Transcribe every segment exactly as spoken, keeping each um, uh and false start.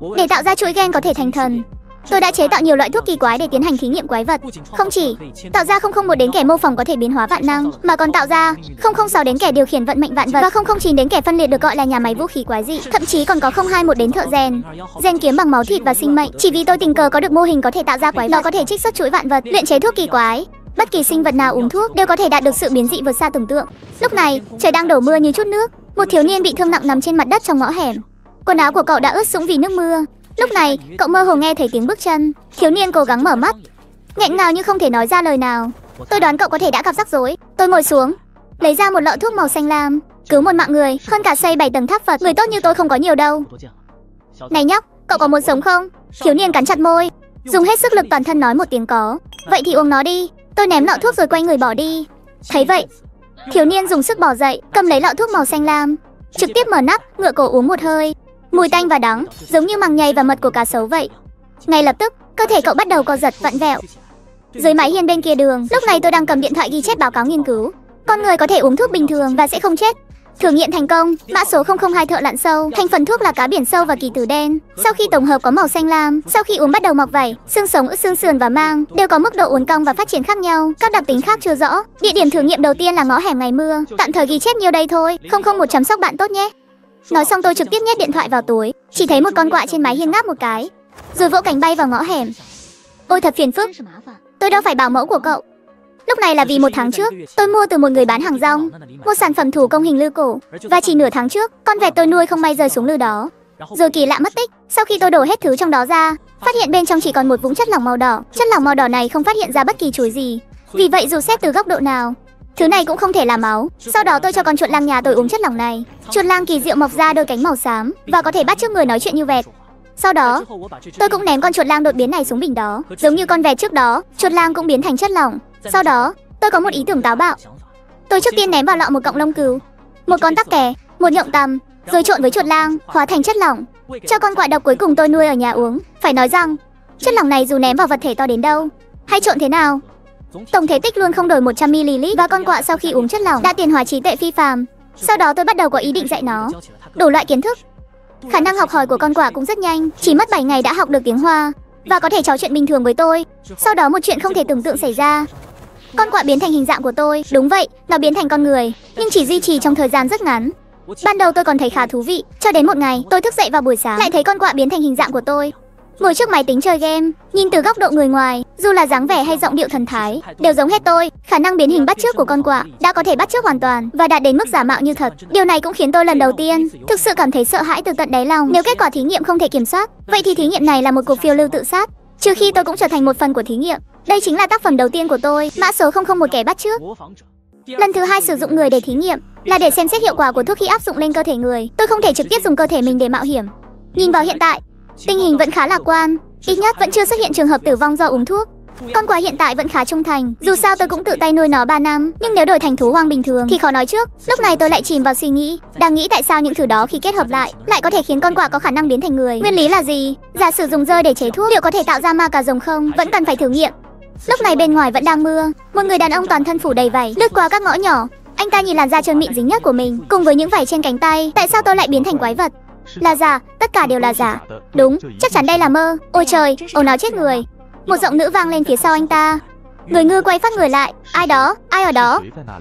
Để tạo ra chuỗi gen có thể thành thần, tôi đã chế tạo nhiều loại thuốc kỳ quái để tiến hành thí nghiệm quái vật. Không chỉ tạo ra không không một đến kẻ mô phỏng có thể biến hóa vạn năng, mà còn tạo ra không không sáu đến kẻ điều khiển vận mệnh vạn vật và không không chín đến kẻ phân liệt được gọi là nhà máy vũ khí quái dị. Thậm chí còn có không hai một đến thợ rèn, rèn kiếm bằng máu thịt và sinh mệnh. Chỉ vì tôi tình cờ có được mô hình có thể tạo ra quái vật, nó có thể trích xuất chuỗi vạn vật, luyện chế thuốc kỳ quái. Bất kỳ sinh vật nào uống thuốc đều có thể đạt được sự biến dị vượt xa tưởng tượng. Lúc này, trời đang đổ mưa như chút nước. Một thiếu niên bị thương nặng nằm trên mặt đất trong ngõ hẻm. Quần áo của cậu đã ướt sũng vì nước mưa. Lúc này, cậu mơ hồ nghe thấy tiếng bước chân. Thiếu niên cố gắng mở mắt, nghẹn ngào nhưng không thể nói ra lời nào. Tôi đoán cậu có thể đã gặp rắc rối. Tôi ngồi xuống, lấy ra một lọ thuốc màu xanh lam. Cứu một mạng người hơn cả xây bảy tầng tháp Phật. Người tốt như tôi không có nhiều đâu. Này nhóc, cậu có muốn sống không? Thiếu niên cắn chặt môi, dùng hết sức lực toàn thân nói một tiếng có. Vậy thì uống nó đi. Tôi ném lọ thuốc rồi quay người bỏ đi. Thấy vậy, thiếu niên dùng sức bò dậy, cầm lấy lọ thuốc màu xanh lam, trực tiếp mở nắp, ngửa cổ uống một hơi. Mùi tanh và đắng, giống như màng nhầy và mật của cá sấu vậy. Ngay lập tức, cơ thể cậu bắt đầu co giật vặn vẹo. Dưới mái hiên bên kia đường, lúc này tôi đang cầm điện thoại ghi chép báo cáo nghiên cứu. Con người có thể uống thuốc bình thường và sẽ không chết. Thử nghiệm thành công, mã số không không hai thợ lặn sâu. Thành phần thuốc là cá biển sâu và kỳ tử đen. Sau khi tổng hợp có màu xanh lam, sau khi uống bắt đầu mọc vảy, xương sống, ức xương sườn và mang đều có mức độ uốn cong và phát triển khác nhau. Các đặc tính khác chưa rõ. Địa điểm thử nghiệm đầu tiên là ngõ hẻm ngày mưa. Tạm thời ghi chép nhiêu đây thôi. Không không một chăm sóc bạn tốt nhé. Nói xong tôi trực tiếp nhét điện thoại vào túi. Chỉ thấy một con quạ trên mái hiên ngáp một cái, rồi vỗ cánh bay vào ngõ hẻm. Ôi thật phiền phức. Tôi đâu phải bảo mẫu của cậu. Lúc này là vì một tháng trước, tôi mua từ một người bán hàng rong một sản phẩm thủ công hình lư cổ. Và chỉ nửa tháng trước, con vẹt tôi nuôi không may rơi xuống lư đó. Rồi kỳ lạ mất tích. Sau khi tôi đổ hết thứ trong đó ra, phát hiện bên trong chỉ còn một vũng chất lỏng màu đỏ. Chất lỏng màu đỏ này không phát hiện ra bất kỳ chuỗi gì. Vì vậy dù xét từ góc độ nào, thứ này cũng không thể là máu. Sau đó tôi cho con chuột lang nhà tôi uống chất lỏng này. Chuột lang kỳ diệu mọc ra đôi cánh màu xám và có thể bắt chước người nói chuyện như vẹt. Sau đó, tôi cũng ném con chuột lang đột biến này xuống bình đó. Giống như con vẹt trước đó, chuột lang cũng biến thành chất lỏng. Sau đó, tôi có một ý tưởng táo bạo. Tôi trước tiên ném vào lọ một cọng lông cừu, một con tắc kè, một nhộng tằm, rồi trộn với chuột lang, hóa thành chất lỏng, cho con quạ độc cuối cùng tôi nuôi ở nhà uống. Phải nói rằng, chất lỏng này dù ném vào vật thể to đến đâu, hay trộn thế nào, tổng thể tích luôn không đổi một trăm mi li lít. Và con quạ sau khi uống chất lỏng đã tiến hóa trí tuệ phi phàm. Sau đó tôi bắt đầu có ý định dạy nó đủ loại kiến thức. Khả năng học hỏi của con quạ cũng rất nhanh, chỉ mất bảy ngày đã học được tiếng Hoa và có thể trò chuyện bình thường với tôi. Sau đó một chuyện không thể tưởng tượng xảy ra. Con quạ biến thành hình dạng của tôi. Đúng vậy, nó biến thành con người, nhưng chỉ duy trì trong thời gian rất ngắn. Ban đầu tôi còn thấy khá thú vị, cho đến một ngày, tôi thức dậy vào buổi sáng lại thấy con quạ biến thành hình dạng của tôi. Ngồi trước máy tính chơi game, nhìn từ góc độ người ngoài, dù là dáng vẻ hay giọng điệu thần thái, đều giống hết tôi. Khả năng biến hình bắt chước của con quạ đã có thể bắt chước hoàn toàn và đạt đến mức giả mạo như thật. Điều này cũng khiến tôi lần đầu tiên thực sự cảm thấy sợ hãi từ tận đáy lòng. Nếu kết quả thí nghiệm không thể kiểm soát, vậy thì thí nghiệm này là một cuộc phiêu lưu tự sát. Trừ khi tôi cũng trở thành một phần của thí nghiệm. Đây chính là tác phẩm đầu tiên của tôi, mã số không không một kẻ bắt chước. Lần thứ hai sử dụng người để thí nghiệm là để xem xét hiệu quả của thuốc khi áp dụng lên cơ thể người. Tôi không thể trực tiếp dùng cơ thể mình để mạo hiểm. Nhìn vào hiện tại, tình hình vẫn khá lạc quan, ít nhất vẫn chưa xuất hiện trường hợp tử vong do uống thuốc. Con quạ hiện tại vẫn khá trung thành, dù sao tôi cũng tự tay nuôi nó ba năm, nhưng nếu đổi thành thú hoang bình thường thì khó nói trước. Lúc này tôi lại chìm vào suy nghĩ, đang nghĩ tại sao những thứ đó khi kết hợp lại lại có thể khiến con quạ có khả năng biến thành người. Nguyên lý là gì? Giả sử dùng rơi để chế thuốc, liệu có thể tạo ra ma cà rồng không? Vẫn cần phải thử nghiệm. Lúc này bên ngoài vẫn đang mưa, một người đàn ông toàn thân phủ đầy vảy lướt qua các ngõ nhỏ. Anh ta nhìn làn da trơn mịn dính nhất của mình cùng với những vảy trên cánh tay. Tại sao tôi lại biến thành quái vật? Là giả, tất cả đều là giả. Đúng, chắc chắn đây là mơ. Ôi trời, ồn ào chết người. Một giọng nữ vang lên phía sau anh ta. Người ngư quay phát người lại. Ai đó, ai ở đó?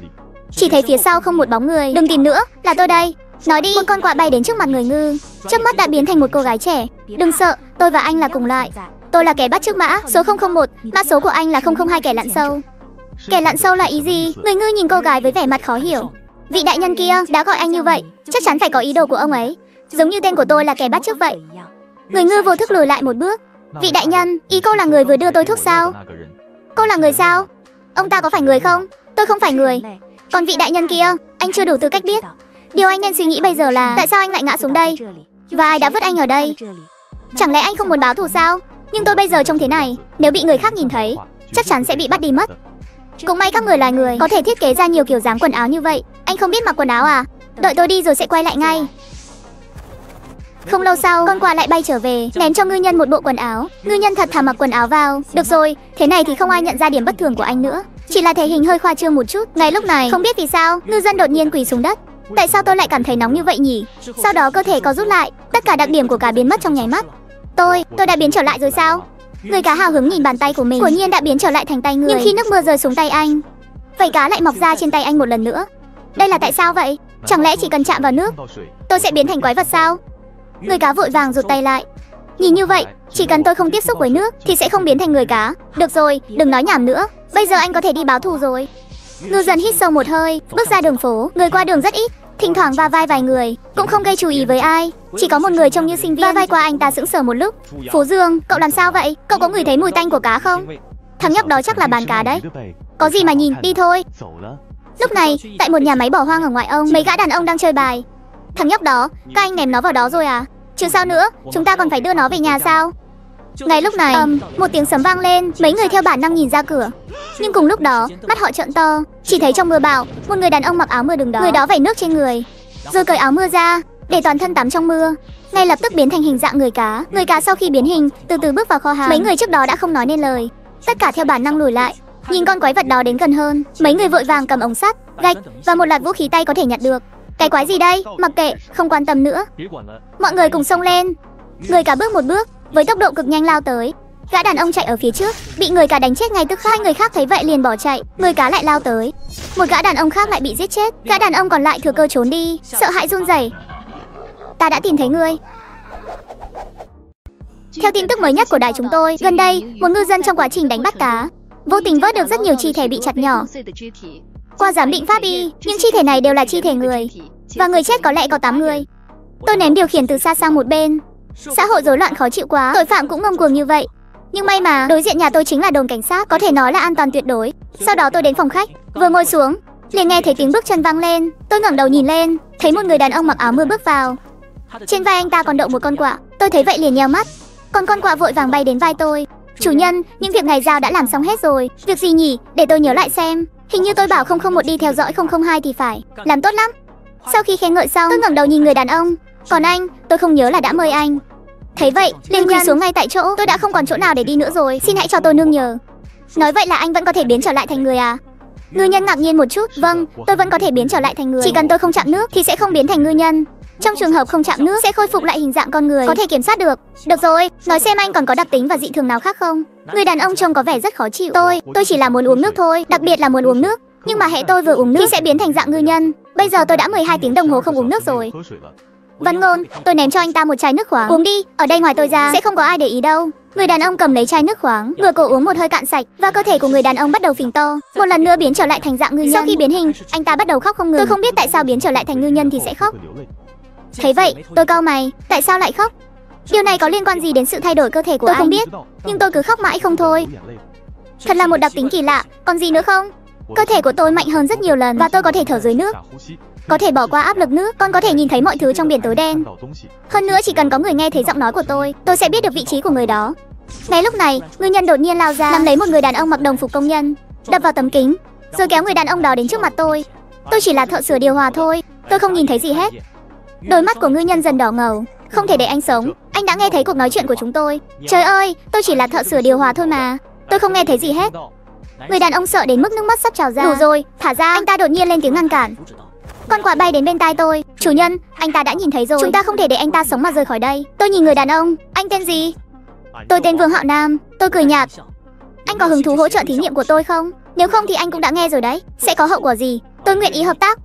Chỉ thấy phía sau không một bóng người. Đừng tìm nữa, là tôi đây. Nói đi. Một con quạ bay đến trước mặt người ngư, chớp mắt đã biến thành một cô gái trẻ. Đừng sợ, tôi và anh là cùng loại. Tôi là kẻ bắt chước mã số không không một, mã số của anh là không không hai kẻ lặn sâu. Kẻ lặn sâu là ý gì? Người ngư nhìn cô gái với vẻ mặt khó hiểu. Vị đại nhân kia đã gọi anh như vậy, chắc chắn phải có ý đồ của ông ấy, giống như tên của tôi là kẻ bắt chước vậy. Người ngư vô thức lùi lại một bước. Vị đại nhân, ý cô là người vừa đưa tôi thuốc sao? Cô là người sao? Ông ta có phải người không? Tôi không phải người. Còn vị đại nhân kia, anh chưa đủ tư cách biết. Điều anh nên suy nghĩ bây giờ là tại sao anh lại ngã xuống đây? Và ai đã vứt anh ở đây? Chẳng lẽ anh không muốn báo thù sao? Nhưng tôi bây giờ trông thế này, nếu bị người khác nhìn thấy, chắc chắn sẽ bị bắt đi mất. Cũng may các người là người, có thể thiết kế ra nhiều kiểu dáng quần áo như vậy. Anh không biết mặc quần áo à? Đợi tôi đi rồi sẽ quay lại ngay. Không lâu sau, con quạ lại bay trở về, ném cho ngư nhân một bộ quần áo. Ngư nhân thật thà mặc quần áo vào. Được rồi, thế này thì không ai nhận ra điểm bất thường của anh nữa. Chỉ là thể hình hơi khoa trương một chút. Ngay lúc này, không biết vì sao, ngư dân đột nhiên quỳ xuống đất. Tại sao tôi lại cảm thấy nóng như vậy nhỉ? Sau đó cơ thể có rút lại, tất cả đặc điểm của cá biến mất trong nháy mắt. Tôi, tôi đã biến trở lại rồi sao? Người cá hào hứng nhìn bàn tay của mình, quả nhiên đã biến trở lại thành tay người. Nhưng khi nước mưa rơi xuống tay anh, vảy cá lại mọc ra trên tay anh một lần nữa. Đây là tại sao vậy? Chẳng lẽ chỉ cần chạm vào nước, tôi sẽ biến thành quái vật sao? Người cá vội vàng rụt tay lại. Nhìn như vậy, chỉ cần tôi không tiếp xúc với nước thì sẽ không biến thành người cá. Được rồi, đừng nói nhảm nữa. Bây giờ anh có thể đi báo thù rồi. Ngư dân hít sâu một hơi, bước ra đường phố. Người qua đường rất ít, thỉnh thoảng va vai vài người, cũng không gây chú ý với ai. Chỉ có một người trông như sinh viên va vai qua anh ta sững sờ một lúc. Phú Dương, cậu làm sao vậy? Cậu có ngửi thấy mùi tanh của cá không? Thằng nhóc đó chắc là bán cá đấy. Có gì mà nhìn, đi thôi. Lúc này, tại một nhà máy bỏ hoang ở ngoại ông, mấy gã đàn ông đang chơi bài. Thằng nhóc đó, các anh ném nó vào đó rồi à? Chứ sao nữa, chúng ta còn phải đưa nó về nhà sao? Ngay lúc này, um, một tiếng sấm vang lên, mấy người theo bản năng nhìn ra cửa. Nhưng cùng lúc đó, mắt họ trợn to, chỉ thấy trong mưa bão, một người đàn ông mặc áo mưa đứng đó. Người đó vẩy nước trên người, rồi cởi áo mưa ra, để toàn thân tắm trong mưa. Ngay lập tức biến thành hình dạng người cá. Người cá sau khi biến hình, từ từ bước vào kho hàng. Mấy người trước đó đã không nói nên lời, tất cả theo bản năng lùi lại, nhìn con quái vật đó đến gần hơn. Mấy người vội vàng cầm ống sắt, gạch và một loạt vũ khí tay có thể nhặt được. Cái quái gì đây? Mặc kệ, không quan tâm nữa. Mọi người cùng xông lên. Người cá bước một bước, với tốc độ cực nhanh lao tới. Gã đàn ông chạy ở phía trước, bị người cá đánh chết ngay tức khắc. Hai người khác thấy vậy liền bỏ chạy. Người cá lại lao tới. Một gã đàn ông khác lại bị giết chết. Gã đàn ông còn lại thừa cơ trốn đi, sợ hãi run rẩy. Ta đã tìm thấy ngươi. Theo tin tức mới nhất của đài chúng tôi, gần đây, một ngư dân trong quá trình đánh bắt cá vô tình vớt được rất nhiều chi thể bị chặt nhỏ. Qua giám định pháp y, những chi thể này đều là chi thể người, và người chết có lẽ có tám người. Tôi ném điều khiển từ xa sang một bên. Xã hội rối loạn khó chịu quá, tội phạm cũng ngông cuồng như vậy. Nhưng may mà đối diện nhà tôi chính là đồn cảnh sát, có thể nói là an toàn tuyệt đối. Sau đó tôi đến phòng khách, vừa ngồi xuống, liền nghe thấy tiếng bước chân vang lên. Tôi ngẩng đầu nhìn lên, thấy một người đàn ông mặc áo mưa bước vào. Trên vai anh ta còn đậu một con quạ. Tôi thấy vậy liền nheo mắt. Còn con quạ vội vàng bay đến vai tôi. Chủ nhân, những việc ngày giao đã làm xong hết rồi. Việc gì nhỉ? Để tôi nhớ lại xem. Hình như tôi bảo không không một đi theo dõi không không hai thì phải. Làm tốt lắm. Sau khi khen ngợi xong, tôi ngẩng đầu nhìn người đàn ông. Còn anh, tôi không nhớ là đã mời anh. Thấy vậy, liền quỳ xuống ngay tại chỗ. Tôi đã không còn chỗ nào để đi nữa rồi, xin hãy cho tôi nương nhờ. Nói vậy là anh vẫn có thể biến trở lại thành người à? Ngư nhân ngạc nhiên một chút. Vâng, tôi vẫn có thể biến trở lại thành người. Chỉ cần tôi không chạm nước thì sẽ không biến thành ngư nhân. Trong trường hợp không chạm nước sẽ khôi phục lại hình dạng con người, có thể kiểm soát được. Được rồi, nói xem anh còn có đặc tính và dị thường nào khác không? Người đàn ông trông có vẻ rất khó chịu. Tôi, tôi chỉ là muốn uống nước thôi, đặc biệt là muốn uống nước. Nhưng mà hệ tôi vừa uống nước thì sẽ biến thành dạng ngư nhân. Bây giờ tôi đã mười hai tiếng đồng hồ không uống nước rồi. Văn Ngôn, tôi ném cho anh ta một chai nước khoáng. Uống đi, ở đây ngoài tôi ra sẽ không có ai để ý đâu. Người đàn ông cầm lấy chai nước khoáng, vừa cổ uống một hơi cạn sạch, và cơ thể của người đàn ông bắt đầu phình to, một lần nữa biến trở lại thành dạng ngư nhân. Sau khi biến hình, anh ta bắt đầu khóc không ngừng. Tôi không biết tại sao biến trở lại thành ngư nhân thì sẽ khóc. Thấy vậy, tôi cau mày, tại sao lại khóc? Điều này có liên quan gì đến sự thay đổi cơ thể của tôi anh? Không biết, nhưng tôi cứ khóc mãi không thôi. Thật là một đặc tính kỳ lạ, còn gì nữa không? Cơ thể của tôi mạnh hơn rất nhiều lần và tôi có thể thở dưới nước, có thể bỏ qua áp lực nước, còn có thể nhìn thấy mọi thứ trong biển tối đen. Hơn nữa chỉ cần có người nghe thấy giọng nói của tôi, tôi sẽ biết được vị trí của người đó. Ngay lúc này, ngư nhân đột nhiên lao ra, nắm lấy một người đàn ông mặc đồng phục công nhân, đập vào tấm kính, rồi kéo người đàn ông đó đến trước mặt tôi. Tôi chỉ là thợ sửa điều hòa thôi, tôi không nhìn thấy gì hết. Đôi mắt của ngư nhân dần đỏ ngầu. Không thể để anh sống. Anh đã nghe thấy cuộc nói chuyện của chúng tôi. Trời ơi, tôi chỉ là thợ sửa điều hòa thôi mà. Tôi không nghe thấy gì hết. Người đàn ông sợ đến mức nước mắt sắp trào ra. Đủ rồi, thả ra. Anh ta đột nhiên lên tiếng ngăn cản. Con quạ bay đến bên tai tôi. Chủ nhân, anh ta đã nhìn thấy rồi. Chúng ta không thể để anh ta sống mà rời khỏi đây. Tôi nhìn người đàn ông. Anh tên gì? Tôi tên Vương Hạo Nam. Tôi cười nhạt. Anh có hứng thú hỗ trợ thí nghiệm của tôi không? Nếu không thì anh cũng đã nghe rồi đấy. Sẽ có hậu quả gì? Tôi nguyện ý hợp tác.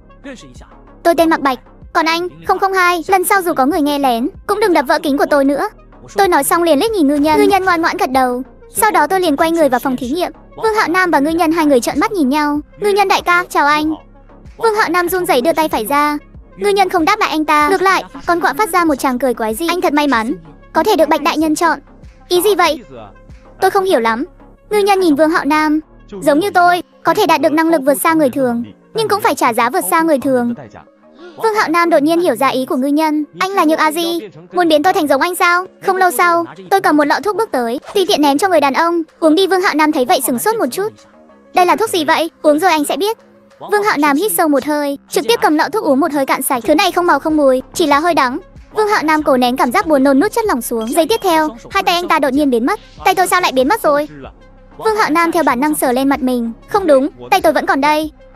Tôi tên Mạc Bạch. Còn anh, không không hai, lần sau dù có người nghe lén, cũng đừng đập vỡ kính của tôi nữa. Tôi nói xong liền liếc nhìn ngư nhân. Ngư nhân ngoan ngoãn gật đầu. Sau đó tôi liền quay người vào phòng thí nghiệm. Vương Hạo Nam và ngư nhân hai người trợn mắt nhìn nhau. Ngư nhân đại ca, chào anh. Vương Hạo Nam run rẩy đưa tay phải ra. Ngư nhân không đáp lại anh ta. Ngược lại, con quạ phát ra một tràng cười quái dị. Anh thật may mắn, có thể được Bạch đại nhân chọn. Ý gì vậy? Tôi không hiểu lắm. Ngư nhân nhìn Vương Hạo Nam. Giống như tôi, có thể đạt được năng lực vượt xa người thường, nhưng cũng phải trả giá vượt xa người thường. Vương Hạo Nam đột nhiên hiểu ra ý của ngư nhân. Anh là Nhược A Di, muốn biến tôi thành giống anh sao? Không lâu sau, tôi cầm một lọ thuốc bước tới, tùy tiện ném cho người đàn ông. Uống đi. Vương Hạo Nam thấy vậy sửng sốt một chút. Đây là thuốc gì vậy? Uống rồi anh sẽ biết. Vương Hạo Nam hít sâu một hơi, trực tiếp cầm lọ thuốc uống một hơi cạn sạch. Thứ này không màu không mùi, chỉ là hơi đắng. Vương Hạo Nam cố nén cảm giác buồn nôn nuốt chất lỏng xuống. Giây tiếp theo, hai tay anh ta đột nhiên biến mất. Tay tôi sao lại biến mất rồi? Vương Hạo Nam theo bản năng sờ lên mặt mình. Không đúng, tay tôi vẫn còn đây.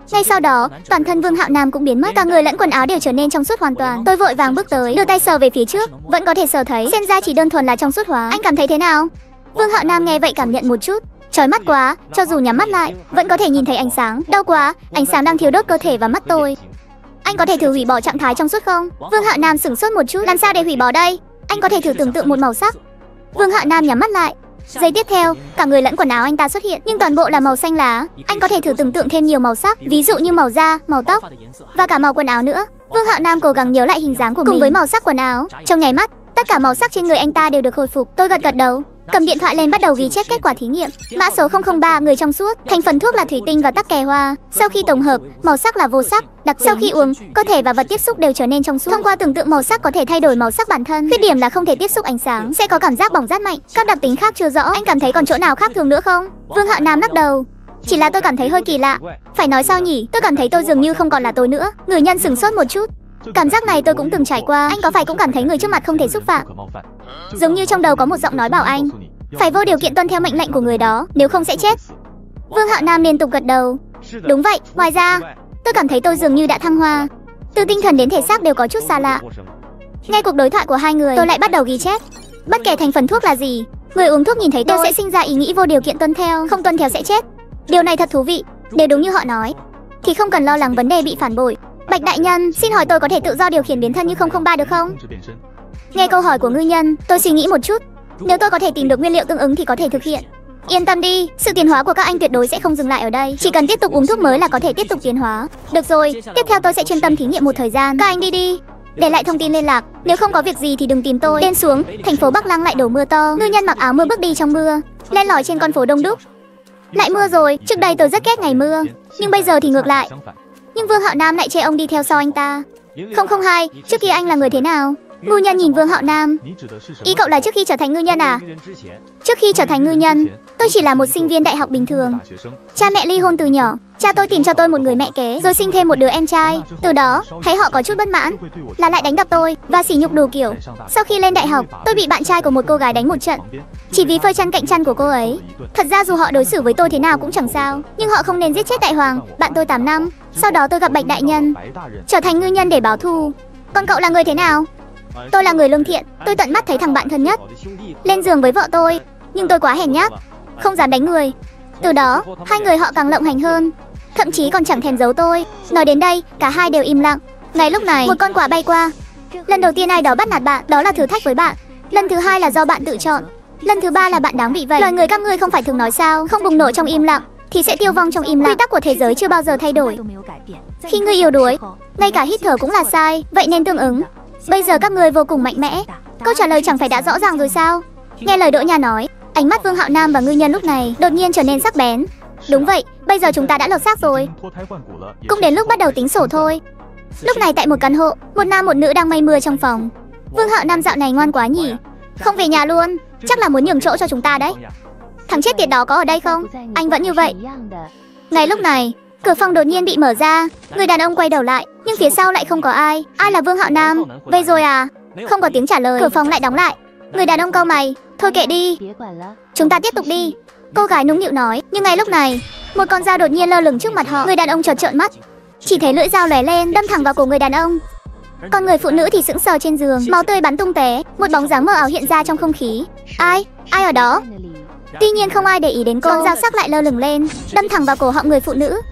Ngay sau đó, toàn thân Vương Hạo Nam cũng biến mất, cả người lẫn quần áo đều trở nên trong suốt hoàn toàn. Tôi vội vàng bước tới, đưa tay sờ về phía trước, vẫn có thể sờ thấy, xem ra chỉ đơn thuần là trong suốt hóa. Anh cảm thấy thế nào? Vương Hạo Nam nghe vậy cảm nhận một chút. Chói mắt quá, cho dù nhắm mắt lại, vẫn có thể nhìn thấy ánh sáng. Đau quá, ánh sáng đang thiêu đốt cơ thể và mắt tôi. Anh có thể thử hủy bỏ trạng thái trong suốt không? Vương Hạo Nam sửng sốt một chút, làm sao để hủy bỏ đây? Anh có thể thử tưởng tượng một màu sắc. Vương Hạo Nam nhắm mắt lại. Giây tiếp theo, cả người lẫn quần áo anh ta xuất hiện, nhưng toàn bộ là màu xanh lá. Anh có thể thử tưởng tượng thêm nhiều màu sắc, ví dụ như màu da, màu tóc và cả màu quần áo nữa. Vương Hạo Nam cố gắng nhớ lại hình dáng của mình cùng với màu sắc quần áo. Trong nháy mắt, tất cả màu sắc trên người anh ta đều được khôi phục. Tôi gật gật đầu, cầm điện thoại lên bắt đầu ghi chép kết quả thí nghiệm. Mã số không không ba người trong suốt, thành phần thuốc là thủy tinh và tắc kè hoa. Sau khi tổng hợp, màu sắc là vô sắc. Đặc sau khi uống, cơ thể và vật tiếp xúc đều trở nên trong suốt. Thông qua tưởng tượng màu sắc có thể thay đổi màu sắc bản thân. Khuyết điểm là không thể tiếp xúc ánh sáng, sẽ có cảm giác bỏng rát mạnh. Các đặc tính khác chưa rõ. Anh cảm thấy còn chỗ nào khác thường nữa không? Vương Hạo Nam lắc đầu. Chỉ là tôi cảm thấy hơi kỳ lạ. Phải nói sao nhỉ? Tôi cảm thấy tôi dường như không còn là tôi nữa. Người nhân sửng sốt một chút. Cảm giác này tôi cũng từng trải qua. Anh có phải cũng cảm thấy người trước mặt không thể xúc phạm? Giống như trong đầu có một giọng nói bảo anh phải vô điều kiện tuân theo mệnh lệnh của người đó, nếu không sẽ chết. Vương Hạo Nam liên tục gật đầu. Đúng vậy, ngoài ra, tôi cảm thấy tôi dường như đã thăng hoa. Từ tinh thần đến thể xác đều có chút xa lạ. Nghe cuộc đối thoại của hai người, tôi lại bắt đầu ghi chép. Bất kể thành phần thuốc là gì, người uống thuốc nhìn thấy tôi sẽ sinh ra ý nghĩ vô điều kiện tuân theo, không tuân theo sẽ chết. Điều này thật thú vị. Nếu đúng như họ nói, thì không cần lo lắng vấn đề bị phản bội. Bạch đại nhân, xin hỏi tôi có thể tự do điều khiển biến thân như không không ba được không? Nghe câu hỏi của ngư nhân, tôi suy nghĩ một chút. Nếu tôi có thể tìm được nguyên liệu tương ứng thì có thể thực hiện. Yên tâm đi, sự tiến hóa của các anh tuyệt đối sẽ không dừng lại ở đây. Chỉ cần tiếp tục uống thuốc mới là có thể tiếp tục tiến hóa. Được rồi, tiếp theo tôi sẽ chuyên tâm thí nghiệm một thời gian. Các anh đi đi, để lại thông tin liên lạc. Nếu không có việc gì thì đừng tìm tôi. Đêm xuống, thành phố Bắc Lăng lại đổ mưa to. Ngư nhân mặc áo mưa bước đi trong mưa, len lỏi trên con phố đông đúc. Lại mưa rồi, trước đây tôi rất ghét ngày mưa, nhưng bây giờ thì ngược lại. Nhưng Vương Hạo Nam lại chê ông đi theo sau anh ta. Không không hai, trước kia anh là người thế nào? Ngư nhân nhìn Vương Hạo Nam. Ý cậu là trước khi trở thành ngư nhân à? Trước khi trở thành ngư nhân, tôi chỉ là một sinh viên đại học bình thường. Cha mẹ ly hôn từ nhỏ. Cha tôi tìm cho tôi một người mẹ kế, rồi sinh thêm một đứa em trai. Từ đó, thấy họ có chút bất mãn, là lại đánh đập tôi và sỉ nhục đủ kiểu. Sau khi lên đại học, tôi bị bạn trai của một cô gái đánh một trận, chỉ vì phơi chân cạnh chân của cô ấy. Thật ra dù họ đối xử với tôi thế nào cũng chẳng sao, nhưng họ không nên giết chết Đại Hoàng, bạn tôi tám năm. Sau đó tôi gặp Bạch đại nhân, trở thành ngư nhân để báo thù. Còn cậu là người thế nào? Tôi là người lương thiện. Tôi tận mắt thấy thằng bạn thân nhất lên giường với vợ tôi, nhưng tôi quá hèn nhát, không dám đánh người. Từ đó, hai người họ càng lộng hành hơn, thậm chí còn chẳng thèm giấu tôi. Nói đến đây, cả hai đều im lặng. Ngay lúc này, một con quạ bay qua. Lần đầu tiên ai đó bắt nạt bạn, đó là thử thách với bạn. Lần thứ hai là do bạn tự chọn. Lần thứ ba là bạn đáng bị vậy. Loài người các ngươi không phải thường nói sao, không bùng nổ trong im lặng thì sẽ tiêu vong trong im lặng. Quy tắc của thế giới chưa bao giờ thay đổi. Khi ngươi yếu đuối, ngay cả hít thở cũng là sai, vậy nên tương ứng. Bây giờ các ngươi vô cùng mạnh mẽ. Câu trả lời chẳng phải đã rõ ràng rồi sao? Nghe lời Đỗ Nha nói, ánh mắt Vương Hạo Nam và ngư nhân lúc này đột nhiên trở nên sắc bén. Đúng vậy, bây giờ chúng ta đã lột xác rồi, cũng đến lúc bắt đầu tính sổ thôi. Lúc này tại một căn hộ, một nam một nữ đang mây mưa trong phòng. Vương Hạo Nam dạo này ngoan quá nhỉ, không về nhà luôn, chắc là muốn nhường chỗ cho chúng ta đấy. Thằng chết tiệt đó có ở đây không? Anh vẫn như vậy. Ngay lúc này, cửa phòng đột nhiên bị mở ra. Người đàn ông quay đầu lại, nhưng phía sau lại không có ai. Ai là Vương Hạo Nam? Về rồi à? Không có tiếng trả lời. Cửa phòng lại đóng lại. Người đàn ông cau mày. Thôi kệ đi, chúng ta tiếp tục đi, cô gái nũng nịu nói. Nhưng ngay lúc này, một con dao đột nhiên lơ lửng trước mặt họ. Người đàn ông chợt trợn mắt, chỉ thấy lưỡi dao lóe lên đâm thẳng vào cổ người đàn ông. Còn người phụ nữ thì sững sờ trên giường, máu tươi bắn tung tóe. Một bóng dáng mờ ảo hiện ra trong không khí. Ai? Ai ở đó? Tuy nhiên không ai để ý đến cô. Con dao sắc lại lơ lửng lên, đâm thẳng vào cổ họng người phụ nữ.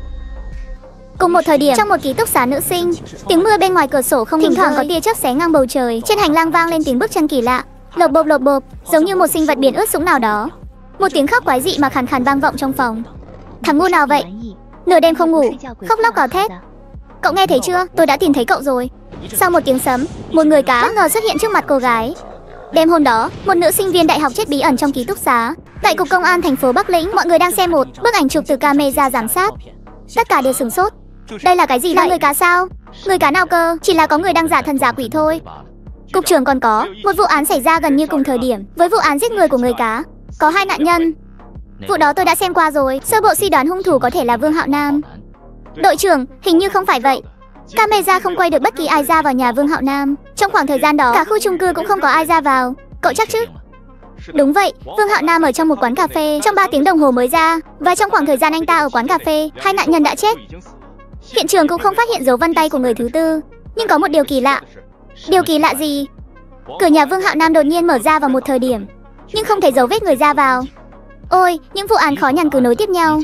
Cùng một thời điểm, trong một ký túc xá nữ sinh, tiếng mưa bên ngoài cửa sổ không thỉnh thoảng có tia chớp xé ngang bầu trời. Trên hành lang vang lên tiếng bước chân kỳ lạ, lộp bộp lộp bộp, giống như một sinh vật biển ướt sũng nào đó. Một tiếng khóc quái dị mà khàn khàn vang vọng trong phòng. Thằng ngu nào vậy? Nửa đêm không ngủ, khóc lóc gào thét. Cậu nghe thấy chưa? Tôi đã tìm thấy cậu rồi. Sau một tiếng sấm, một người cá bất ngờ xuất hiện trước mặt cô gái. Đêm hôm đó, một nữ sinh viên đại học chết bí ẩn trong ký túc xá. Tại cục công an thành phố Bắc Lĩnh, mọi người đang xem một bức ảnh chụp từ camera giám sát. Tất cả đều sửng sốt. Đây là cái gì vậy? Là người cá sao? Người cá nào cơ? Chỉ là có người đang giả thần giả quỷ thôi. Cục trưởng còn có một vụ án xảy ra gần như cùng thời điểm với vụ án giết người của người cá. Có hai nạn nhân. Vụ đó tôi đã xem qua rồi. Sơ bộ suy đoán hung thủ có thể là Vương Hạo Nam. Đội trưởng, hình như không phải vậy. Camera không quay được bất kỳ ai ra vào nhà Vương Hạo Nam. Trong khoảng thời gian đó, cả khu chung cư cũng không có ai ra vào. Cậu chắc chứ? Đúng vậy, Vương Hạo Nam ở trong một quán cà phê trong ba tiếng đồng hồ mới ra. Và trong khoảng thời gian anh ta ở quán cà phê, hai nạn nhân đã chết. Hiện trường cũng không phát hiện dấu vân tay của người thứ tư. Nhưng có một điều kỳ lạ. Điều kỳ lạ gì? Cửa nhà Vương Hạo Nam đột nhiên mở ra vào một thời điểm, nhưng không thấy dấu vết người ra vào. Ôi, những vụ án khó nhằn cứ nối tiếp nhau.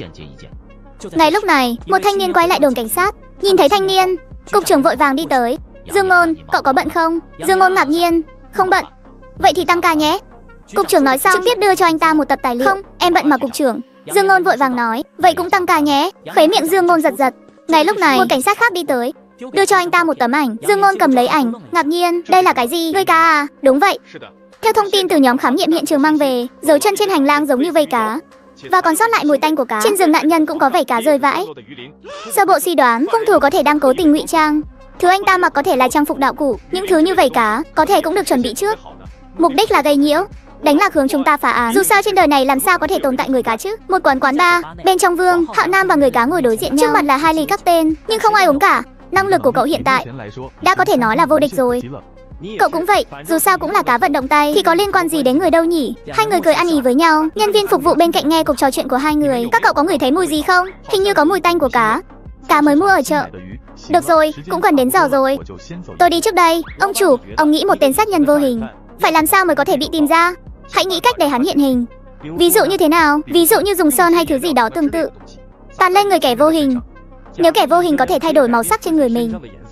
Ngay lúc này, một thanh niên quay lại đồn cảnh sát. Nhìn thấy thanh niên, cục trưởng vội vàng đi tới. Dương Ngôn, cậu có bận không? Dương Ngôn ngạc nhiên, không bận. Vậy thì tăng ca nhé. Cục trưởng nói xong trực tiếp đưa cho anh ta một tập tài liệu. Không, em bận mà cục trưởng. Dương Ngôn vội vàng nói, vậy cũng tăng ca nhé. Khóe miệng Dương Ngôn giật giật. Ngay lúc này, một cảnh sát khác đi tới, đưa cho anh ta một tấm ảnh. Dương Ngôn cầm lấy ảnh, ngạc nhiên, đây là cái gì? Vây cá à? Đúng vậy. Theo thông tin từ nhóm khám nghiệm hiện trường mang về, dấu chân trên hành lang giống như vây cá, và còn sót lại mùi tanh của cá. Trên giường nạn nhân cũng có vảy cá rơi vãi. Sơ bộ suy đoán, hung thủ có thể đang cố tình ngụy trang. Thứ anh ta mặc có thể là trang phục đạo cụ, những thứ như vảy cá có thể cũng được chuẩn bị trước. Mục đích là gây nhiễu, đánh lạc hướng chúng ta phá án. Dù sao trên đời này làm sao có thể tồn tại người cá chứ? Một quán quán bar, bên trong Vương Hạo Nam và người cá ngồi đối diện nhau. Trước mặt là hai ly các tên, nhưng không ai uống cả. Năng lực của cậu hiện tại đã có thể nói là vô địch rồi. Cậu cũng vậy, dù sao cũng là cá vận động tay thì có liên quan gì đến người đâu nhỉ? Hai người cười ăn ý với nhau. Nhân viên phục vụ bên cạnh nghe cuộc trò chuyện của hai người. Các cậu có ngửi thấy mùi gì không? Hình như có mùi tanh của cá. Cá mới mua ở chợ. Được rồi, cũng gần đến giờ rồi. Tôi đi trước đây. Ông chủ, ông nghĩ một tên sát nhân vô hình phải làm sao mới có thể bị tìm ra? Hãy nghĩ cách để hắn hiện hình. Ví dụ như thế nào? Ví dụ như dùng sơn hay thứ gì đó tương tự, tạt lên người kẻ vô hình. Nếu kẻ vô hình có thể thay đổi màu sắc trên người mình,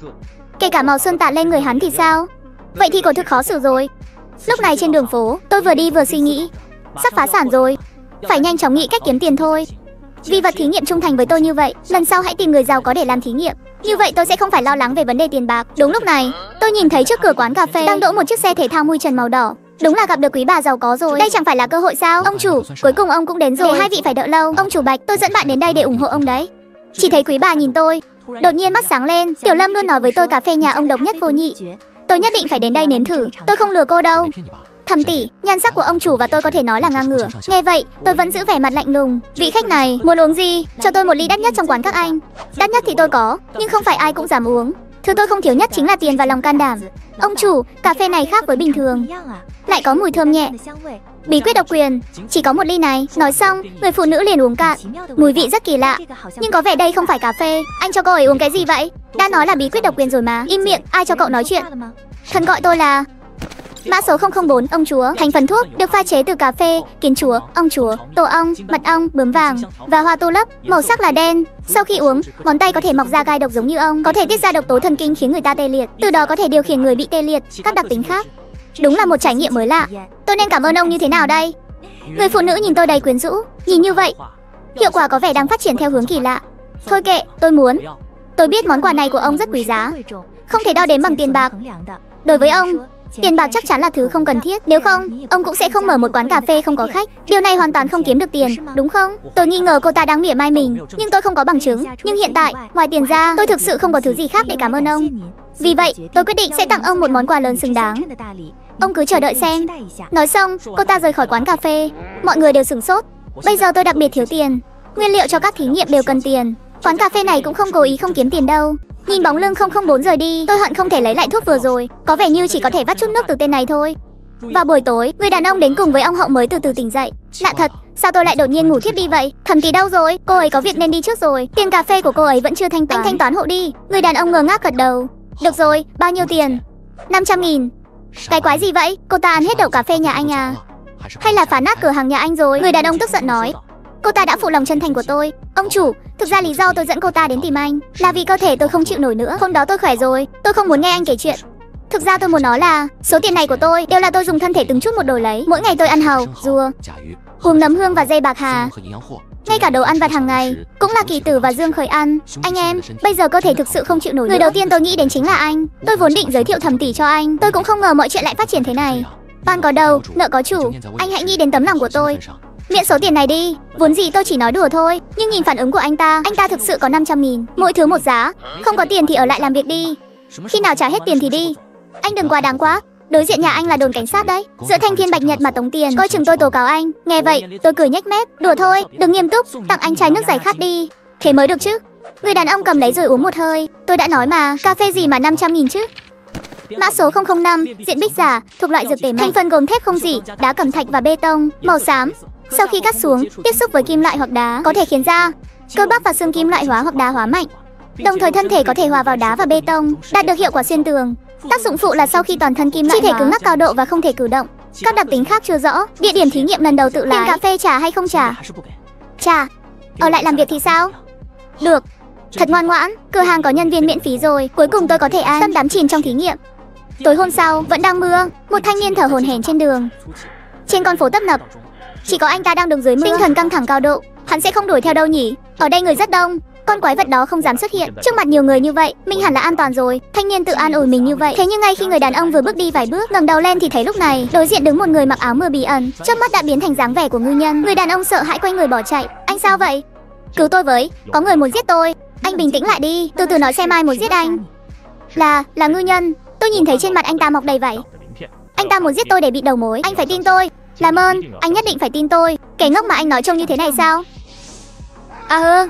kể cả màu sơn tạt lên người hắn thì sao? Vậy thì quả thực khó xử rồi. Lúc này trên đường phố, tôi vừa đi vừa suy nghĩ. Sắp phá sản rồi, phải nhanh chóng nghĩ cách kiếm tiền thôi. Vì vật thí nghiệm trung thành với tôi như vậy, lần sau hãy tìm người giàu có để làm thí nghiệm. Như vậy tôi sẽ không phải lo lắng về vấn đề tiền bạc. Đúng lúc này, tôi nhìn thấy trước cửa quán cà phê đang đỗ một chiếc xe thể thao mui trần màu đỏ. Đúng là gặp được quý bà giàu có rồi. Đây chẳng phải là cơ hội sao? Ông chủ, cuối cùng ông cũng đến rồi. Để hai vị phải đợi lâu. Ông chủ Bạch, tôi dẫn bạn đến đây để ủng hộ ông đấy. Chỉ thấy quý bà nhìn tôi, đột nhiên mắt sáng lên. Tiểu Lâm luôn nói với tôi cà phê nhà ông độc nhất vô nhị. Tôi nhất định phải đến đây nếm thử. Tôi không lừa cô đâu. Thầm tỷ, nhan sắc của ông chủ và tôi có thể nói là ngang ngửa. Nghe vậy, tôi vẫn giữ vẻ mặt lạnh lùng. Vị khách này muốn uống gì? Cho tôi một ly đắt nhất trong quán các anh. Đắt nhất thì tôi có, nhưng không phải ai cũng dám uống. Thứ tôi không thiếu nhất chính là tiền và lòng can đảm. Ông chủ, cà phê này khác với bình thường, lại có mùi thơm nhẹ. Bí quyết độc quyền, chỉ có một ly này. Nói xong, người phụ nữ liền uống cạn. Mùi vị rất kỳ lạ, nhưng có vẻ đây không phải cà phê. Anh cho cô ấy uống cái gì vậy? Đã nói là bí quyết độc quyền rồi mà. Im miệng, ai cho cậu nói chuyện? Thần gọi tôi là mã số không không bốn, ông chúa. Thành phần thuốc được pha chế từ cà phê, kiến chúa, ong chúa, tổ ong, mật ong, bướm vàng và hoa tu lấp. Màu sắc là đen. Sau khi uống, ngón tay có thể mọc ra gai độc giống như ong, có thể tiết ra độc tố thần kinh khiến người ta tê liệt, từ đó có thể điều khiển người bị tê liệt. Các đặc tính khác. Đúng là một trải nghiệm mới lạ. Tôi nên cảm ơn ông như thế nào đây? Người phụ nữ nhìn tôi đầy quyến rũ. Nhìn như vậy, hiệu quả có vẻ đang phát triển theo hướng kỳ lạ. Thôi kệ, tôi muốn. Tôi biết món quà này của ông rất quý giá, không thể đo đếm bằng tiền bạc. Đối với ông, tiền bạc chắc chắn là thứ không cần thiết. Nếu không, ông cũng sẽ không mở một quán cà phê không có khách. Điều này hoàn toàn không kiếm được tiền, đúng không? Tôi nghi ngờ cô ta đang mỉa mai mình, nhưng tôi không có bằng chứng. Nhưng hiện tại, ngoài tiền ra, tôi thực sự không có thứ gì khác để cảm ơn ông. Vì vậy, tôi quyết định sẽ tặng ông một món quà lớn xứng đáng. Ông cứ chờ đợi xem. Nói xong, cô ta rời khỏi quán cà phê. Mọi người đều sửng sốt. Bây giờ tôi đặc biệt thiếu tiền. Nguyên liệu cho các thí nghiệm đều cần tiền. Quán cà phê này cũng không cố ý không kiếm tiền đâu. Nhìn bóng lưng không không bốn rời đi, tôi hận không thể lấy lại thuốc vừa rồi. Có vẻ như chỉ có thể vắt chút nước từ tên này thôi. Vào buổi tối, người đàn ông đến cùng với ông Hậu mới từ từ tỉnh dậy. Lạ thật, sao tôi lại đột nhiên ngủ thiếp đi vậy? Thầm tí đâu rồi? Cô ấy có việc nên đi trước rồi. Tiền cà phê của cô ấy vẫn chưa thanh toán. Anh thanh toán hộ đi. Người đàn ông ngơ ngác gật đầu. Được rồi, bao nhiêu tiền? năm trăm nghìn. Cái quái gì vậy? Cô ta ăn hết đậu cà phê nhà anh à? Hay là phá nát cửa hàng nhà anh rồi? Người đàn ông tức giận nói. Cô ta đã phụ lòng chân thành của tôi. Ông chủ, thực ra lý do tôi dẫn cô ta đến tìm anh là vì cơ thể tôi không chịu nổi nữa. Hôm đó tôi khỏe rồi, tôi không muốn nghe anh kể chuyện. Thực ra tôi muốn nói là số tiền này của tôi đều là tôi dùng thân thể từng chút một đổi lấy. Mỗi ngày tôi ăn hàu, rùa, hùm nấm hương và dây bạc hà. Ngay cả đồ ăn vặt hàng ngày cũng là Kỳ Tử và Dương Khởi ăn. Anh em, bây giờ cơ thể thực sự không chịu nổi. Người đầu tiên tôi nghĩ đến chính là anh. Tôi vốn định giới thiệu Thẩm tỷ cho anh. Tôi cũng không ngờ mọi chuyện lại phát triển thế này. Oan có đầu, nợ có chủ. Anh hãy nghĩ đến tấm lòng của tôi. Miễn số tiền này đi. Vốn gì tôi chỉ nói đùa thôi, nhưng nhìn phản ứng của anh ta, anh ta thực sự có năm trăm nghìn. Mỗi thứ một giá. Không có tiền thì ở lại làm việc đi. Khi nào trả hết tiền thì đi. Anh đừng quá đáng quá. Đối diện nhà anh là đồn cảnh sát đấy. Giữa Thanh Thiên Bạch Nhật mà tống tiền, coi chừng tôi tố cáo anh. Nghe vậy, tôi cười nhếch mép. Đùa thôi, đừng nghiêm túc. Tặng anh chai nước giải khát đi. Thế mới được chứ. Người đàn ông cầm lấy rồi uống một hơi. Tôi đã nói mà, cà phê gì mà năm trăm nghìn chứ. Mã số không không năm, diện bích giả, thuộc loại dược tề mạnh. Thành phần gồm thép không rỉ, đá cẩm thạch và bê tông, màu xám. Sau khi cắt xuống, tiếp xúc với kim loại hoặc đá có thể khiến da, cơ bắp và xương kim loại hóa hoặc đá hóa mạnh. Đồng thời thân thể có thể hòa vào đá và bê tông, đạt được hiệu quả xuyên tường. Tác dụng phụ là sau khi toàn thân kim loại chi thể cứng ngắc cao độ và không thể cử động. Các đặc tính khác chưa rõ. Địa điểm thí nghiệm lần đầu tự lái. Tiền cà phê trả hay không trả? Trả. Ở lại làm việc thì sao? Được. Thật ngoan ngoãn. Cửa hàng có nhân viên miễn phí rồi. Cuối cùng tôi có thể an tâm đắm chìm trong thí nghiệm. Tối hôm sau, vẫn đang mưa. Một thanh niên thở hổn hển trên đường. Trên con phố tấp nập, chỉ có anh ta đang đứng dưới mưa. Tinh thần căng thẳng cao độ. Hắn sẽ không đuổi theo đâu nhỉ? Ở đây người rất đông. Con quái vật đó không dám xuất hiện trước mặt nhiều người như vậy. Mình hẳn là an toàn rồi. Thanh niên tự an ủi mình như vậy. Thế nhưng ngay khi người đàn ông vừa bước đi vài bước, ngẩng đầu lên thì thấy lúc này đối diện đứng một người mặc áo mưa bí ẩn, chớp mắt đã biến thành dáng vẻ của ngư nhân. Người đàn ông sợ hãi quay người bỏ chạy. Anh sao vậy? Cứu tôi với, có người muốn giết tôi. Anh bình tĩnh lại đi, từ từ nói xem ai muốn giết anh. Là, là ngư nhân. Tôi nhìn thấy trên mặt anh ta mọc đầy vảy. Anh ta muốn giết tôi để bị đầu mối. Anh phải tin tôi. Làm ơn, anh nhất định phải tin tôi. Kẻ ngốc mà anh nói trông như thế này sao? À hơ.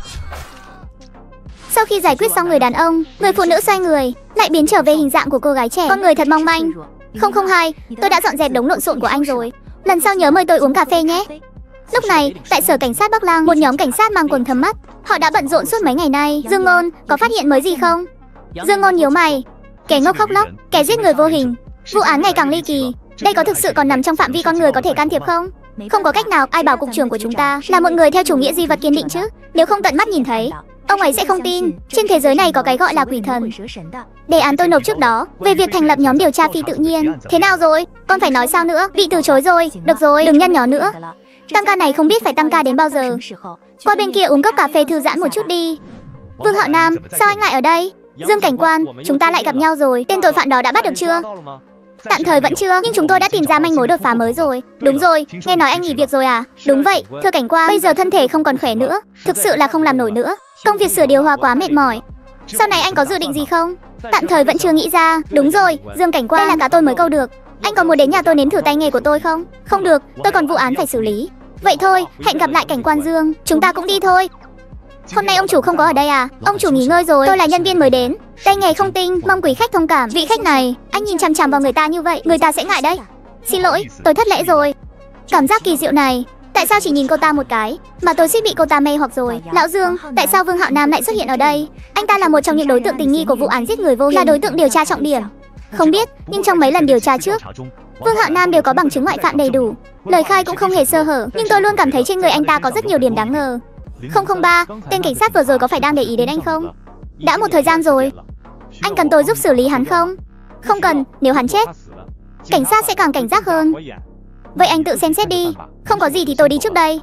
Sau khi giải quyết xong người đàn ông, người phụ nữ xoay người, lại biến trở về hình dạng của cô gái trẻ. Con người thật mong manh. Không không hai, tôi đã dọn dẹp đống lộn xộn của anh rồi. Lần sau nhớ mời tôi uống cà phê nhé. Lúc này, tại sở cảnh sát Bắc Lăng, một nhóm cảnh sát mang quần thâm mắt. Họ đã bận rộn suốt mấy ngày nay. Dương Ngôn, có phát hiện mới gì không? Dương Ngôn nhíu mày. Kẻ ngốc khóc lóc, kẻ giết người vô hình. Vụ án ngày càng ly kỳ. Đây có thực sự còn nằm trong phạm vi con người có thể can thiệp không? Không có cách nào. Ai bảo cục trưởng của chúng ta là một người theo chủ nghĩa duy vật kiên định chứ? Nếu không tận mắt nhìn thấy, ông ấy sẽ không tin. Trên thế giới này có cái gọi là quỷ thần. Đề án tôi nộp trước đó về việc thành lập nhóm điều tra phi tự nhiên. Thế nào rồi? Con phải nói sao nữa? Bị từ chối rồi. Được rồi, đừng nhăn nhó nữa. Tăng ca này không biết phải tăng ca đến bao giờ. Qua bên kia uống cốc cà phê thư giãn một chút đi. Vương Hạo Nam, sao anh lại ở đây? Dương cảnh quan, chúng ta lại gặp nhau rồi. Tên tội phạm đó đã bắt được chưa? Tạm thời vẫn chưa, nhưng chúng tôi đã tìm ra manh mối đột phá mới rồi. Đúng rồi, nghe nói anh nghỉ việc rồi à? Đúng vậy, thưa cảnh quan, bây giờ thân thể không còn khỏe nữa. Thực sự là không làm nổi nữa. Công việc sửa điều hòa quá mệt mỏi. Sau này anh có dự định gì không? Tạm thời vẫn chưa nghĩ ra. Đúng rồi, Dương cảnh quan, đây là cá tôi mới câu được. Anh có muốn đến nhà tôi nếm thử tay nghề của tôi không? Không được, tôi còn vụ án phải xử lý. Vậy thôi, hẹn gặp lại cảnh quan Dương. Chúng ta cũng đi thôi. Hôm nay ông chủ không có ở đây à? Ông chủ nghỉ ngơi rồi. Tôi là nhân viên mới đến, tay nghề không tinh, mong quý khách thông cảm. Vị khách này, anh nhìn chằm chằm vào người ta như vậy, người ta sẽ ngại đấy. Xin lỗi, tôi thất lễ rồi. Cảm giác kỳ diệu này, tại sao chỉ nhìn cô ta một cái mà tôi suýt bị cô ta mê hoặc rồi. Lão Dương, tại sao Vương Hạo Nam lại xuất hiện ở đây? Anh ta là một trong những đối tượng tình nghi của vụ án giết người vô hình, là đối tượng điều tra trọng điểm. Không biết, nhưng trong mấy lần điều tra trước, Vương Hạo Nam đều có bằng chứng ngoại phạm đầy đủ, lời khai cũng không hề sơ hở, nhưng tôi luôn cảm thấy trên người anh ta có rất nhiều điểm đáng ngờ. Không không ba, tên cảnh sát vừa rồi có phải đang để ý đến anh không? Đã một thời gian rồi. Anh cần tôi giúp xử lý hắn không? Không cần, nếu hắn chết, cảnh sát sẽ càng cảnh giác hơn. Vậy anh tự xem xét đi. Không có gì thì tôi đi trước đây.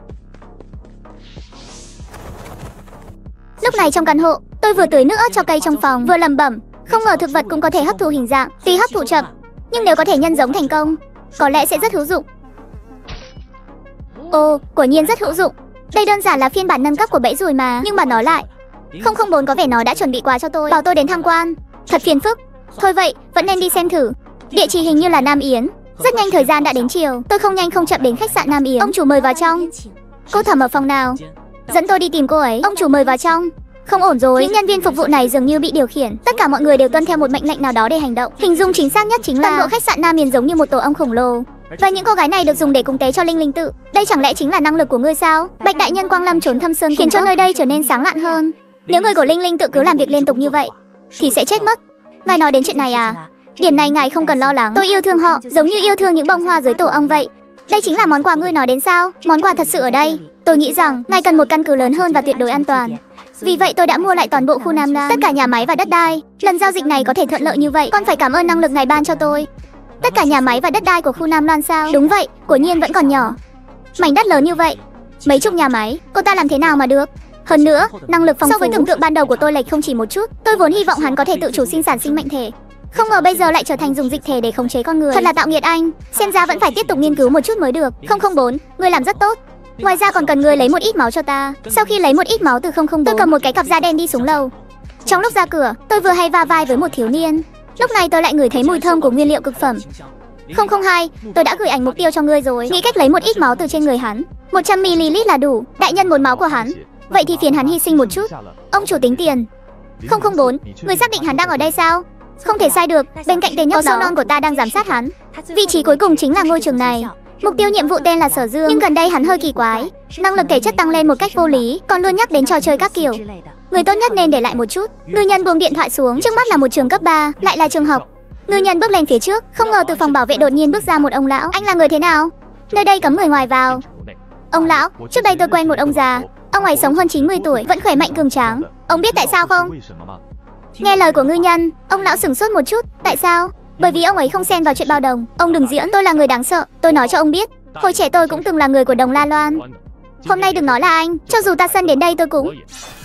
Lúc này trong căn hộ, tôi vừa tưới nước ớt cho cây trong phòng, vừa lẩm bẩm, không ngờ thực vật cũng có thể hấp thụ hình dạng. Tuy hấp thụ chậm, nhưng nếu có thể nhân giống thành công, có lẽ sẽ rất hữu dụng. Ồ, quả nhiên rất hữu dụng. Đây đơn giản là phiên bản nâng cấp của bẫy ruồi mà. Nhưng mà nói lại, không không bốn có vẻ nó đã chuẩn bị quà cho tôi, bảo tôi đến tham quan. Thật phiền phức. Thôi vậy, vẫn nên đi xem thử. Địa chỉ hình như là Nam Yến. Rất nhanh thời gian đã đến chiều. Tôi không nhanh không chậm đến khách sạn Nam Yến. Ông chủ mời vào trong. Cô Thẩm ở phòng nào? Dẫn tôi đi tìm cô ấy. Ông chủ mời vào trong. Không ổn rồi, những nhân viên phục vụ này dường như bị điều khiển. Tất cả mọi người đều tuân theo một mệnh lệnh nào đó để hành động. Hình dung chính xác nhất chính là toàn bộ khách sạn Nam Yến giống như một tổ ong khổng lồ. Và những cô gái này được dùng để cúng tế cho linh linh tự. Đây chẳng lẽ chính là năng lực của ngươi sao? Bạch đại nhân quang lâm trốn thâm sơn khiến cho nơi đây trở nên sáng lạn hơn. Nếu người của linh linh tự cứ làm việc liên tục như vậy thì sẽ chết mất. Ngài nói đến chuyện này à? Điểm này ngài không cần lo lắng. Tôi yêu thương họ giống như yêu thương những bông hoa dưới tổ ong vậy. Đây chính là món quà ngươi nói đến sao? Món quà thật sự ở đây. Tôi nghĩ rằng ngài cần một căn cứ lớn hơn và tuyệt đối an toàn. Vì vậy tôi đã mua lại toàn bộ khu Nam Lan, tất cả nhà máy và đất đai. Lần giao dịch này có thể thuận lợi như vậy, con phải cảm ơn năng lực ngài ban cho tôi. Tất cả nhà máy và đất đai của khu Nam Loan sao? Đúng vậy, của Nhiên vẫn còn nhỏ. Mảnh đất lớn như vậy, mấy chục nhà máy, cô ta làm thế nào mà được? Hơn nữa, năng lực phong phú. So với tưởng tượng ban đầu của tôi lệch không chỉ một chút. Tôi vốn hy vọng hắn có thể tự chủ sinh sản sinh mệnh thể, không ngờ bây giờ lại trở thành dùng dịch thể để khống chế con người. Thật là tạo nghiệt anh. Xem ra vẫn phải tiếp tục nghiên cứu một chút mới được. Không không bốn, ngươi làm rất tốt. Ngoài ra còn cần ngươi lấy một ít máu cho ta. Sau khi lấy một ít máu từ không không bốn, tôi cầm một cái cặp da đen đi xuống lầu. Trong lúc ra cửa, tôi vừa hay va vai với một thiếu niên. Lúc này tôi lại ngửi thấy mùi thơm của nguyên liệu cực phẩm. Không không hai, tôi đã gửi ảnh mục tiêu cho ngươi rồi. Nghĩ cách lấy một ít máu từ trên người hắn. một trăm mi li lít là đủ. Đại nhân muốn máu của hắn. Vậy thì phiền hắn hy sinh một chút. Ông chủ tính tiền. Không không bốn, ngươi xác định hắn đang ở đây sao? Không thể sai được, bên cạnh tên nhóc đó của ta đang giám sát hắn. Vị trí cuối cùng chính là ngôi trường này. Mục tiêu nhiệm vụ tên là Sở Dương, nhưng gần đây hắn hơi kỳ quái, năng lực thể chất tăng lên một cách vô lý, còn luôn nhắc đến trò chơi các kiểu. Người tốt nhất nên để lại một chút. Ngư nhân buông điện thoại xuống, trước mắt là một trường cấp ba, lại là trường học. Ngư nhân bước lên phía trước, không ngờ từ phòng bảo vệ đột nhiên bước ra một ông lão. Anh là người thế nào? Nơi đây cấm người ngoài vào. Ông lão, trước đây tôi quen một ông già. Ông ấy sống hơn chín mươi tuổi, vẫn khỏe mạnh cường tráng. Ông biết tại sao không? Nghe lời của ngư nhân, ông lão sửng sốt một chút. Tại sao? Bởi vì ông ấy không xen vào chuyện bao đồng. Ông đừng diễn, tôi là người đáng sợ. Tôi nói cho ông biết, hồi trẻ tôi cũng từng là người của Đồng La Loan. Hôm nay đừng nói là anh, cho dù ta sân đến đây tôi cũng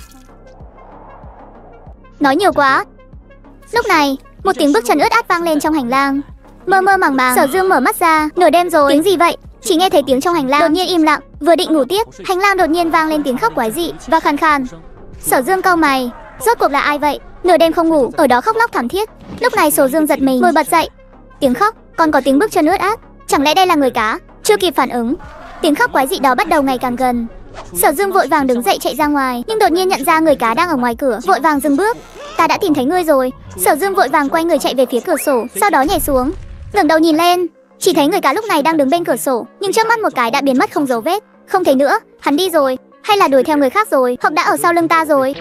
nói nhiều quá. Lúc này, một tiếng bước chân ướt át vang lên trong hành lang. Mơ mơ màng màng, Sở Dương mở mắt ra. Nửa đêm rồi. Tiếng gì vậy? Chỉ nghe thấy tiếng trong hành lang đột nhiên im lặng. Vừa định ngủ tiếp, hành lang đột nhiên vang lên tiếng khóc quái dị và khàn khàn. Sở Dương cau mày, rốt cuộc là ai vậy? Nửa đêm không ngủ, ở đó khóc lóc thảm thiết. Lúc này Sở Dương giật mình, ngồi bật dậy. Tiếng khóc, còn có tiếng bước chân ướt át. Chẳng lẽ đây là người cá? Chưa kịp phản ứng, tiếng khóc quái dị đó bắt đầu ngày càng gần. Sở Dương vội vàng đứng dậy chạy ra ngoài, nhưng đột nhiên nhận ra người cá đang ở ngoài cửa, vội vàng dừng bước. Ta đã tìm thấy ngươi rồi. Sở Dương vội vàng quay người chạy về phía cửa sổ, sau đó nhảy xuống, ngẩng đầu nhìn lên, chỉ thấy người cá lúc này đang đứng bên cửa sổ, nhưng chớp mắt một cái đã biến mất không dấu vết. Không thấy nữa, hắn đi rồi, hay là đuổi theo người khác rồi, hoặc đã ở sau lưng ta rồi.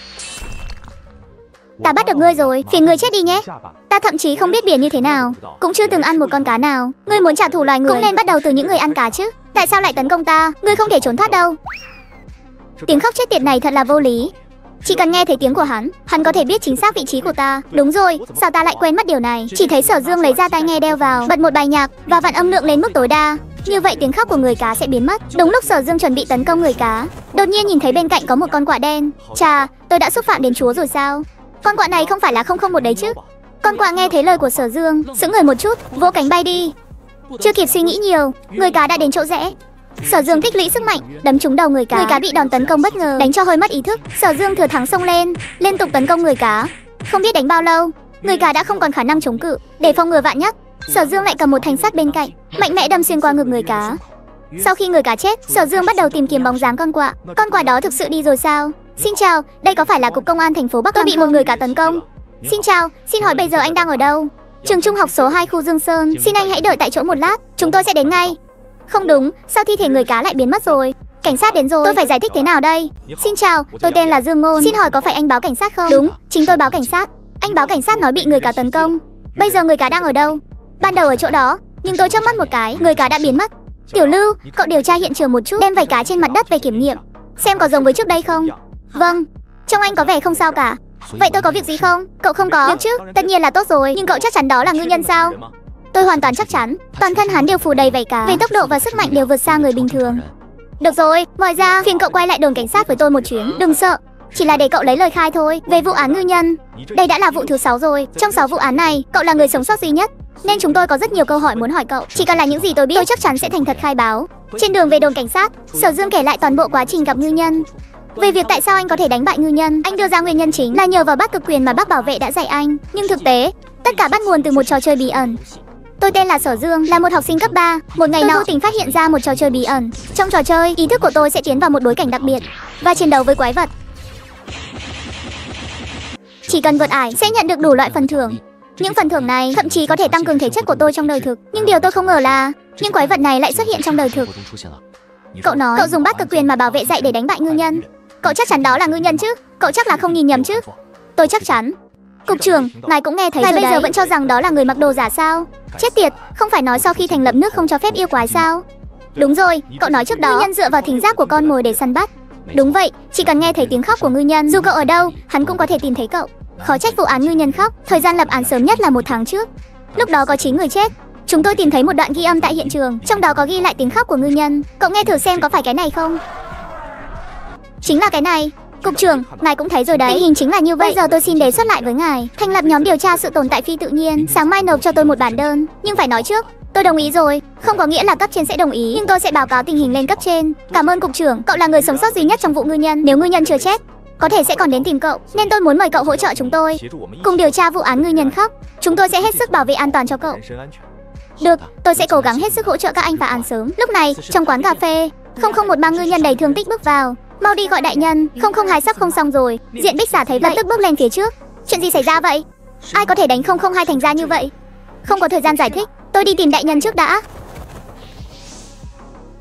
Ta bắt được ngươi rồi, phiền ngươi chết đi nhé. Ta thậm chí không biết biển như thế nào, cũng chưa từng ăn một con cá nào. Ngươi muốn trả thù loài người cũng nên bắt đầu từ những người ăn cá chứ. Tại sao lại tấn công ta? Ngươi không thể trốn thoát đâu. Tiếng khóc chết tiệt này thật là vô lý. Chỉ cần nghe thấy tiếng của hắn, hắn có thể biết chính xác vị trí của ta. Đúng rồi, sao ta lại quên mất điều này? Chỉ thấy Sở Dương lấy ra tai nghe đeo vào, bật một bài nhạc và vặn âm lượng lên mức tối đa. Như vậy tiếng khóc của người cá sẽ biến mất. Đúng lúc Sở Dương chuẩn bị tấn công người cá, đột nhiên nhìn thấy bên cạnh có một con quạ đen. Chà, tôi đã xúc phạm đến Chúa rồi sao? Con quạ này không phải là không không một đấy chứ? Con quạ nghe thấy lời của Sở Dương, sững người một chút, vỗ cánh bay đi. Chưa kịp suy nghĩ nhiều, người cá đã đến chỗ rẽ. Sở Dương tích lũy sức mạnh, đấm trúng đầu người cá. Người cá bị đòn tấn công bất ngờ, đánh cho hơi mất ý thức. Sở Dương thừa thắng xông lên, liên tục tấn công người cá. Không biết đánh bao lâu, người cá đã không còn khả năng chống cự. Để phòng ngừa vạn nhất, Sở Dương lại cầm một thanh sắt bên cạnh, mạnh mẽ đâm xuyên qua ngực người cá. Sau khi người cá chết, Sở Dương bắt đầu tìm kiếm bóng dáng con quạ. Con quạ đó thực sự đi rồi sao? Xin chào, đây có phải là cục công an thành phố Bắc Tôi bị một người cá tấn công. Xin chào, xin hỏi bây giờ anh đang ở đâu? Trường trung học số hai khu Dương Sơn. Xin anh hãy đợi tại chỗ một lát, chúng tôi sẽ đến ngay. Không đúng, sao thi thể người cá lại biến mất rồi? Cảnh sát đến rồi, tôi phải giải thích thế nào đây? Xin chào, tôi tên là Dương Ngôn. Xin hỏi có phải anh báo cảnh sát không? Đúng, chính tôi báo cảnh sát. Anh báo cảnh sát nói bị người cá tấn công. Bây giờ người cá đang ở đâu? Ban đầu ở chỗ đó, nhưng tôi chớp mắt một cái, người cá đã biến mất. Tiểu Lưu, cậu điều tra hiện trường một chút, đem vảy cá trên mặt đất về kiểm nghiệm, xem có giống với trước đây không? Vâng, trông anh có vẻ không sao cả. Vậy tôi có việc gì không? Cậu không có. Được chứ, tất nhiên là tốt rồi, nhưng cậu chắc chắn đó là ngư nhân sao? Tôi hoàn toàn chắc chắn, toàn thân hắn đều phủ đầy vảy cá, về tốc độ và sức mạnh đều vượt xa người bình thường. Được rồi, ngoài ra phiền cậu quay lại đồn cảnh sát với tôi một chuyến. Đừng sợ, chỉ là để cậu lấy lời khai thôi. Về vụ án ngư nhân, đây đã là vụ thứ sáu rồi. Trong sáu vụ án này, cậu là người sống sót duy nhất, nên chúng tôi có rất nhiều câu hỏi muốn hỏi cậu. Chỉ cần là những gì tôi biết, tôi chắc chắn sẽ thành thật khai báo. Trên đường về đồn cảnh sát, Sở Dương kể lại toàn bộ quá trình gặp ngư nhân. Về việc tại sao anh có thể đánh bại ngư nhân, anh đưa ra nguyên nhân chính là nhờ vào bác cực quyền mà bác bảo vệ đã dạy anh. Nhưng thực tế, tất cả bắt nguồn từ một trò chơi bí ẩn. Tôi tên là Sở Dương, là một học sinh cấp ba. Một ngày nọ, vô tình phát hiện ra một trò chơi bí ẩn. Trong trò chơi, ý thức của tôi sẽ tiến vào một bối cảnh đặc biệt và chiến đấu với quái vật. Chỉ cần vượt ải sẽ nhận được đủ loại phần thưởng. Những phần thưởng này thậm chí có thể tăng cường thể chất của tôi trong đời thực. Nhưng điều tôi không ngờ là những quái vật này lại xuất hiện trong đời thực. Cậu nói cậu dùng bát cực quyền mà bảo vệ dạy để đánh bại ngư nhân. Cậu chắc chắn đó là ngư nhân chứ? Cậu chắc là không nhìn nhầm chứ? Tôi chắc chắn. Cục trưởng, ngài cũng nghe thấy ngài rồi bây giờ vẫn cho rằng đó là người mặc đồ giả sao? Chết tiệt, không phải nói sau khi thành lập nước không cho phép yêu quái sao? Đúng rồi, cậu nói trước đó ngư nhân dựa vào thính giác của con mồi để săn bắt. Đúng vậy, chỉ cần nghe thấy tiếng khóc của ngư nhân, dù cậu ở đâu, hắn cũng có thể tìm thấy cậu. Khó trách vụ án ngư nhân khóc, thời gian lập án sớm nhất là một tháng trước. Lúc đó có chín người chết. Chúng tôi tìm thấy một đoạn ghi âm tại hiện trường, trong đó có ghi lại tiếng khóc của ngư nhân. Cậu nghe thử xem có phải cái này không? Chính là cái này. Cục trưởng, ngài cũng thấy rồi đấy, tình hình chính là như vậy. Bây giờ tôi xin đề xuất lại với ngài, thành lập nhóm điều tra sự tồn tại phi tự nhiên, sáng mai nộp cho tôi một bản đơn. Nhưng phải nói trước, tôi đồng ý rồi, không có nghĩa là cấp trên sẽ đồng ý, nhưng tôi sẽ báo cáo tình hình lên cấp trên. Cảm ơn cục trưởng, cậu là người sống sót duy nhất trong vụ ngư nhân. Nếu ngư nhân chưa chết, có thể sẽ còn đến tìm cậu, nên tôi muốn mời cậu hỗ trợ chúng tôi cùng điều tra vụ án ngư nhân khóc. Chúng tôi sẽ hết sức bảo vệ an toàn cho cậu. Được, tôi sẽ cố gắng hết sức hỗ trợ các anh phá án sớm. Lúc này, trong quán cà phê, không không một ba ngư nhân đầy thương tích bước vào. Mau đi gọi đại nhân, không không hai sắp không xong rồi. Diện Bích Giả thấy vậy lập tức bước lên phía trước. Chuyện gì xảy ra vậy? Ai có thể đánh không không hai thành ra như vậy? Không có thời gian giải thích, tôi đi tìm đại nhân trước đã.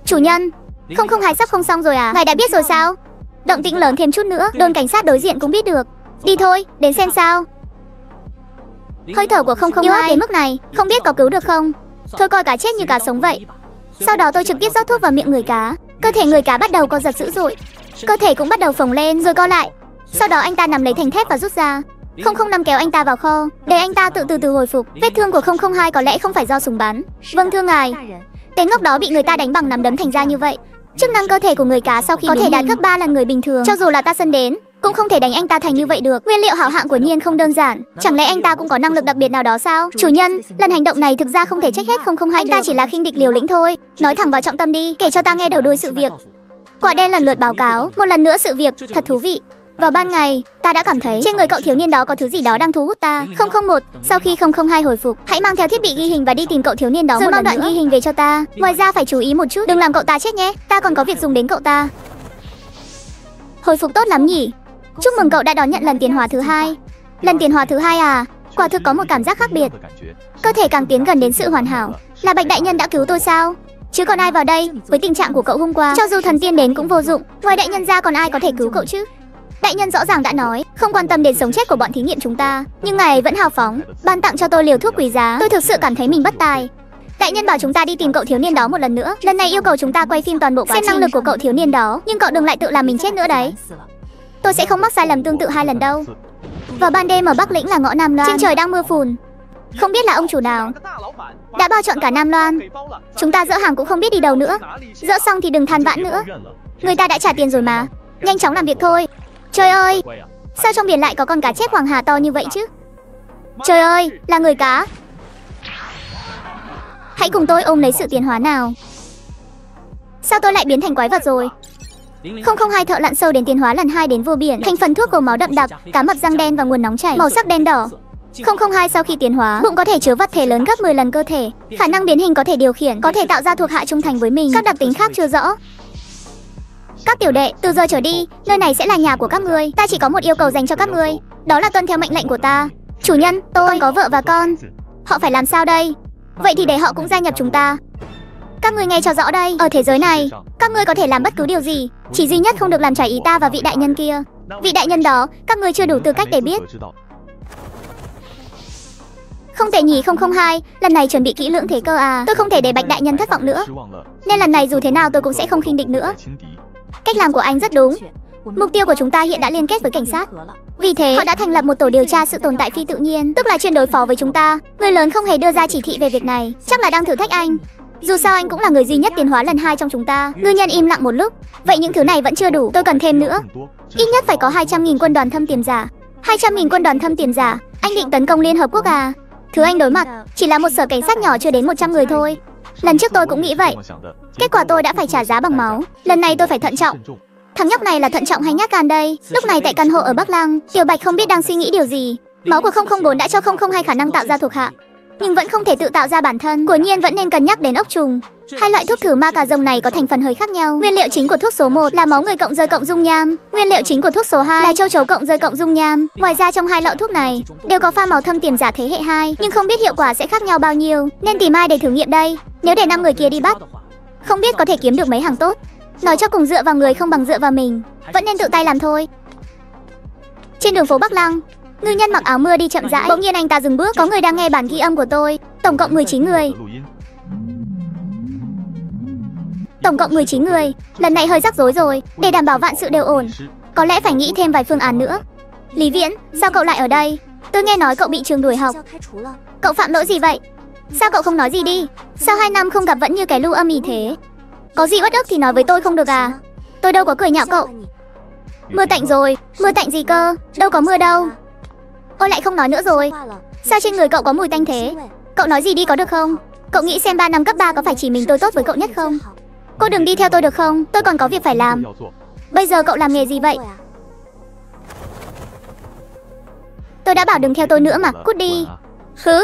Chủ nhân, không không hai sắp không xong rồi à? Ngài đã biết rồi sao? Động tĩnh lớn thêm chút nữa, đồn cảnh sát đối diện cũng biết được. Đi thôi, đến xem sao. Hơi thở của không không hai đến mức này, không biết có cứu được không? Thôi coi cá chết như cá sống vậy. Sau đó tôi trực tiếp rót thuốc vào miệng người cá. Cơ thể người cá bắt đầu co giật dữ dội, cơ thể cũng bắt đầu phồng lên rồi co lại. Sau đó anh ta nắm lấy thanh thép và rút ra. không không năm kéo anh ta vào kho, để anh ta tự từ từ hồi phục. Vết thương của không không hai có lẽ không phải do súng bắn. Vâng thưa ngài. Tên ngốc đó bị người ta đánh bằng nắm đấm thành ra như vậy. Chức năng cơ thể của người cá sau khi có thể đạt gấp ba lần người bình thường. Cho dù là ta sân đến, cũng không thể đánh anh ta thành như vậy được. Nguyên liệu hảo hạng của Nhiên không đơn giản. Chẳng lẽ anh ta cũng có năng lực đặc biệt nào đó sao? Chủ nhân, lần hành động này thực ra không thể trách hết không không hai. Anh ta chỉ là khinh địch liều lĩnh thôi. Nói thẳng vào trọng tâm đi, kể cho ta nghe đầu đuôi sự việc. Quả đen lần lượt báo cáo một lần nữa sự việc, thật thú vị. Vào ban ngày, ta đã cảm thấy trên người cậu thiếu niên đó có thứ gì đó đang thu hút ta. không không một, sau khi không không hai hồi phục, hãy mang theo thiết bị ghi hình và đi tìm cậu thiếu niên đó rồi một mang đoạn nữa. Ghi hình về cho ta. Ngoài ra phải chú ý một chút, đừng làm cậu ta chết nhé. Ta còn có việc dùng đến cậu ta. Hồi phục tốt lắm nhỉ. Chúc mừng cậu đã đón nhận lần tiến hóa thứ hai. Lần tiến hóa thứ hai à? Quả thực có một cảm giác khác biệt. Cơ thể càng tiến gần đến sự hoàn hảo. Là Bạch đại nhân đã cứu tôi sao? Chứ còn ai vào đây? Với tình trạng của cậu hôm qua, cho dù thần tiên đến cũng vô dụng. Ngoài đại nhân ra còn ai có thể cứu cậu chứ? Đại nhân rõ ràng đã nói không quan tâm đến sống chết của bọn thí nghiệm chúng ta, nhưng ngài ấy vẫn hào phóng ban tặng cho tôi liều thuốc quý giá. Tôi thực sự cảm thấy mình bất tài. Đại nhân bảo chúng ta đi tìm cậu thiếu niên đó một lần nữa. Lần này yêu cầu chúng ta quay phim toàn bộ quá trình, xem năng lực của cậu thiếu niên đó. Nhưng cậu đừng lại tự làm mình chết nữa đấy. Tôi sẽ không mắc sai lầm tương tự hai lần đâu. Vào ban đêm ở Bắc Lĩnh là ngõ Nam Loan, trên trời đang mưa phùn. Không biết là ông chủ nào đã bao trọn cả Nam Loan. Chúng ta dỡ hàng cũng không biết đi đâu nữa. Dỡ xong thì đừng than vãn nữa. Người ta đã trả tiền rồi mà. Nhanh chóng làm việc thôi. Trời ơi, sao trong biển lại có con cá chép hoàng hà to như vậy chứ? Trời ơi, là người cá. Hãy cùng tôi ôm lấy sự tiến hóa nào. Sao tôi lại biến thành quái vật rồi? không không hai thợ lặn sâu đến tiến hóa lần hai đến vô biển. Thành phần thuốc gồm máu đậm đặc, cá mập răng đen và nguồn nóng chảy màu sắc đen đỏ. không không hai sau khi tiến hóa, bụng có thể chứa vật thể lớn gấp mười lần cơ thể. Khả năng biến hình có thể điều khiển, có thể tạo ra thuộc hạ trung thành với mình. Các đặc tính khác chưa rõ. Các tiểu đệ, từ giờ trở đi, nơi này sẽ là nhà của các ngươi. Ta chỉ có một yêu cầu dành cho các ngươi, đó là tuân theo mệnh lệnh của ta. Chủ nhân, tôi còn có vợ và con. Họ phải làm sao đây? Vậy thì để họ cũng gia nhập chúng ta. Các ngươi nghe cho rõ đây, ở thế giới này, các ngươi có thể làm bất cứ điều gì, chỉ duy nhất không được làm trái ý ta và vị đại nhân kia. Vị đại nhân đó, các ngươi chưa đủ tư cách để biết. Không tệ nhỉ không không hai, lần này chuẩn bị kỹ lưỡng thế cơ à. Tôi không thể để Bạch đại nhân thất vọng nữa. Nên lần này dù thế nào tôi cũng sẽ không khinh địch nữa. Cách làm của anh rất đúng. Mục tiêu của chúng ta hiện đã liên kết với cảnh sát. Vì thế, họ đã thành lập một tổ điều tra sự tồn tại phi tự nhiên, tức là chuyên đối phó với chúng ta. Người lớn không hề đưa ra chỉ thị về việc này, chắc là đang thử thách anh. Dù sao anh cũng là người duy nhất tiến hóa lần hai trong chúng ta. Ngư nhân im lặng một lúc. Vậy những thứ này vẫn chưa đủ, tôi cần thêm nữa. Ít nhất phải có hai trăm nghìn quân đoàn thâm tiềm giả. hai trăm nghìn quân đoàn thâm tiềm giả. Anh định tấn công Liên Hợp Quốc à? Thứ anh đối mặt chỉ là một sở cảnh sát nhỏ chưa đến một trăm người thôi. Lần trước tôi cũng nghĩ vậy. Kết quả tôi đã phải trả giá bằng máu. Lần này tôi phải thận trọng. Thằng nhóc này là thận trọng hay nhát gan đây? Lúc này tại căn hộ ở Bắc Lăng, Tiểu Bạch không biết đang suy nghĩ điều gì. Máu của không không bốn đã cho không không hai khả năng tạo ra thuộc hạ, nhưng vẫn không thể tự tạo ra bản thân. Quả nhiên vẫn nên cân nhắc đến ốc trùng. Hai loại thuốc thử ma cà rồng này có thành phần hơi khác nhau. Nguyên liệu chính của thuốc số một là máu người cộng rơi cộng dung nham. Nguyên liệu chính của thuốc số hai là châu chấu cộng rơi cộng dung nham. Ngoài ra trong hai lọ thuốc này đều có pha màu thâm tiềm giả thế hệ hai, nhưng không biết hiệu quả sẽ khác nhau bao nhiêu, nên tìm ai để thử nghiệm đây? Nếu để năm người kia đi bắt, không biết có thể kiếm được mấy hàng tốt. Nói cho cùng dựa vào người không bằng dựa vào mình, vẫn nên tự tay làm thôi. Trên đường phố Bắc Lăng, ngư nhân mặc áo mưa đi chậm rãi. Bỗng nhiên anh ta dừng bước. Có người đang nghe bản ghi âm của tôi. Tổng cộng mười chín người. Tổng cộng mười chín người. Lần này hơi rắc rối rồi. Để đảm bảo vạn sự đều ổn, có lẽ phải nghĩ thêm vài phương án nữa. Lý Viễn, sao cậu lại ở đây? Tôi nghe nói cậu bị trường đuổi học. Cậu phạm lỗi gì vậy? Sao cậu không nói gì đi? Sao hai năm không gặp vẫn như cái lưu âm ỉ thế? Có gì uất ức thì nói với tôi không được à? Tôi đâu có cười nhạo cậu. Mưa tạnh rồi. Mưa tạnh gì cơ? Đâu có mưa đâu. Ôi lại không nói nữa rồi. Sao trên người cậu có mùi tanh thế? Cậu nói gì đi có được không? Cậu nghĩ xem ba năm cấp ba có phải chỉ mình tôi tốt với cậu nhất không? Cô đừng đi theo tôi được không? Tôi còn có việc phải làm. Bây giờ cậu làm nghề gì vậy? Tôi đã bảo đừng theo tôi nữa mà. Cút đi. Hứ.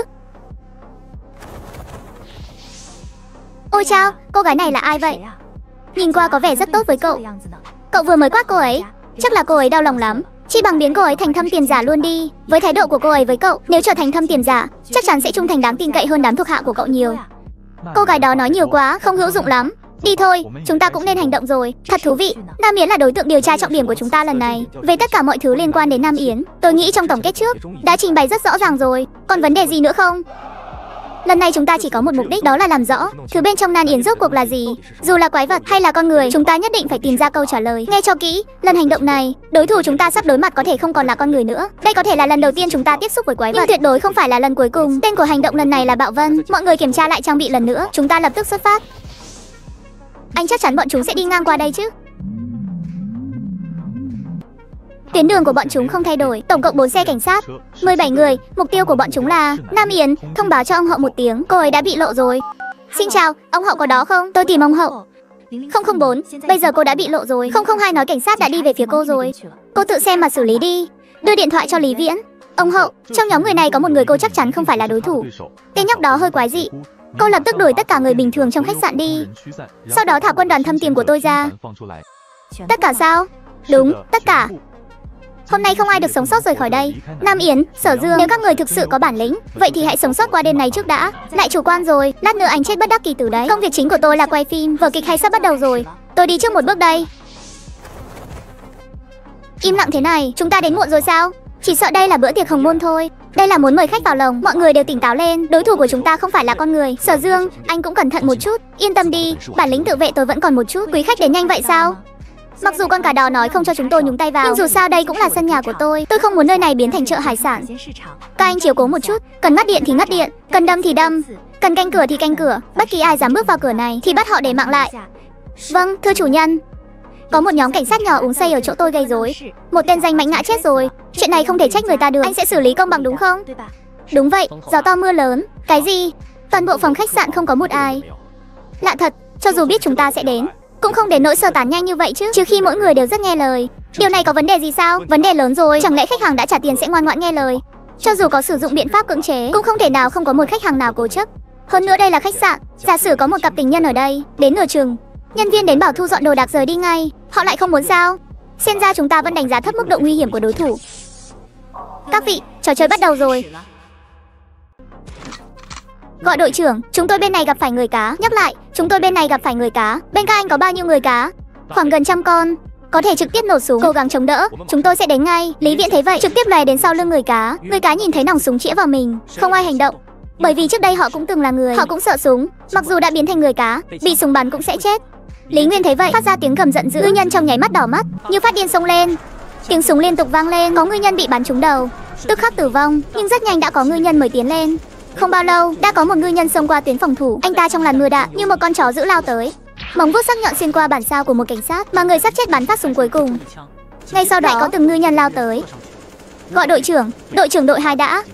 Ôi chao, cô gái này là ai vậy? Nhìn qua có vẻ rất tốt với cậu. Cậu vừa mới quát cô ấy, chắc là cô ấy đau lòng lắm. Chi bằng biến cô ấy thành thâm tiền giả luôn đi. Với thái độ của cô ấy với cậu, nếu trở thành thâm tiền giả, chắc chắn sẽ trung thành đáng tin cậy hơn đám thuộc hạ của cậu nhiều. Cô gái đó nói nhiều quá, không hữu dụng lắm. Đi thôi, chúng ta cũng nên hành động rồi. Thật thú vị, Nam Yến là đối tượng điều tra trọng điểm của chúng ta lần này. Về tất cả mọi thứ liên quan đến Nam Yến, tôi nghĩ trong tổng kết trước đã trình bày rất rõ ràng rồi. Còn vấn đề gì nữa không? Lần này chúng ta chỉ có một mục đích, đó là làm rõ thứ bên trong Nam Yến rốt cuộc là gì. Dù là quái vật hay là con người, chúng ta nhất định phải tìm ra câu trả lời. Nghe cho kỹ, lần hành động này, đối thủ chúng ta sắp đối mặt có thể không còn là con người nữa. Đây có thể là lần đầu tiên chúng ta tiếp xúc với quái vật, nhưng tuyệt đối không phải là lần cuối cùng. Tên của hành động lần này là Bạo Vân. Mọi người kiểm tra lại trang bị lần nữa. Chúng ta lập tức xuất phát. Anh chắc chắn bọn chúng sẽ đi ngang qua đây chứ? Tuyến đường của bọn chúng không thay đổi, tổng cộng bốn xe cảnh sát, mười bảy người. Mục tiêu của bọn chúng là Nam Yến. Thông báo cho ông Hậu một tiếng, cô ấy đã bị lộ rồi. Xin chào, ông Hậu có đó không? Tôi tìm ông Hậu. không không bốn, bây giờ cô đã bị lộ rồi. không không hai nói cảnh sát đã đi về phía cô rồi. Cô tự xem mà xử lý đi. Đưa điện thoại cho Lý Viễn. Ông Hậu, trong nhóm người này có một người cô chắc chắn không phải là đối thủ. Tên nhóc đó hơi quái dị. Cô lập tức đuổi tất cả người bình thường trong khách sạn đi. Sau đó thả quân đoàn thâm tiềm của tôi ra. Tất cả sao? Đúng, tất cả. Hôm nay không ai được sống sót rời khỏi đây. Nam Yến, Sở Dương, nếu các người thực sự có bản lĩnh, vậy thì hãy sống sót qua đêm này trước đã. Lại chủ quan rồi, lát nữa anh chết bất đắc kỳ tử đấy. Công việc chính của tôi là quay phim, vở kịch hay sắp bắt đầu rồi. Tôi đi trước một bước đây. Im lặng thế này, chúng ta đến muộn rồi sao? Chỉ sợ đây là bữa tiệc hồng môn thôi. Đây là muốn mời khách vào lồng, mọi người đều tỉnh táo lên. Đối thủ của chúng ta không phải là con người. Sở Dương, anh cũng cẩn thận một chút. Yên tâm đi, bản lĩnh tự vệ tôi vẫn còn một chút. Quý khách đến nhanh vậy sao? Mặc dù con cá đỏ nói không cho chúng tôi nhúng tay vào, nhưng dù sao đây cũng là sân nhà của tôi. Tôi không muốn nơi này biến thành chợ hải sản. Các anh chiếu cố một chút. Cần ngắt điện thì ngắt điện, cần đâm thì đâm, cần canh cửa thì canh cửa. Bất kỳ ai dám bước vào cửa này thì bắt họ để mạng lại. Vâng, thưa chủ nhân. Có một nhóm cảnh sát nhỏ uống say ở chỗ tôi gây rối. Một tên danh mãnh ngã chết rồi. Chuyện này không thể trách người ta được. Anh sẽ xử lý công bằng đúng không? Đúng vậy, gió to mưa lớn. Cái gì? Toàn bộ phòng khách sạn không có một ai. Lạ thật, cho dù biết chúng ta sẽ đến, cũng không đến nỗi sơ tán nhanh như vậy chứ. Trừ khi mỗi người đều rất nghe lời. Điều này có vấn đề gì sao? Vấn đề lớn rồi. Chẳng lẽ khách hàng đã trả tiền sẽ ngoan ngoãn nghe lời? Cho dù có sử dụng biện pháp cưỡng chế, cũng không thể nào không có một khách hàng nào cố chấp. Hơn nữa đây là khách sạn. Giả sử có một cặp tình nhân ở đây, đến nửa chừng, nhân viên đến bảo thu dọn đồ đạc rời đi ngay. Họ lại không muốn sao? Xem ra chúng ta vẫn đánh giá thấp mức độ nguy hiểm của đối thủ. Các vị, trò chơi bắt đầu rồi. Gọi đội trưởng, chúng tôi bên này gặp phải người cá. Nhắc lại, chúng tôi bên này gặp phải người cá. Bên các anh có bao nhiêu người cá? Khoảng gần trăm con. Có thể trực tiếp nổ súng, cố gắng chống đỡ. Chúng tôi sẽ đến ngay. Lý Viễn thấy vậy, trực tiếp lòe đến sau lưng người cá. Người cá nhìn thấy nòng súng chĩa vào mình, không ai hành động. Bởi vì trước đây họ cũng từng là người, họ cũng sợ súng. Mặc dù đã biến thành người cá, bị súng bắn cũng sẽ chết. Lý Nguyên thấy vậy, phát ra tiếng gầm giận dữ. Ngư nhân trong nháy mắt đỏ mắt, như phát điên xông lên. Tiếng súng liên tục vang lên, có ngư nhân bị bắn trúng đầu, tức khắc tử vong. Nhưng rất nhanh đã có ngư nhân mới tiến lên. Không bao lâu, đã có một ngư nhân xông qua tuyến phòng thủ. Anh ta trong làn mưa đạn như một con chó dữ lao tới, móng vuốt sắc nhọn xuyên qua bản sao của một cảnh sát, mà người sắp chết bắn phát súng cuối cùng. Ngay sau đó có từng ngư nhân lao tới. Gọi đội trưởng, đội trưởng đội hai đã.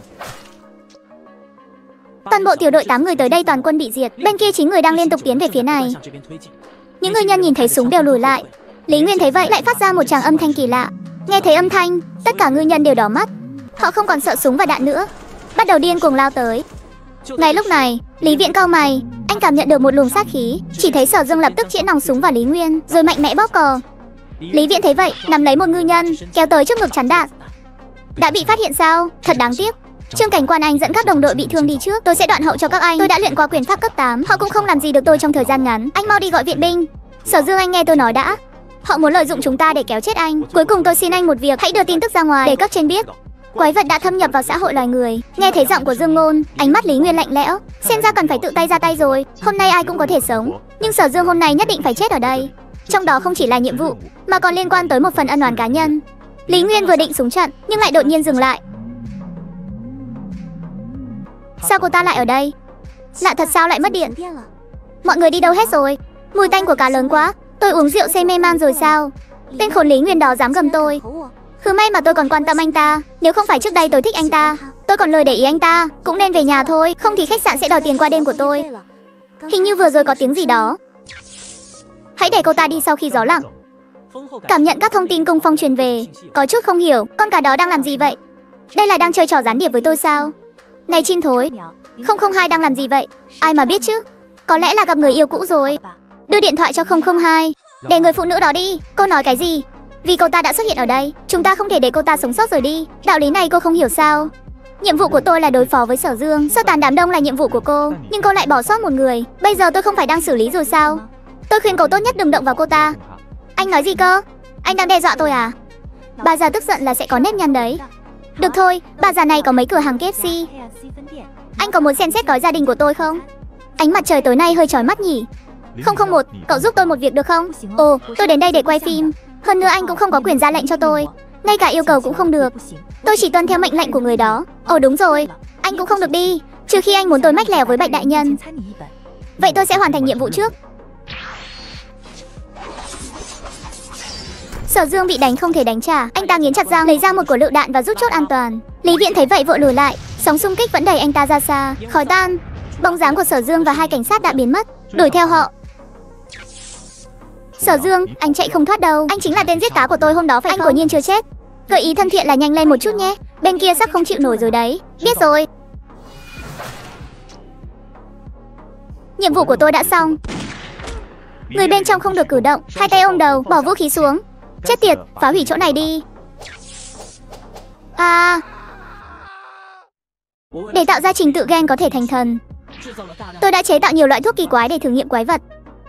Toàn bộ tiểu đội tám người tới đây toàn quân bị diệt. Bên kia chín người đang liên tục tiến về phía này. Những ngư nhân nhìn thấy súng đều lùi lại. Lý Nguyên thấy vậy lại phát ra một tràng âm thanh kỳ lạ. Nghe thấy âm thanh, tất cả ngư nhân đều đỏ mắt. Họ không còn sợ súng và đạn nữa, bắt đầu điên cuồng lao tới. Ngay lúc này, Lý Viễn cau mày, anh cảm nhận được một luồng sát khí. Chỉ thấy Sở Dương lập tức chĩa nòng súng vào Lý Nguyên, rồi mạnh mẽ bóp cò. Lý Viễn thấy vậy, nắm lấy một ngư nhân, kéo tới trước ngực chắn đạn. Đã bị phát hiện sao? Thật đáng tiếc. Trương Cảnh Quan anh dẫn các đồng đội bị thương đi trước. Tôi sẽ đoạn hậu cho các anh. Tôi đã luyện qua quyền pháp cấp tám. Họ cũng không làm gì được tôi trong thời gian ngắn. Anh mau đi gọi viện binh. Sở Dương anh nghe tôi nói đã. Họ muốn lợi dụng chúng ta để kéo chết anh. Cuối cùng tôi xin anh một việc, hãy đưa tin tức ra ngoài để cấp trên biết. Quái vật đã thâm nhập vào xã hội loài người. Nghe thấy giọng của Dương Ngôn, ánh mắt Lý Nguyên lạnh lẽo. Xem ra cần phải tự tay ra tay rồi. Hôm nay ai cũng có thể sống, nhưng Sở Dương hôm nay nhất định phải chết ở đây. Trong đó không chỉ là nhiệm vụ, mà còn liên quan tới một phần ân oán cá nhân. Lý Nguyên vừa định súng trận, nhưng lại đột nhiên dừng lại. Sao cô ta lại ở đây? Lạ thật, sao lại mất điện? Mọi người đi đâu hết rồi? Mùi tanh của cá lớn quá. Tôi uống rượu say mê man rồi sao? Tên khốn Lý Nguyên đó dám gầm tôi. Cứ may mà tôi còn quan tâm anh ta. Nếu không phải trước đây tôi thích anh ta, tôi còn lời để ý anh ta, cũng nên về nhà thôi. Không thì khách sạn sẽ đòi tiền qua đêm của tôi. Hình như vừa rồi có tiếng gì đó. Hãy để cô ta đi sau khi gió lặng. Cảm nhận các thông tin cung phong truyền về, có chút không hiểu. Con cá đó đang làm gì vậy? Đây là đang chơi trò gián điệp với tôi sao? Này chim thối, không không hai đang làm gì vậy? Ai mà biết chứ? Có lẽ là gặp người yêu cũ rồi. Đưa điện thoại cho không không hai. Để người phụ nữ đó đi. Cô nói cái gì? Vì cô ta đã xuất hiện ở đây, chúng ta không thể để cô ta sống sót rời đi. Đạo lý này cô không hiểu sao? Nhiệm vụ của tôi là đối phó với Sở Dương, sơ tán đám đông là nhiệm vụ của cô, nhưng cô lại bỏ sót một người. Bây giờ tôi không phải đang xử lý rồi sao? Tôi khuyên cậu tốt nhất đừng động vào cô ta. Anh nói gì cơ? Anh đang đe dọa tôi à? Bà già tức giận là sẽ có nếp nhăn đấy. Được thôi, bà già này có mấy cửa hàng ca ép xê. Anh có muốn xem xét gói gia đình của tôi không? Ánh mặt trời tối nay hơi chói mắt nhỉ? Không không một, cậu giúp tôi một việc được không? Ồ, tôi đến đây để quay phim. Hơn nữa anh cũng không có quyền ra lệnh cho tôi. Ngay cả yêu cầu cũng không được. Tôi chỉ tuân theo mệnh lệnh của người đó. Ồ đúng rồi, anh cũng không được đi, trừ khi anh muốn tôi mách lèo với Bạch đại nhân. Vậy tôi sẽ hoàn thành nhiệm vụ trước. Sở Dương bị đánh không thể đánh trả. Anh ta nghiến chặt răng, lấy ra một quả lựu đạn và rút chốt an toàn. Lý Viễn thấy vậy vội lùi lại. Sóng xung kích vẫn đẩy anh ta ra xa. Khói tan. Bóng dáng của Sở Dương và hai cảnh sát đã biến mất. Đuổi theo họ. Sở Dương, anh chạy không thoát đâu. Anh chính là tên giết cá của tôi hôm đó phải không? Anh quả nhiên chưa chết. Gợi ý thân thiện là nhanh lên một chút nhé. Bên kia sắp không chịu nổi rồi đấy. Biết rồi. Nhiệm vụ của tôi đã xong. Người bên trong không được cử động. Hai tay ôm đầu, bỏ vũ khí xuống. Chết tiệt, phá hủy chỗ này đi. À, để tạo ra trình tự gen có thể thành thần, tôi đã chế tạo nhiều loại thuốc kỳ quái để thử nghiệm quái vật.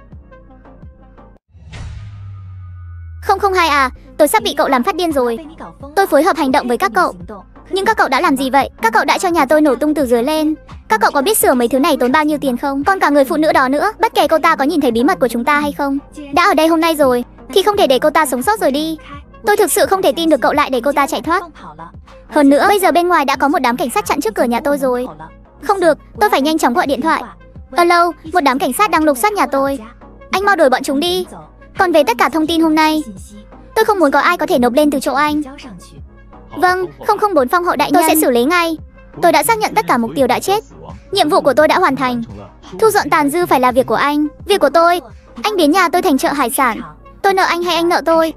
Không không hai à, tôi sắp bị cậu làm phát điên rồi. Tôi phối hợp hành động với các cậu. Nhưng các cậu đã làm gì vậy? Các cậu đã cho nhà tôi nổ tung từ dưới lên. Các cậu có biết sửa mấy thứ này tốn bao nhiêu tiền không? Còn cả người phụ nữ đó nữa, bất kể cô ta có nhìn thấy bí mật của chúng ta hay không. Đã ở đây hôm nay rồi thì không thể để cô ta sống sót rồi đi. Tôi thực sự không thể tin được cậu lại để cô ta chạy thoát. Hơn nữa, bây giờ bên ngoài đã có một đám cảnh sát chặn trước cửa nhà tôi rồi. Không được, tôi phải nhanh chóng gọi điện thoại. Alo, một đám cảnh sát đang lục soát nhà tôi. Anh mau đuổi bọn chúng đi. Còn về tất cả thông tin hôm nay, tôi không muốn có ai có thể nộp lên từ chỗ anh. Vâng, không không bốn phong hộ đại nhân. Tôi sẽ xử lý ngay. Tôi đã xác nhận tất cả mục tiêu đã chết. Nhiệm vụ của tôi đã hoàn thành. Thu dọn tàn dư phải là việc của anh. Việc của tôi. Anh biến nhà tôi thành chợ hải sản. Tôi nợ anh hay anh nợ tôi?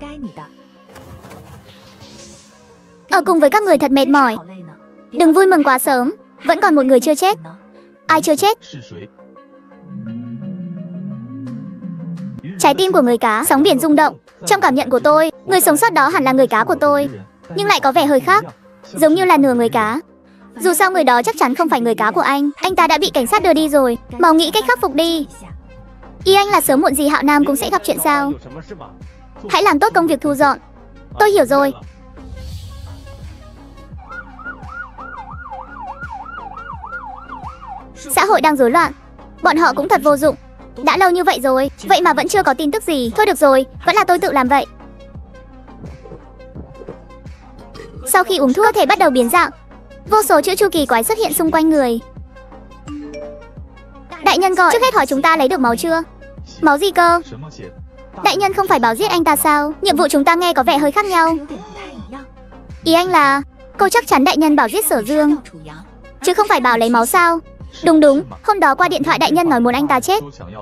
Ở cùng với các người thật mệt mỏi. Đừng vui mừng quá sớm. Vẫn còn một người chưa chết. Ai chưa chết? Trái tim của người cá, sóng biển rung động. Trong cảm nhận của tôi, người sống sót đó hẳn là người cá của tôi, nhưng lại có vẻ hơi khác, giống như là nửa người cá. Dù sao người đó chắc chắn không phải người cá của anh. Anh ta đã bị cảnh sát đưa đi rồi. Mau nghĩ cách khắc phục đi. Ý anh là sớm muộn gì Hạo Nam cũng sẽ gặp chuyện sao? Hãy làm tốt công việc thu dọn. Tôi hiểu rồi. Xã hội đang rối loạn. Bọn họ cũng thật vô dụng. Đã lâu như vậy rồi, vậy mà vẫn chưa có tin tức gì. Thôi được rồi, vẫn là tôi tự làm vậy. Sau khi uống thuốc, cơ thể bắt đầu biến dạng. Vô số chữ chu kỳ quái xuất hiện xung quanh người. Đại nhân gọi. Trước hết hỏi chúng ta lấy được máu chưa? Máu gì cơ? Đại nhân không phải bảo giết anh ta sao? Nhiệm vụ chúng ta nghe có vẻ hơi khác nhau. Ý anh là cô chắc chắn đại nhân bảo giết Sở Dương, chứ không phải bảo lấy máu sao? Đúng đúng, hôm đó qua điện thoại đại nhân nói muốn anh ta chết.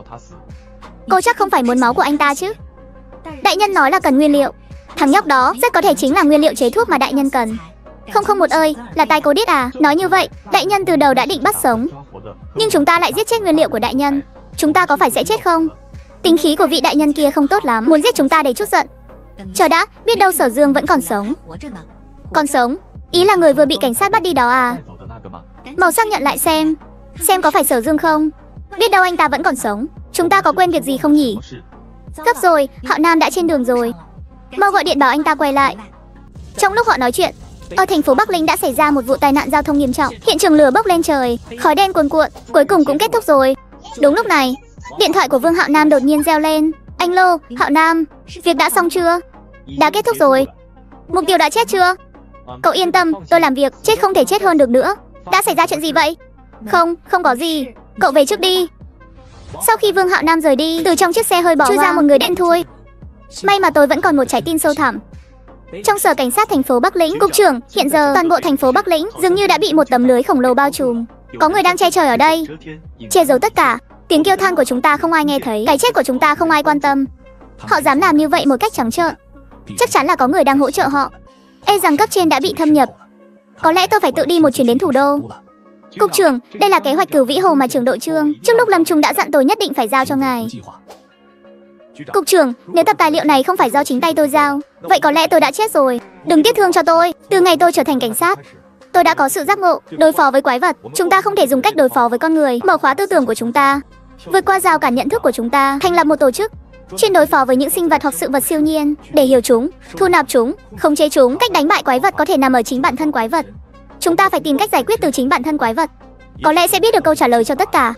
Cô chắc không phải muốn máu của anh ta chứ? Đại nhân nói là cần nguyên liệu. Thằng nhóc đó rất có thể chính là nguyên liệu chế thuốc mà đại nhân cần. Không không một ơi, là tai cô điếc à? Nói như vậy, đại nhân từ đầu đã định bắt sống. Nhưng chúng ta lại giết chết nguyên liệu của đại nhân. Chúng ta có phải sẽ chết không? Tính khí của vị đại nhân kia không tốt lắm, muốn giết chúng ta để chút giận. Chờ đã, biết đâu Sở Dương vẫn còn sống. Còn sống? Ý là người vừa bị cảnh sát bắt đi đó à? Mau xác nhận lại xem. Xem có phải Sở Dương không? Biết đâu anh ta vẫn còn sống. Chúng ta có quên việc gì không nhỉ? Gấp rồi, Hạo Nam đã trên đường rồi. Mau gọi điện bảo anh ta quay lại. Trong lúc họ nói chuyện, ở thành phố Bắc Linh đã xảy ra một vụ tai nạn giao thông nghiêm trọng. Hiện trường lửa bốc lên trời, khói đen cuồn cuộn, cuối cùng cũng kết thúc rồi. Đúng lúc này, điện thoại của Vương Hạo Nam đột nhiên reo lên. Anh lô, Hạo Nam, việc đã xong chưa? Đã kết thúc rồi. Mục tiêu đã chết chưa? Cậu yên tâm, tôi làm việc, chết không thể chết hơn được nữa. Đã xảy ra chuyện gì vậy? Không, không có gì. Cậu về trước đi. Sau khi Vương Hạo Nam rời đi, từ trong chiếc xe hơi bỏ ra một người đen thui. May mà tôi vẫn còn một trái tim sâu thẳm. Trong sở cảnh sát thành phố Bắc Lĩnh, cục trưởng, hiện giờ toàn bộ thành phố Bắc Lĩnh dường như đã bị một tấm lưới khổng lồ bao trùm. Có người đang che trời ở đây, che giấu tất cả. Tiếng kêu than của chúng ta không ai nghe thấy, cái chết của chúng ta không ai quan tâm. Họ dám làm như vậy một cách trắng trợn. Chắc chắn là có người đang hỗ trợ họ. E rằng cấp trên đã bị thâm nhập. Có lẽ tôi phải tự đi một chuyến đến thủ đô. Cục trưởng, đây là kế hoạch cửu vĩ hồ mà trưởng đội Trương trước lúc Lâm Trung đã dặn tôi nhất định phải giao cho ngài. Cục trưởng, nếu tập tài liệu này không phải do chính tay tôi giao, vậy có lẽ tôi đã chết rồi. Đừng tiếc thương cho tôi. Từ ngày tôi trở thành cảnh sát, tôi đã có sự giác ngộ. Đối phó với quái vật, chúng ta không thể dùng cách đối phó với con người. Mở khóa tư tưởng của chúng ta. vượt qua rào cản nhận thức của chúng ta, thành lập một tổ chức chuyên đối phó với những sinh vật hoặc sự vật siêu nhiên, để hiểu chúng, thu nạp chúng, khống chế chúng. Cách đánh bại quái vật có thể nằm ở chính bản thân quái vật. Chúng ta phải tìm cách giải quyết từ chính bản thân quái vật. Có lẽ sẽ biết được câu trả lời cho tất cả.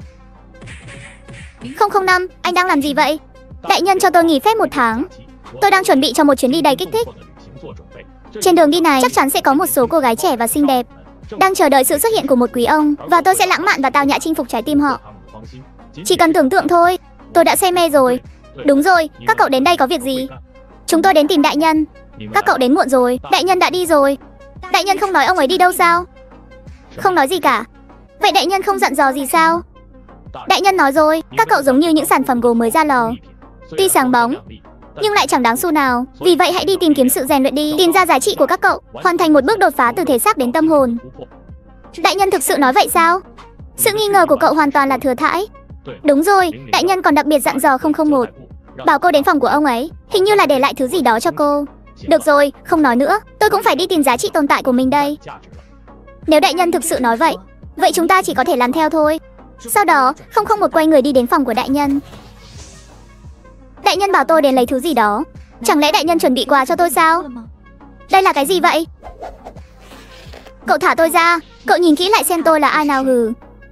không không năm, anh đang làm gì vậy? Đại nhân cho tôi nghỉ phép một tháng. Tôi đang chuẩn bị cho một chuyến đi đầy kích thích. Trên đường đi này chắc chắn sẽ có một số cô gái trẻ và xinh đẹp đang chờ đợi sự xuất hiện của một quý ông, và tôi sẽ lãng mạn và tao nhã chinh phục trái tim họ. Chỉ cần tưởng tượng thôi. Tôi đã say mê rồi. Đúng rồi, các cậu đến đây có việc gì? Chúng tôi đến tìm đại nhân. Các cậu đến muộn rồi, đại nhân đã đi rồi. Đại nhân không nói ông ấy đi đâu sao? Không nói gì cả. Vậy đại nhân không dặn dò gì sao? Đại nhân nói rồi, các cậu giống như những sản phẩm gỗ mới ra lò. Tuy sáng bóng, nhưng lại chẳng đáng xu nào. Vì vậy hãy đi tìm kiếm sự rèn luyện đi, tìm ra giá trị của các cậu, hoàn thành một bước đột phá từ thể xác đến tâm hồn. Đại nhân thực sự nói vậy sao? Sự nghi ngờ của cậu hoàn toàn là thừa thãi. Đúng rồi, đại nhân còn đặc biệt dặn dò không không một bảo cô đến phòng của ông ấy, hình như là để lại thứ gì đó cho cô. Được rồi, không nói nữa, tôi cũng phải đi tìm giá trị tồn tại của mình đây. Nếu đại nhân thực sự nói vậy, vậy chúng ta chỉ có thể làm theo thôi. Sau đó, không không một quay người đi đến phòng của đại nhân. Đại nhân bảo tôi đến lấy thứ gì đó. Chẳng lẽ đại nhân chuẩn bị quà cho tôi sao? Đây là cái gì vậy? Cậu thả tôi ra. Cậu nhìn kỹ lại xem tôi là ai nào hừ.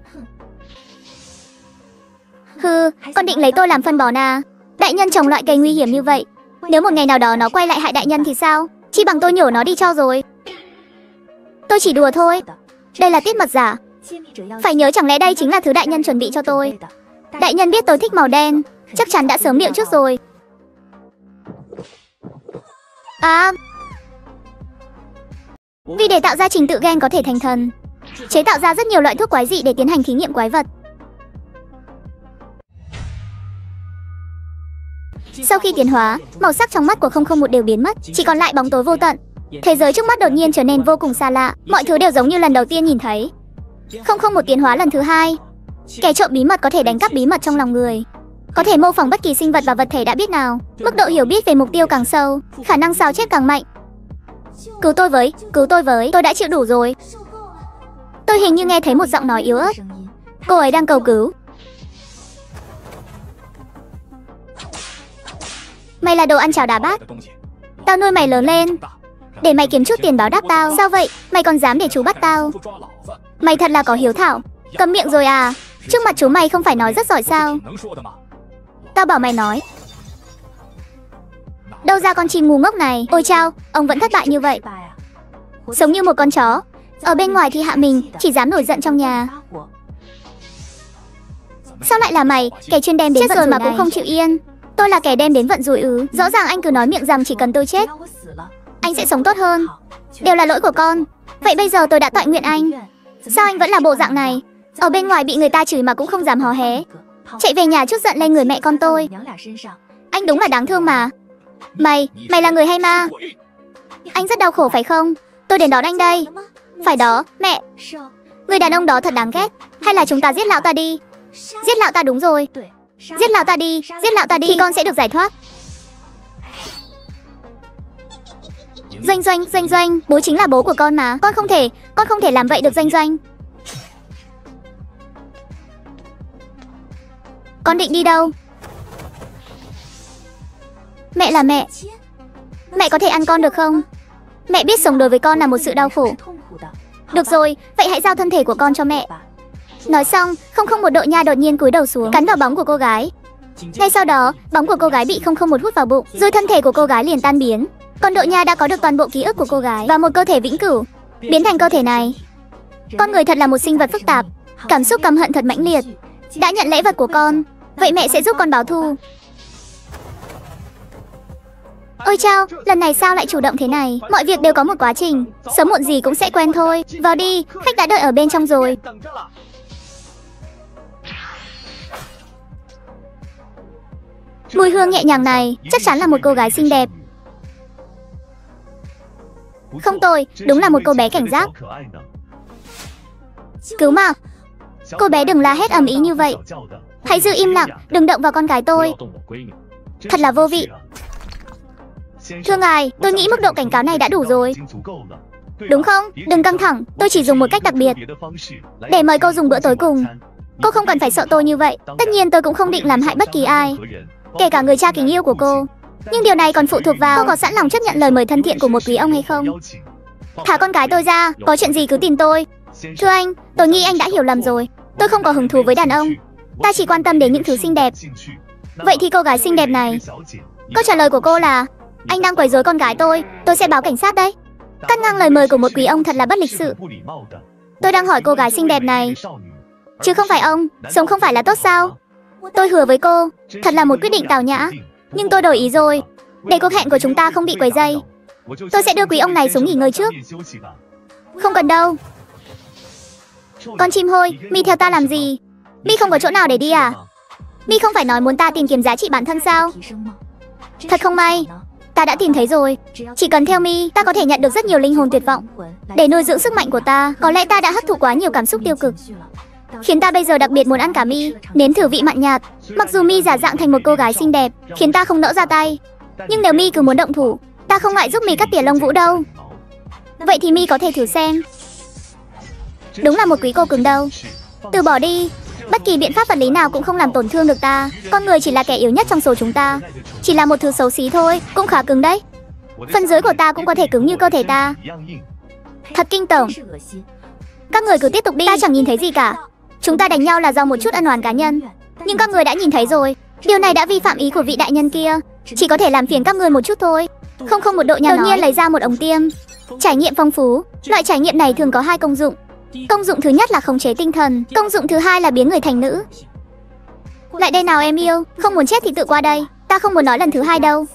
Hừ, con định lấy tôi làm phân bón à? Đại nhân trồng loại cây nguy hiểm như vậy, nếu một ngày nào đó nó quay lại hại đại nhân thì sao? Chỉ bằng tôi nhổ nó đi cho rồi. Tôi chỉ đùa thôi. Đây là tiết mật giả. Phải nhớ, chẳng lẽ đây chính là thứ đại nhân chuẩn bị cho tôi? Đại nhân biết tôi thích màu đen, chắc chắn đã sớm liệu trước rồi. À, vì để tạo ra trình tự gen có thể thành thần, chế tạo ra rất nhiều loại thuốc quái dị để tiến hành thí nghiệm quái vật. Sau khi tiến hóa, màu sắc trong mắt của không không một đều biến mất, chỉ còn lại bóng tối vô tận. Thế giới trước mắt đột nhiên trở nên vô cùng xa lạ, mọi thứ đều giống như lần đầu tiên nhìn thấy. không không một tiến hóa lần thứ hai. Kẻ trộm bí mật có thể đánh cắp bí mật trong lòng người, có thể mô phỏng bất kỳ sinh vật và vật thể đã biết nào. Mức độ hiểu biết về mục tiêu càng sâu, khả năng sao chép càng mạnh. Cứu tôi với, cứu tôi với, tôi đã chịu đủ rồi. Tôi hình như nghe thấy một giọng nói yếu ớt. Cô ấy đang cầu cứu. Mày là đồ ăn chào đá bát. Tao nuôi mày lớn lên để mày kiếm chút tiền báo đáp tao. Sao vậy? Mày còn dám để chú bắt tao? Mày thật là có hiếu thảo. Cầm miệng rồi à? Trước mặt chú mày không phải nói rất giỏi sao? Tao bảo mày nói. Đâu ra con chim ngu ngốc này? Ôi chao, ông vẫn thất bại như vậy. Sống như một con chó. Ở bên ngoài thì hạ mình, chỉ dám nổi giận trong nhà. Sao lại là mày, kẻ chuyên đem đến vận rồi mà cũng không chịu yên? Tôi là kẻ đem đến vận rủi ư? Rõ ràng anh cứ nói miệng rằng chỉ cần tôi chết, anh sẽ sống tốt hơn. Đều là lỗi của con. Vậy bây giờ tôi đã toại nguyện anh. Sao anh vẫn là bộ dạng này? Ở bên ngoài bị người ta chửi mà cũng không dám hò hé, chạy về nhà trút giận lên người mẹ con tôi. Anh đúng là đáng thương mà. Mày, mày là người hay ma? Anh rất đau khổ phải không? Tôi đến đón anh đây. Phải đó, mẹ. Người đàn ông đó thật đáng ghét. Hay là chúng ta giết lão ta đi? Giết lão ta, đúng rồi. Giết lão ta đi, giết lão ta đi, thì con sẽ được giải thoát. Doanh Doanh, Doanh Doanh, bố chính là bố của con mà. Con không thể, con không thể làm vậy được Doanh Doanh. Con định đi đâu? Mẹ là mẹ. Mẹ có thể ăn con được không? Mẹ biết sống đối với con là một sự đau khổ. Được rồi, vậy hãy giao thân thể của con cho mẹ. Nói xong, không không một đội nha đột nhiên cúi đầu xuống, cắn vào bóng của cô gái. Ngay sau đó, bóng của cô gái bị không không một hút vào bụng, rồi thân thể của cô gái liền tan biến. Còn đội nha đã có được toàn bộ ký ức của cô gái và một cơ thể vĩnh cửu biến thành cơ thể này. Con người thật là một sinh vật phức tạp, cảm xúc căm hận thật mãnh liệt. Đã nhận lễ vật của con, vậy mẹ sẽ giúp con báo thù. Ôi chao, lần này sao lại chủ động thế này? Mọi việc đều có một quá trình, sớm muộn gì cũng sẽ quen thôi. Vào đi, khách đã đợi ở bên trong rồi. Mùi hương nhẹ nhàng này, chắc chắn là một cô gái xinh đẹp. Không tồi, đúng là một cô bé cảnh giác. Cứu mà. Cô bé đừng la hét ầm ĩ như vậy. Hãy giữ im lặng, đừng động vào con gái tôi. Thật là vô vị. Thưa ngài, tôi nghĩ mức độ cảnh cáo này đã đủ rồi. Đúng không? Đừng căng thẳng, tôi chỉ dùng một cách đặc biệt để mời cô dùng bữa tối cùng. Cô không cần phải sợ tôi như vậy. Tất nhiên tôi cũng không định làm hại bất kỳ ai, kể cả người cha kính yêu của cô. Nhưng điều này còn phụ thuộc vào cô có sẵn lòng chấp nhận lời mời thân thiện của một quý ông hay không. Thả con gái tôi ra, có chuyện gì cứ tìm tôi. Thưa anh, tôi nghĩ anh đã hiểu lầm rồi. Tôi không có hứng thú với đàn ông. Ta chỉ quan tâm đến những thứ xinh đẹp. Vậy thì cô gái xinh đẹp này, câu trả lời của cô là anh đang quấy rối con gái tôi, tôi sẽ báo cảnh sát đấy. Cắt ngang lời mời của một quý ông thật là bất lịch sự. Tôi đang hỏi cô gái xinh đẹp này, chứ không phải ông. Sống không phải là tốt sao? Tôi hứa với cô, thật là một quyết định tào nhã. Nhưng tôi đổi ý rồi. Để cuộc hẹn của chúng ta không bị quấy rầy, tôi sẽ đưa quý ông này xuống nghỉ ngơi trước. Không cần đâu. Con chim hôi, Mi theo ta làm gì? Mi không có chỗ nào để đi à? Mi không phải nói muốn ta tìm kiếm giá trị bản thân sao? Thật không may, ta đã tìm thấy rồi. Chỉ cần theo Mi, ta có thể nhận được rất nhiều linh hồn tuyệt vọng để nuôi dưỡng sức mạnh của ta. Có lẽ ta đã hấp thụ quá nhiều cảm xúc tiêu cực, khiến ta bây giờ đặc biệt muốn ăn cả Mi, nếm thử vị mặn nhạt. Mặc dù Mi giả dạng thành một cô gái xinh đẹp, khiến ta không nỡ ra tay, nhưng nếu Mi cứ muốn động thủ, ta không ngại giúp Mi cắt tỉa lông vũ đâu. Vậy thì Mi có thể thử xem. Đúng là một quý cô cứng đầu. Từ bỏ đi. Bất kỳ biện pháp vật lý nào cũng không làm tổn thương được ta. Con người chỉ là kẻ yếu nhất trong số chúng ta, chỉ là một thứ xấu xí thôi. Cũng khá cứng đấy. Phần dưới của ta cũng có thể cứng như cơ thể ta. Thật kinh tởm. Các người cứ tiếp tục đi. Ta chẳng nhìn thấy gì cả. Chúng ta đánh nhau là do một chút ân oán cá nhân, nhưng các người đã nhìn thấy rồi. Điều này đã vi phạm ý của vị đại nhân kia. Chỉ có thể làm phiền các người một chút thôi. Không không một độ nhà. Đột nhiên lấy ra một ống tiêm. Trải nghiệm phong phú. Loại trải nghiệm này thường có hai công dụng. Công dụng thứ nhất là khống chế tinh thần. Công dụng thứ hai là biến người thành nữ. Lại đây nào em yêu. Không muốn chết thì tự qua đây. Ta không muốn nói lần thứ hai đâu.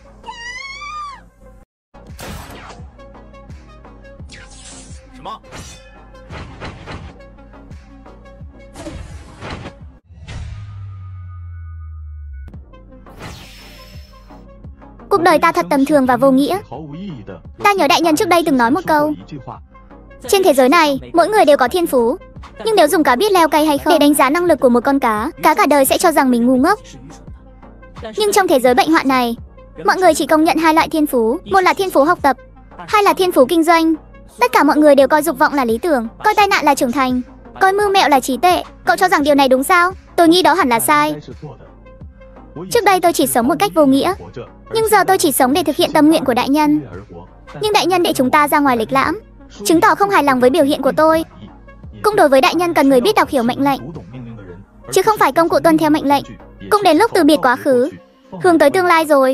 Cuộc đời ta thật tầm thường và vô nghĩa. Ta nhớ đại nhân trước đây từng nói một câu: trên thế giới này, mỗi người đều có thiên phú, nhưng nếu dùng cá biết leo cây hay không để đánh giá năng lực của một con cá, cá cả đời sẽ cho rằng mình ngu ngốc. Nhưng trong thế giới bệnh hoạn này, mọi người chỉ công nhận hai loại thiên phú. Một là thiên phú học tập, hai là thiên phú kinh doanh. Tất cả mọi người đều coi dục vọng là lý tưởng, coi tai nạn là trưởng thành, coi mưu mẹo là trí tuệ. Cậu cho rằng điều này đúng sao? Tôi nghĩ đó hẳn là sai. Trước đây tôi chỉ sống một cách vô nghĩa, nhưng giờ tôi chỉ sống để thực hiện tâm nguyện của đại nhân. Nhưng đại nhân để chúng ta ra ngoài lịch lãm, chứng tỏ không hài lòng với biểu hiện của tôi. Cũng đối với đại nhân cần người biết đọc hiểu mệnh lệnh, chứ không phải công cụ tuân theo mệnh lệnh. Cũng đến lúc từ biệt quá khứ, hướng tới tương lai rồi.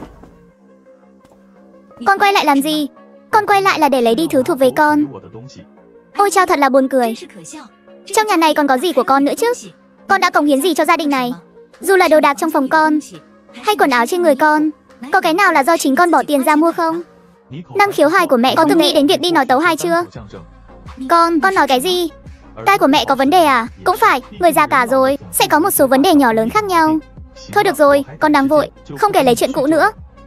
Con quay lại làm gì? Con quay lại là để lấy đi thứ thuộc về con. Ôi chao, thật là buồn cười. Trong nhà này còn có gì của con nữa chứ? Con đã cống hiến gì cho gia đình này? Dù là đồ đạc trong phòng con, hay quần áo trên người con, có cái nào là do chính con bỏ tiền ra mua không? Năng khiếu hài của mẹ có từng nghĩ đến việc đi nói tấu hài chưa? Con, con nói cái gì? Tai của mẹ có vấn đề à? Cũng phải, người già cả rồi, sẽ có một số vấn đề nhỏ lớn khác nhau. Thôi được rồi, con đang vội, không kể lấy chuyện cũ nữa.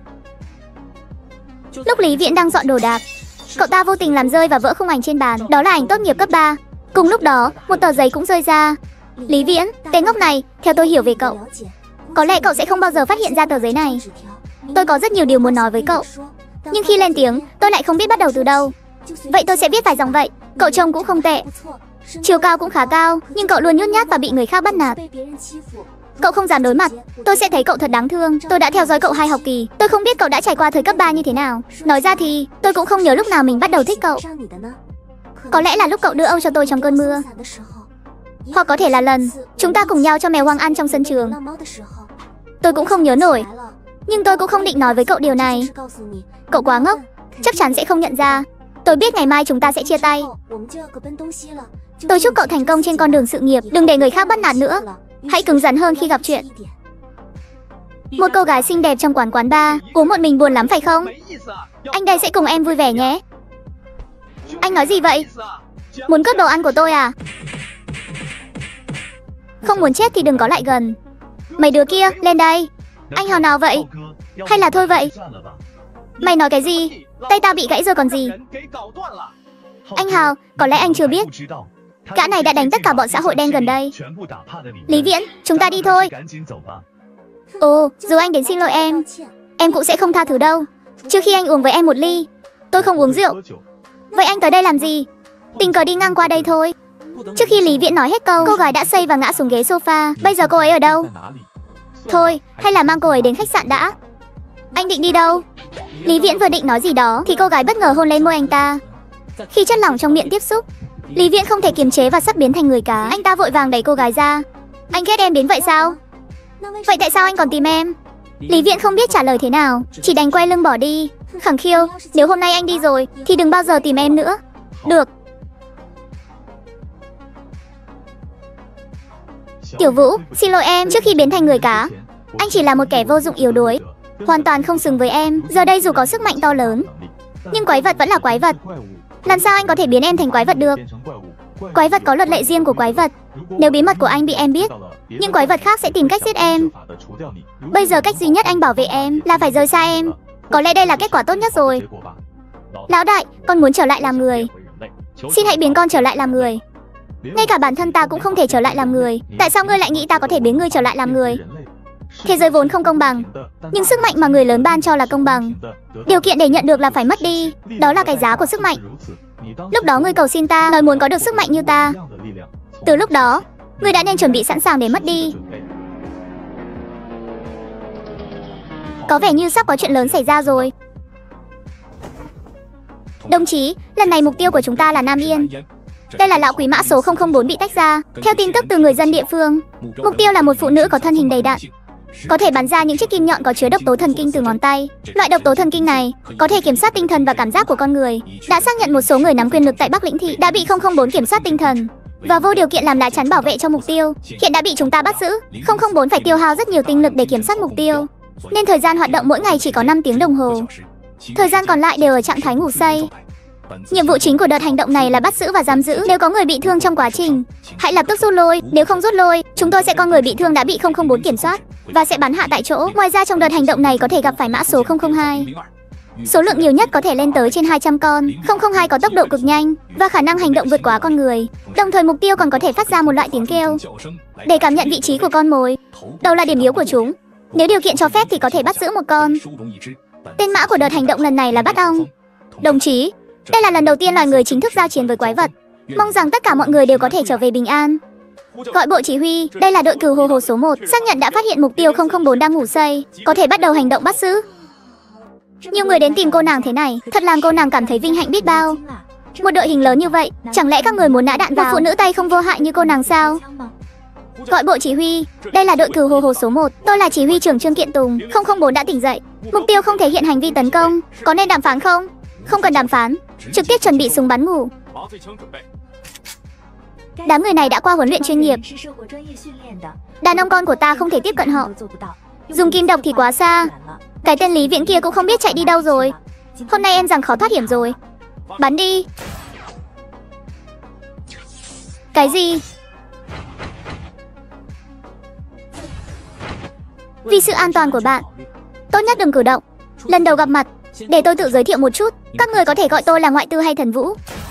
Lúc Lý Viễn đang dọn đồ đạc, cậu ta vô tình làm rơi và vỡ khung ảnh trên bàn. Đó là ảnh tốt nghiệp cấp ba. Cùng lúc đó, một tờ giấy cũng rơi ra. Lý Viễn, cái ngốc này, theo tôi hiểu về cậu, có lẽ cậu sẽ không bao giờ phát hiện ra tờ giấy này. Tôi có rất nhiều điều muốn nói với cậu, nhưng khi lên tiếng, tôi lại không biết bắt đầu từ đâu. Vậy tôi sẽ viết vài dòng vậy. Cậu trông cũng không tệ, chiều cao cũng khá cao, nhưng cậu luôn nhút nhát và bị người khác bắt nạt. Cậu không dám đối mặt, tôi sẽ thấy cậu thật đáng thương. Tôi đã theo dõi cậu hai học kỳ, tôi không biết cậu đã trải qua thời cấp ba như thế nào. Nói ra thì, tôi cũng không nhớ lúc nào mình bắt đầu thích cậu. Có lẽ là lúc cậu đưa Âu cho tôi trong cơn mưa, hoặc có thể là lần chúng ta cùng nhau cho mèo hoang ăn trong sân trường. Tôi cũng không nhớ nổi, nhưng tôi cũng không định nói với cậu điều này. Cậu quá ngốc, chắc chắn sẽ không nhận ra. Tôi biết ngày mai chúng ta sẽ chia tay. Tôi chúc cậu thành công trên con đường sự nghiệp. Đừng để người khác bắt nạt nữa. Hãy cứng rắn hơn khi gặp chuyện. Một cô gái xinh đẹp trong quán quán bar. Uống một mình buồn lắm phải không? Anh đây sẽ cùng em vui vẻ nhé. Anh nói gì vậy? Muốn cướp đồ ăn của tôi à? Không muốn chết thì đừng có lại gần. Mấy đứa kia, lên đây. Anh Hào nào vậy? Hay là thôi vậy? Mày nói cái gì? Tay tao bị gãy rồi còn gì? Anh Hào, có lẽ anh chưa biết, gã này đã đánh tất cả bọn xã hội đen gần đây. Lý Viễn, chúng ta đi thôi. Ồ, dù anh đến xin lỗi em, em cũng sẽ không tha thứ đâu. Trước khi anh uống với em một ly, tôi không uống rượu. Vậy anh tới đây làm gì? Tình cờ đi ngang qua đây thôi. Trước khi Lý Viễn nói hết câu, cô gái đã xây và ngã xuống ghế sofa. Bây giờ cô ấy ở đâu? Thôi, hay là mang cô ấy đến khách sạn đã. Anh định đi đâu? Lý Viễn vừa định nói gì đó thì cô gái bất ngờ hôn lên môi anh ta. Khi chất lỏng trong miệng tiếp xúc, Lý Viễn không thể kiềm chế và sắp biến thành người cá. Anh ta vội vàng đẩy cô gái ra. Anh ghét em đến vậy sao? Vậy tại sao anh còn tìm em? Lý Viễn không biết trả lời thế nào, chỉ đành quay lưng bỏ đi. Khẳng khiu, nếu hôm nay anh đi rồi thì đừng bao giờ tìm em nữa. Được. Tiểu Vũ, xin lỗi em, trước khi biến thành người cá, anh chỉ là một kẻ vô dụng yếu đuối, hoàn toàn không xứng với em. Giờ đây dù có sức mạnh to lớn, nhưng quái vật vẫn là quái vật. Làm sao anh có thể biến em thành quái vật được? Quái vật có luật lệ riêng của quái vật. Nếu bí mật của anh bị em biết, những quái vật khác sẽ tìm cách giết em. Bây giờ cách duy nhất anh bảo vệ em là phải rời xa em. Có lẽ đây là kết quả tốt nhất rồi. Lão đại, con muốn trở lại làm người. Xin hãy biến con trở lại làm người. Ngay cả bản thân ta cũng không thể trở lại làm người. Tại sao ngươi lại nghĩ ta có thể biến ngươi trở lại làm người? Thế giới vốn không công bằng, nhưng sức mạnh mà người lớn ban cho là công bằng. Điều kiện để nhận được là phải mất đi. Đó là cái giá của sức mạnh. Lúc đó ngươi cầu xin ta, nói muốn có được sức mạnh như ta. Từ lúc đó, ngươi đã nên chuẩn bị sẵn sàng để mất đi. Có vẻ như sắp có chuyện lớn xảy ra rồi. Đồng chí, lần này mục tiêu của chúng ta là Nam Yên. Đây là lão quý mã số không không bốn bị tách ra. Theo tin tức từ người dân địa phương, mục tiêu là một phụ nữ có thân hình đầy đặn, có thể bắn ra những chiếc kim nhọn có chứa độc tố thần kinh từ ngón tay. Loại độc tố thần kinh này có thể kiểm soát tinh thần và cảm giác của con người. Đã xác nhận một số người nắm quyền lực tại Bắc Lĩnh Thị đã bị không không bốn kiểm soát tinh thần và vô điều kiện làm lá chắn bảo vệ cho mục tiêu. Hiện đã bị chúng ta bắt giữ. không không bốn phải tiêu hao rất nhiều tinh lực để kiểm soát mục tiêu, nên thời gian hoạt động mỗi ngày chỉ có năm tiếng đồng hồ. Thời gian còn lại đều ở trạng thái ngủ say. Nhiệm vụ chính của đợt hành động này là bắt giữ và giam giữ. Nếu có người bị thương trong quá trình, hãy lập tức rút lui. Nếu không rút lui, chúng tôi sẽ coi người bị thương đã bị không không bốn kiểm soát và sẽ bắn hạ tại chỗ. Ngoài ra trong đợt hành động này có thể gặp phải mã số không không hai. Số lượng nhiều nhất có thể lên tới trên hai trăm con. không không hai có tốc độ cực nhanh và khả năng hành động vượt quá con người. Đồng thời mục tiêu còn có thể phát ra một loại tiếng kêu để cảm nhận vị trí của con mồi. Đầu là điểm yếu của chúng. Nếu điều kiện cho phép thì có thể bắt giữ một con. Tên mã của đợt hành động lần này là Bắt Ong. Đồng chí, đây là lần đầu tiên loài người chính thức giao chiến với quái vật. Mong rằng tất cả mọi người đều có thể trở về bình an. Gọi bộ chỉ huy, đây là đội cừu hồ hồ số một. Xác nhận đã phát hiện mục tiêu không không bốn đang ngủ say, có thể bắt đầu hành động bắt giữ. Nhiều người đến tìm cô nàng thế này, thật làm cô nàng cảm thấy vinh hạnh biết bao. Một đội hình lớn như vậy, chẳng lẽ các người muốn nã đạn vào một phụ nữ tay không vô hại như cô nàng sao? Gọi bộ chỉ huy, đây là đội cừu hồ hồ số một. Tôi là chỉ huy trưởng Trương Kiện Tùng. không không bốn đã tỉnh dậy. Mục tiêu không thể hiện hành vi tấn công. Có nên đàm phán không? Không cần đàm phán, trực tiếp chuẩn bị súng bắn ngủ. Đám người này đã qua huấn luyện chuyên nghiệp. Đàn ông con của ta không thể tiếp cận họ. Dùng kim độc thì quá xa. Cái tên Lý Viễn kia cũng không biết chạy đi đâu rồi. Hôm nay em rằng khó thoát hiểm rồi. Bắn đi. Cái gì? Vì sự an toàn của bạn, tốt nhất đừng cử động. Lần đầu gặp mặt, để tôi tự giới thiệu một chút. Các người có thể gọi tôi là Ngoại Tư hay Thần Vũ.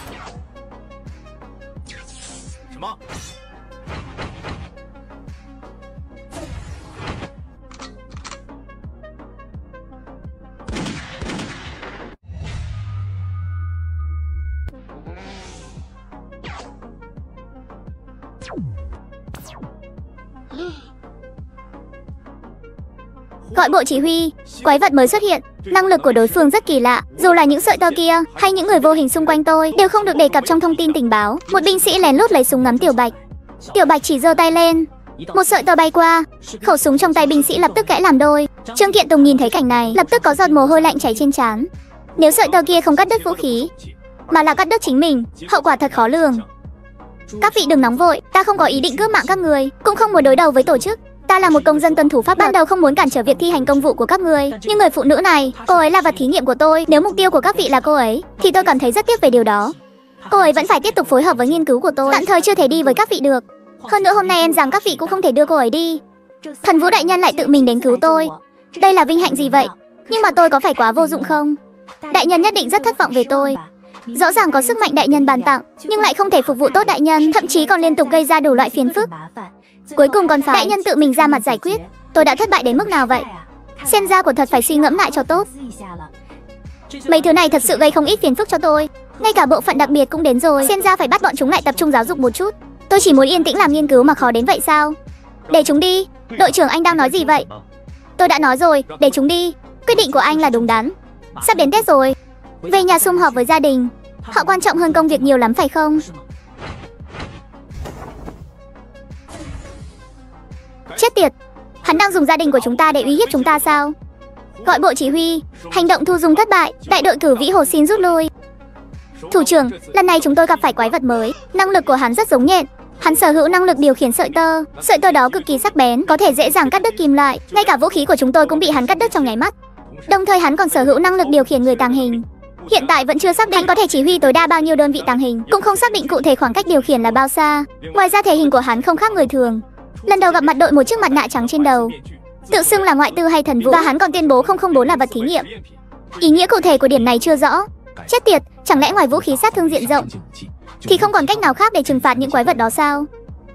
Gọi bộ chỉ huy, quái vật mới xuất hiện. Năng lực của đối phương rất kỳ lạ. Dù là những sợi tơ kia hay những người vô hình xung quanh tôi đều không được đề cập trong thông tin tình báo. Một binh sĩ lén lút lấy súng ngắm Tiểu Bạch. Tiểu Bạch chỉ giơ tay lên, một sợi tơ bay qua, khẩu súng trong tay binh sĩ lập tức gãy làm đôi. Trương Kiện Tùng nhìn thấy cảnh này, lập tức có giọt mồ hôi lạnh chảy trên trán. Nếu sợi tơ kia không cắt đứt vũ khí, mà là cắt đứt chính mình, hậu quả thật khó lường. Các vị đừng nóng vội, ta không có ý định cướp mạng các người, cũng không muốn đối đầu với tổ chức. Ta là một công dân tuân thủ pháp luật. Ban đầu không muốn cản trở việc thi hành công vụ của các người, nhưng người phụ nữ này, cô ấy là vật thí nghiệm của tôi. Nếu mục tiêu của các vị là cô ấy, thì tôi cảm thấy rất tiếc về điều đó. Cô ấy vẫn phải tiếp tục phối hợp với nghiên cứu của tôi. Tạm thời chưa thể đi với các vị được. Hơn nữa hôm nay em rằng các vị cũng không thể đưa cô ấy đi. Thần Vũ đại nhân lại tự mình đến cứu tôi. Đây là vinh hạnh gì vậy? Nhưng mà tôi có phải quá vô dụng không? Đại nhân nhất định rất thất vọng về tôi. Rõ ràng có sức mạnh đại nhân ban tặng, nhưng lại không thể phục vụ tốt đại nhân, thậm chí còn liên tục gây ra đủ loại phiền phức. Cuối cùng còn phải đại nhân tự mình ra mặt giải quyết. Tôi đã thất bại đến mức nào vậy? Xem ra của thật phải suy ngẫm lại cho tốt. Mấy thứ này thật sự gây không ít phiền phức cho tôi. Ngay cả bộ phận đặc biệt cũng đến rồi. Xem ra phải bắt bọn chúng lại tập trung giáo dục một chút. Tôi chỉ muốn yên tĩnh làm nghiên cứu mà khó đến vậy sao? Để chúng đi. Đội trưởng, anh đang nói gì vậy? Tôi đã nói rồi, để chúng đi. Quyết định của anh là đúng đắn. Sắp đến Tết rồi. Về nhà sum họp với gia đình. Họ quan trọng hơn công việc nhiều lắm phải không? Chết tiệt. Hắn đang dùng gia đình của chúng ta để uy hiếp chúng ta sao? Gọi bộ chỉ huy. Hành động thu dung thất bại. Đại đội cử Vĩ Hồ xin rút lui. Thủ trưởng, lần này chúng tôi gặp phải quái vật mới. Năng lực của hắn rất giống nhện. Hắn sở hữu năng lực điều khiển sợi tơ. Sợi tơ đó cực kỳ sắc bén, có thể dễ dàng cắt đứt kim loại. Ngay cả vũ khí của chúng tôi cũng bị hắn cắt đứt trong nháy mắt. Đồng thời hắn còn sở hữu năng lực điều khiển người tàng hình. Hiện tại vẫn chưa xác định hắn có thể chỉ huy tối đa bao nhiêu đơn vị tàng hình, cũng không xác định cụ thể khoảng cách điều khiển là bao xa. Ngoài ra thể hình của hắn không khác người thường. Lần đầu gặp mặt đội một chiếc mặt nạ trắng trên đầu, tự xưng là ngoại tư hay thần vũ, và hắn còn tuyên bố không không bốn là vật thí nghiệm. Ý nghĩa cụ thể của điểm này chưa rõ. Chết tiệt, chẳng lẽ ngoài vũ khí sát thương diện rộng thì không còn cách nào khác để trừng phạt những quái vật đó sao?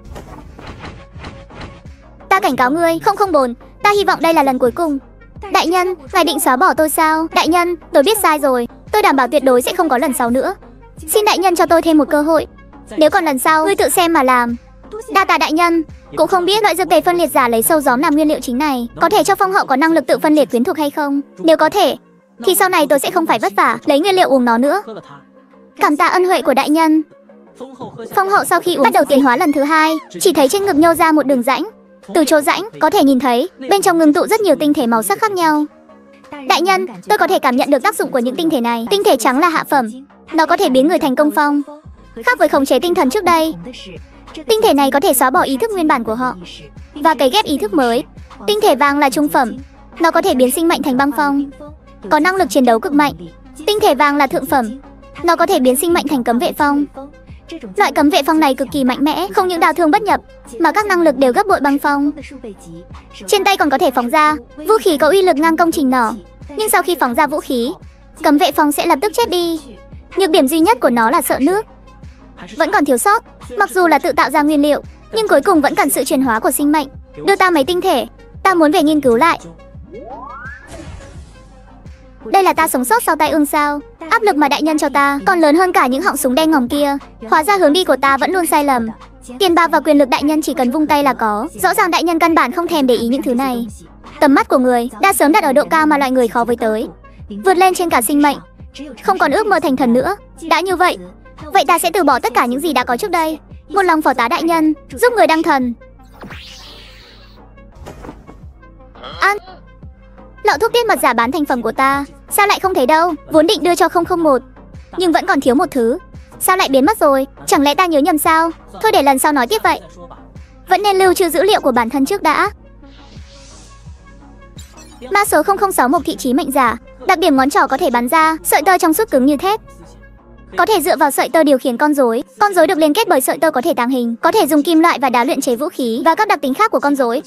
Ta cảnh cáo ngươi, không không bốn, ta hy vọng đây là lần cuối cùng. Đại nhân, ngài định xóa bỏ tôi sao? Đại nhân, tôi biết sai rồi. Tôi đảm bảo tuyệt đối sẽ không có lần sau nữa. Xin đại nhân cho tôi thêm một cơ hội. Nếu còn lần sau, ngươi tự xem mà làm. Đa tạ đại nhân. Cũng không biết loại dược tề phân liệt giả lấy sâu gióm làm nguyên liệu chính này có thể cho Phong Hậu có năng lực tự phân liệt quyến thuộc hay không? Nếu có thể, thì sau này tôi sẽ không phải vất vả lấy nguyên liệu uống nó nữa. Cảm tạ ân huệ của đại nhân. Phong Hậu sau khi uống bắt đầu tiến hóa lần thứ hai, chỉ thấy trên ngực nhô ra một đường rãnh. Từ chỗ rãnh có thể nhìn thấy bên trong ngưng tụ rất nhiều tinh thể màu sắc khác nhau. Đại nhân, tôi có thể cảm nhận được tác dụng của những tinh thể này. Tinh thể trắng là hạ phẩm, nó có thể biến người thành công phong, khác với khống chế tinh thần trước đây. Tinh thể này có thể xóa bỏ ý thức nguyên bản của họ và cấy ghép ý thức mới. Tinh thể vàng là trung phẩm, nó có thể biến sinh mệnh thành băng phong, có năng lực chiến đấu cực mạnh. Tinh thể vàng là thượng phẩm, nó có thể biến sinh mệnh thành cấm vệ phong. Loại cấm vệ phong này cực kỳ mạnh mẽ, không những đào thương bất nhập mà các năng lực đều gấp bội băng phong. Trên tay còn có thể phóng ra vũ khí có uy lực ngang công trình nỏ, nhưng sau khi phóng ra vũ khí, cấm vệ phong sẽ lập tức chết đi. Nhược điểm duy nhất của nó là sợ nước, vẫn còn thiếu sót. Mặc dù là tự tạo ra nguyên liệu, nhưng cuối cùng vẫn cần sự chuyển hóa của sinh mệnh. Đưa ta mấy tinh thể, ta muốn về nghiên cứu lại. Đây là ta sống sót sau tai ương sao? Áp lực mà đại nhân cho ta còn lớn hơn cả những họng súng đen ngòm kia. Hóa ra hướng đi của ta vẫn luôn sai lầm. Tiền bạc và quyền lực đại nhân chỉ cần vung tay là có. Rõ ràng đại nhân căn bản không thèm để ý những thứ này. Tầm mắt của người đã sớm đặt ở độ cao mà loại người khó với tới, vượt lên trên cả sinh mệnh, không còn ước mơ thành thần nữa. Đã như vậy, vậy ta sẽ từ bỏ tất cả những gì đã có trước đây. Một lòng phò tá đại nhân, giúp người đăng thần. Ăn. Lọ thuốc tiết mật giả bán thành phẩm của ta, sao lại không thấy đâu? Vốn định đưa cho không không một, nhưng vẫn còn thiếu một thứ. Sao lại biến mất rồi? Chẳng lẽ ta nhớ nhầm sao? Thôi để lần sau nói tiếp vậy. Vẫn nên lưu trữ dữ liệu của bản thân trước đã. Mã số không không sáu một thị trí mệnh giả. Đặc điểm ngón trỏ có thể bắn ra sợi tơ trong suốt cứng như thép, có thể dựa vào sợi tơ điều khiển con rối. Con rối được liên kết bởi sợi tơ có thể tàng hình, có thể dùng kim loại và đá luyện chế vũ khí và các đặc tính khác của con rối.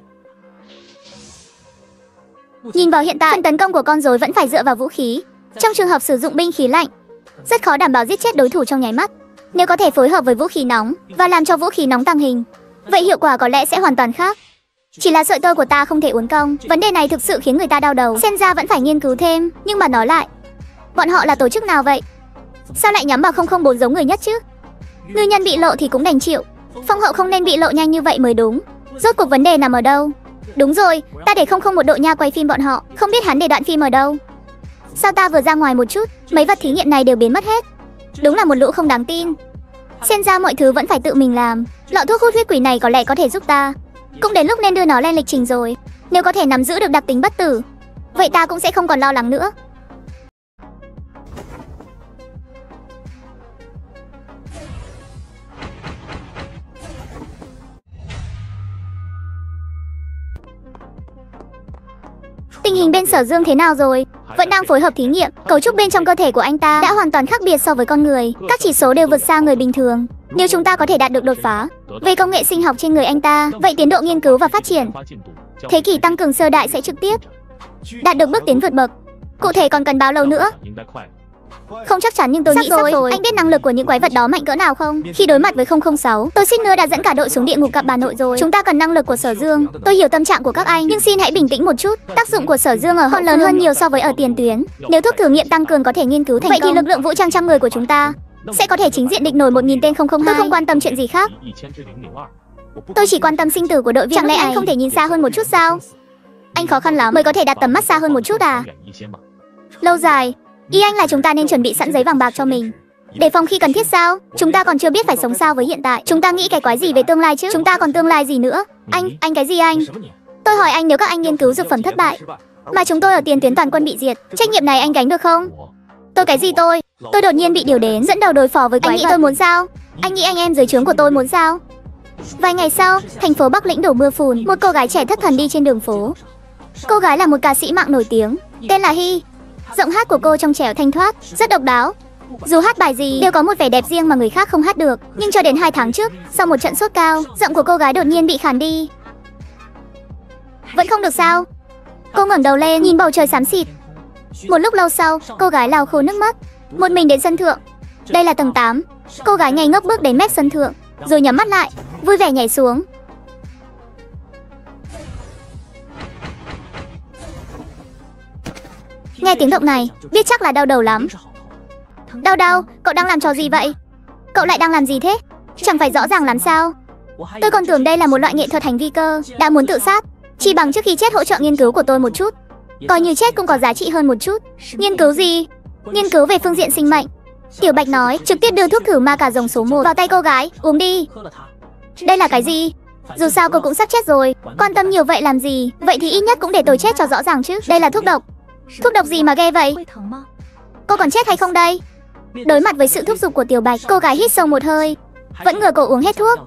Nhìn vào hiện tại, phần tấn công của con rối vẫn phải dựa vào vũ khí. Trong trường hợp sử dụng binh khí lạnh, rất khó đảm bảo giết chết đối thủ trong nháy mắt. Nếu có thể phối hợp với vũ khí nóng và làm cho vũ khí nóng tàng hình, vậy hiệu quả có lẽ sẽ hoàn toàn khác. Chỉ là sợi tơ của ta không thể uốn cong. Vấn đề này thực sự khiến người ta đau đầu. Xem ra vẫn phải nghiên cứu thêm. Nhưng mà nói lại, bọn họ là tổ chức nào vậy? Sao lại nhắm vào không không bốn giống người nhất chứ? Ngư nhân bị lộ thì cũng đành chịu, Phong Hậu không nên bị lộ nhanh như vậy mới đúng. Rốt cuộc vấn đề nằm ở đâu? Đúng rồi, ta để không không một đội nha quay phim bọn họ, không biết hắn để đoạn phim ở đâu. Sao ta vừa ra ngoài một chút, mấy vật thí nghiệm này đều biến mất hết. Đúng là một lũ không đáng tin. Xem ra mọi thứ vẫn phải tự mình làm. Lọ thuốc hút huyết quỷ này có lẽ có thể giúp ta. Cũng đến lúc nên đưa nó lên lịch trình rồi. Nếu có thể nắm giữ được đặc tính bất tử, vậy ta cũng sẽ không còn lo lắng nữa. Tình hình bên Sở Dương thế nào rồi? Vẫn đang phối hợp thí nghiệm. Cấu trúc bên trong cơ thể của anh ta đã hoàn toàn khác biệt so với con người. Các chỉ số đều vượt xa người bình thường. Nếu chúng ta có thể đạt được đột phá về công nghệ sinh học trên người anh ta, vậy tiến độ nghiên cứu và phát triển thế kỷ tăng cường sơ đại sẽ trực tiếp đạt được bước tiến vượt bậc. Cụ thể còn cần bao lâu nữa? Không chắc chắn nhưng tôi nghĩ rồi. rồi. Anh biết năng lực của những quái vật đó mạnh cỡ nào không? Khi đối mặt với không không sáu, tôi suýt nữa đã dẫn cả đội xuống địa ngục gặp bà nội rồi. Chúng ta cần năng lực của Sở Dương. Tôi hiểu tâm trạng của các anh, nhưng xin hãy bình tĩnh một chút. Tác dụng của Sở Dương ở hậu lớn hơn nhiều so với ở tiền tuyến. Nếu thuốc thử nghiệm tăng cường có thể nghiên cứu thành công, vậy thì lực lượng vũ trang trăm người của chúng ta sẽ có thể chính diện địch nổi một nghìn tên không không hai. Tôi không quan tâm chuyện gì khác. Tôi chỉ quan tâm sinh tử của đội viên. Chẳng lẽ anh không thể nhìn xa hơn một chút sao? Anh khó khăn lắm mới có thể đặt tầm mắt xa hơn một chút à? Lâu dài, ý anh là chúng ta nên chuẩn bị sẵn giấy vàng bạc cho mình, đề phòng khi cần thiết sao? Chúng ta còn chưa biết phải sống sao với hiện tại. Chúng ta nghĩ cái quái gì về tương lai chứ? Chúng ta còn tương lai gì nữa? Anh, anh cái gì anh? Tôi hỏi anh, nếu các anh nghiên cứu dược phẩm thất bại mà chúng tôi ở tiền tuyến toàn quân bị diệt, trách nhiệm này anh gánh được không? Tôi cái gì tôi? Tôi đột nhiên bị điều đến dẫn đầu đối phó với quái vật. Anh nghĩ tôi muốn sao? Anh nghĩ anh em dưới trướng của tôi muốn sao? Vài ngày sau, thành phố Bắc Lĩnh đổ mưa phùn. Một cô gái trẻ thất thần đi trên đường phố. Cô gái là một ca sĩ mạng nổi tiếng, tên là Hy. Giọng hát của cô trong trẻo thanh thoát, rất độc đáo. Dù hát bài gì đều có một vẻ đẹp riêng mà người khác không hát được. Nhưng cho đến hai tháng trước, sau một trận sốt cao, giọng của cô gái đột nhiên bị khàn đi. Vẫn không được sao? Cô ngẩng đầu lên, nhìn bầu trời xám xịt. Một lúc lâu sau, cô gái lau khô nước mắt, một mình đến sân thượng. Đây là tầng tám. Cô gái ngây ngốc bước đến mép sân thượng, rồi nhắm mắt lại, vui vẻ nhảy xuống. Nghe tiếng động này, biết chắc là đau đầu lắm. Đau đau, cậu đang làm trò gì vậy? Cậu lại đang làm gì thế? Chẳng phải rõ ràng lắm sao? Tôi còn tưởng đây là một loại nghệ thuật hành vi cơ. Đã muốn tự sát, chỉ bằng trước khi chết hỗ trợ nghiên cứu của tôi một chút. Coi như chết cũng có giá trị hơn một chút. Nghiên cứu gì? Nghiên cứu về phương diện sinh mệnh. Tiểu Bạch nói, trực tiếp đưa thuốc thử ma cà rồng số một vào tay cô gái, uống đi. Đây là cái gì? Dù sao cô cũng sắp chết rồi, quan tâm nhiều vậy làm gì? Vậy thì ít nhất cũng để tôi chết cho rõ ràng chứ. Đây là thuốc độc. Thuốc độc gì mà ghê vậy? Cô còn chết hay không đây? Đối mặt với sự thúc giục của Tiểu Bạch, cô gái hít sâu một hơi, vẫn ngờ cô uống hết thuốc.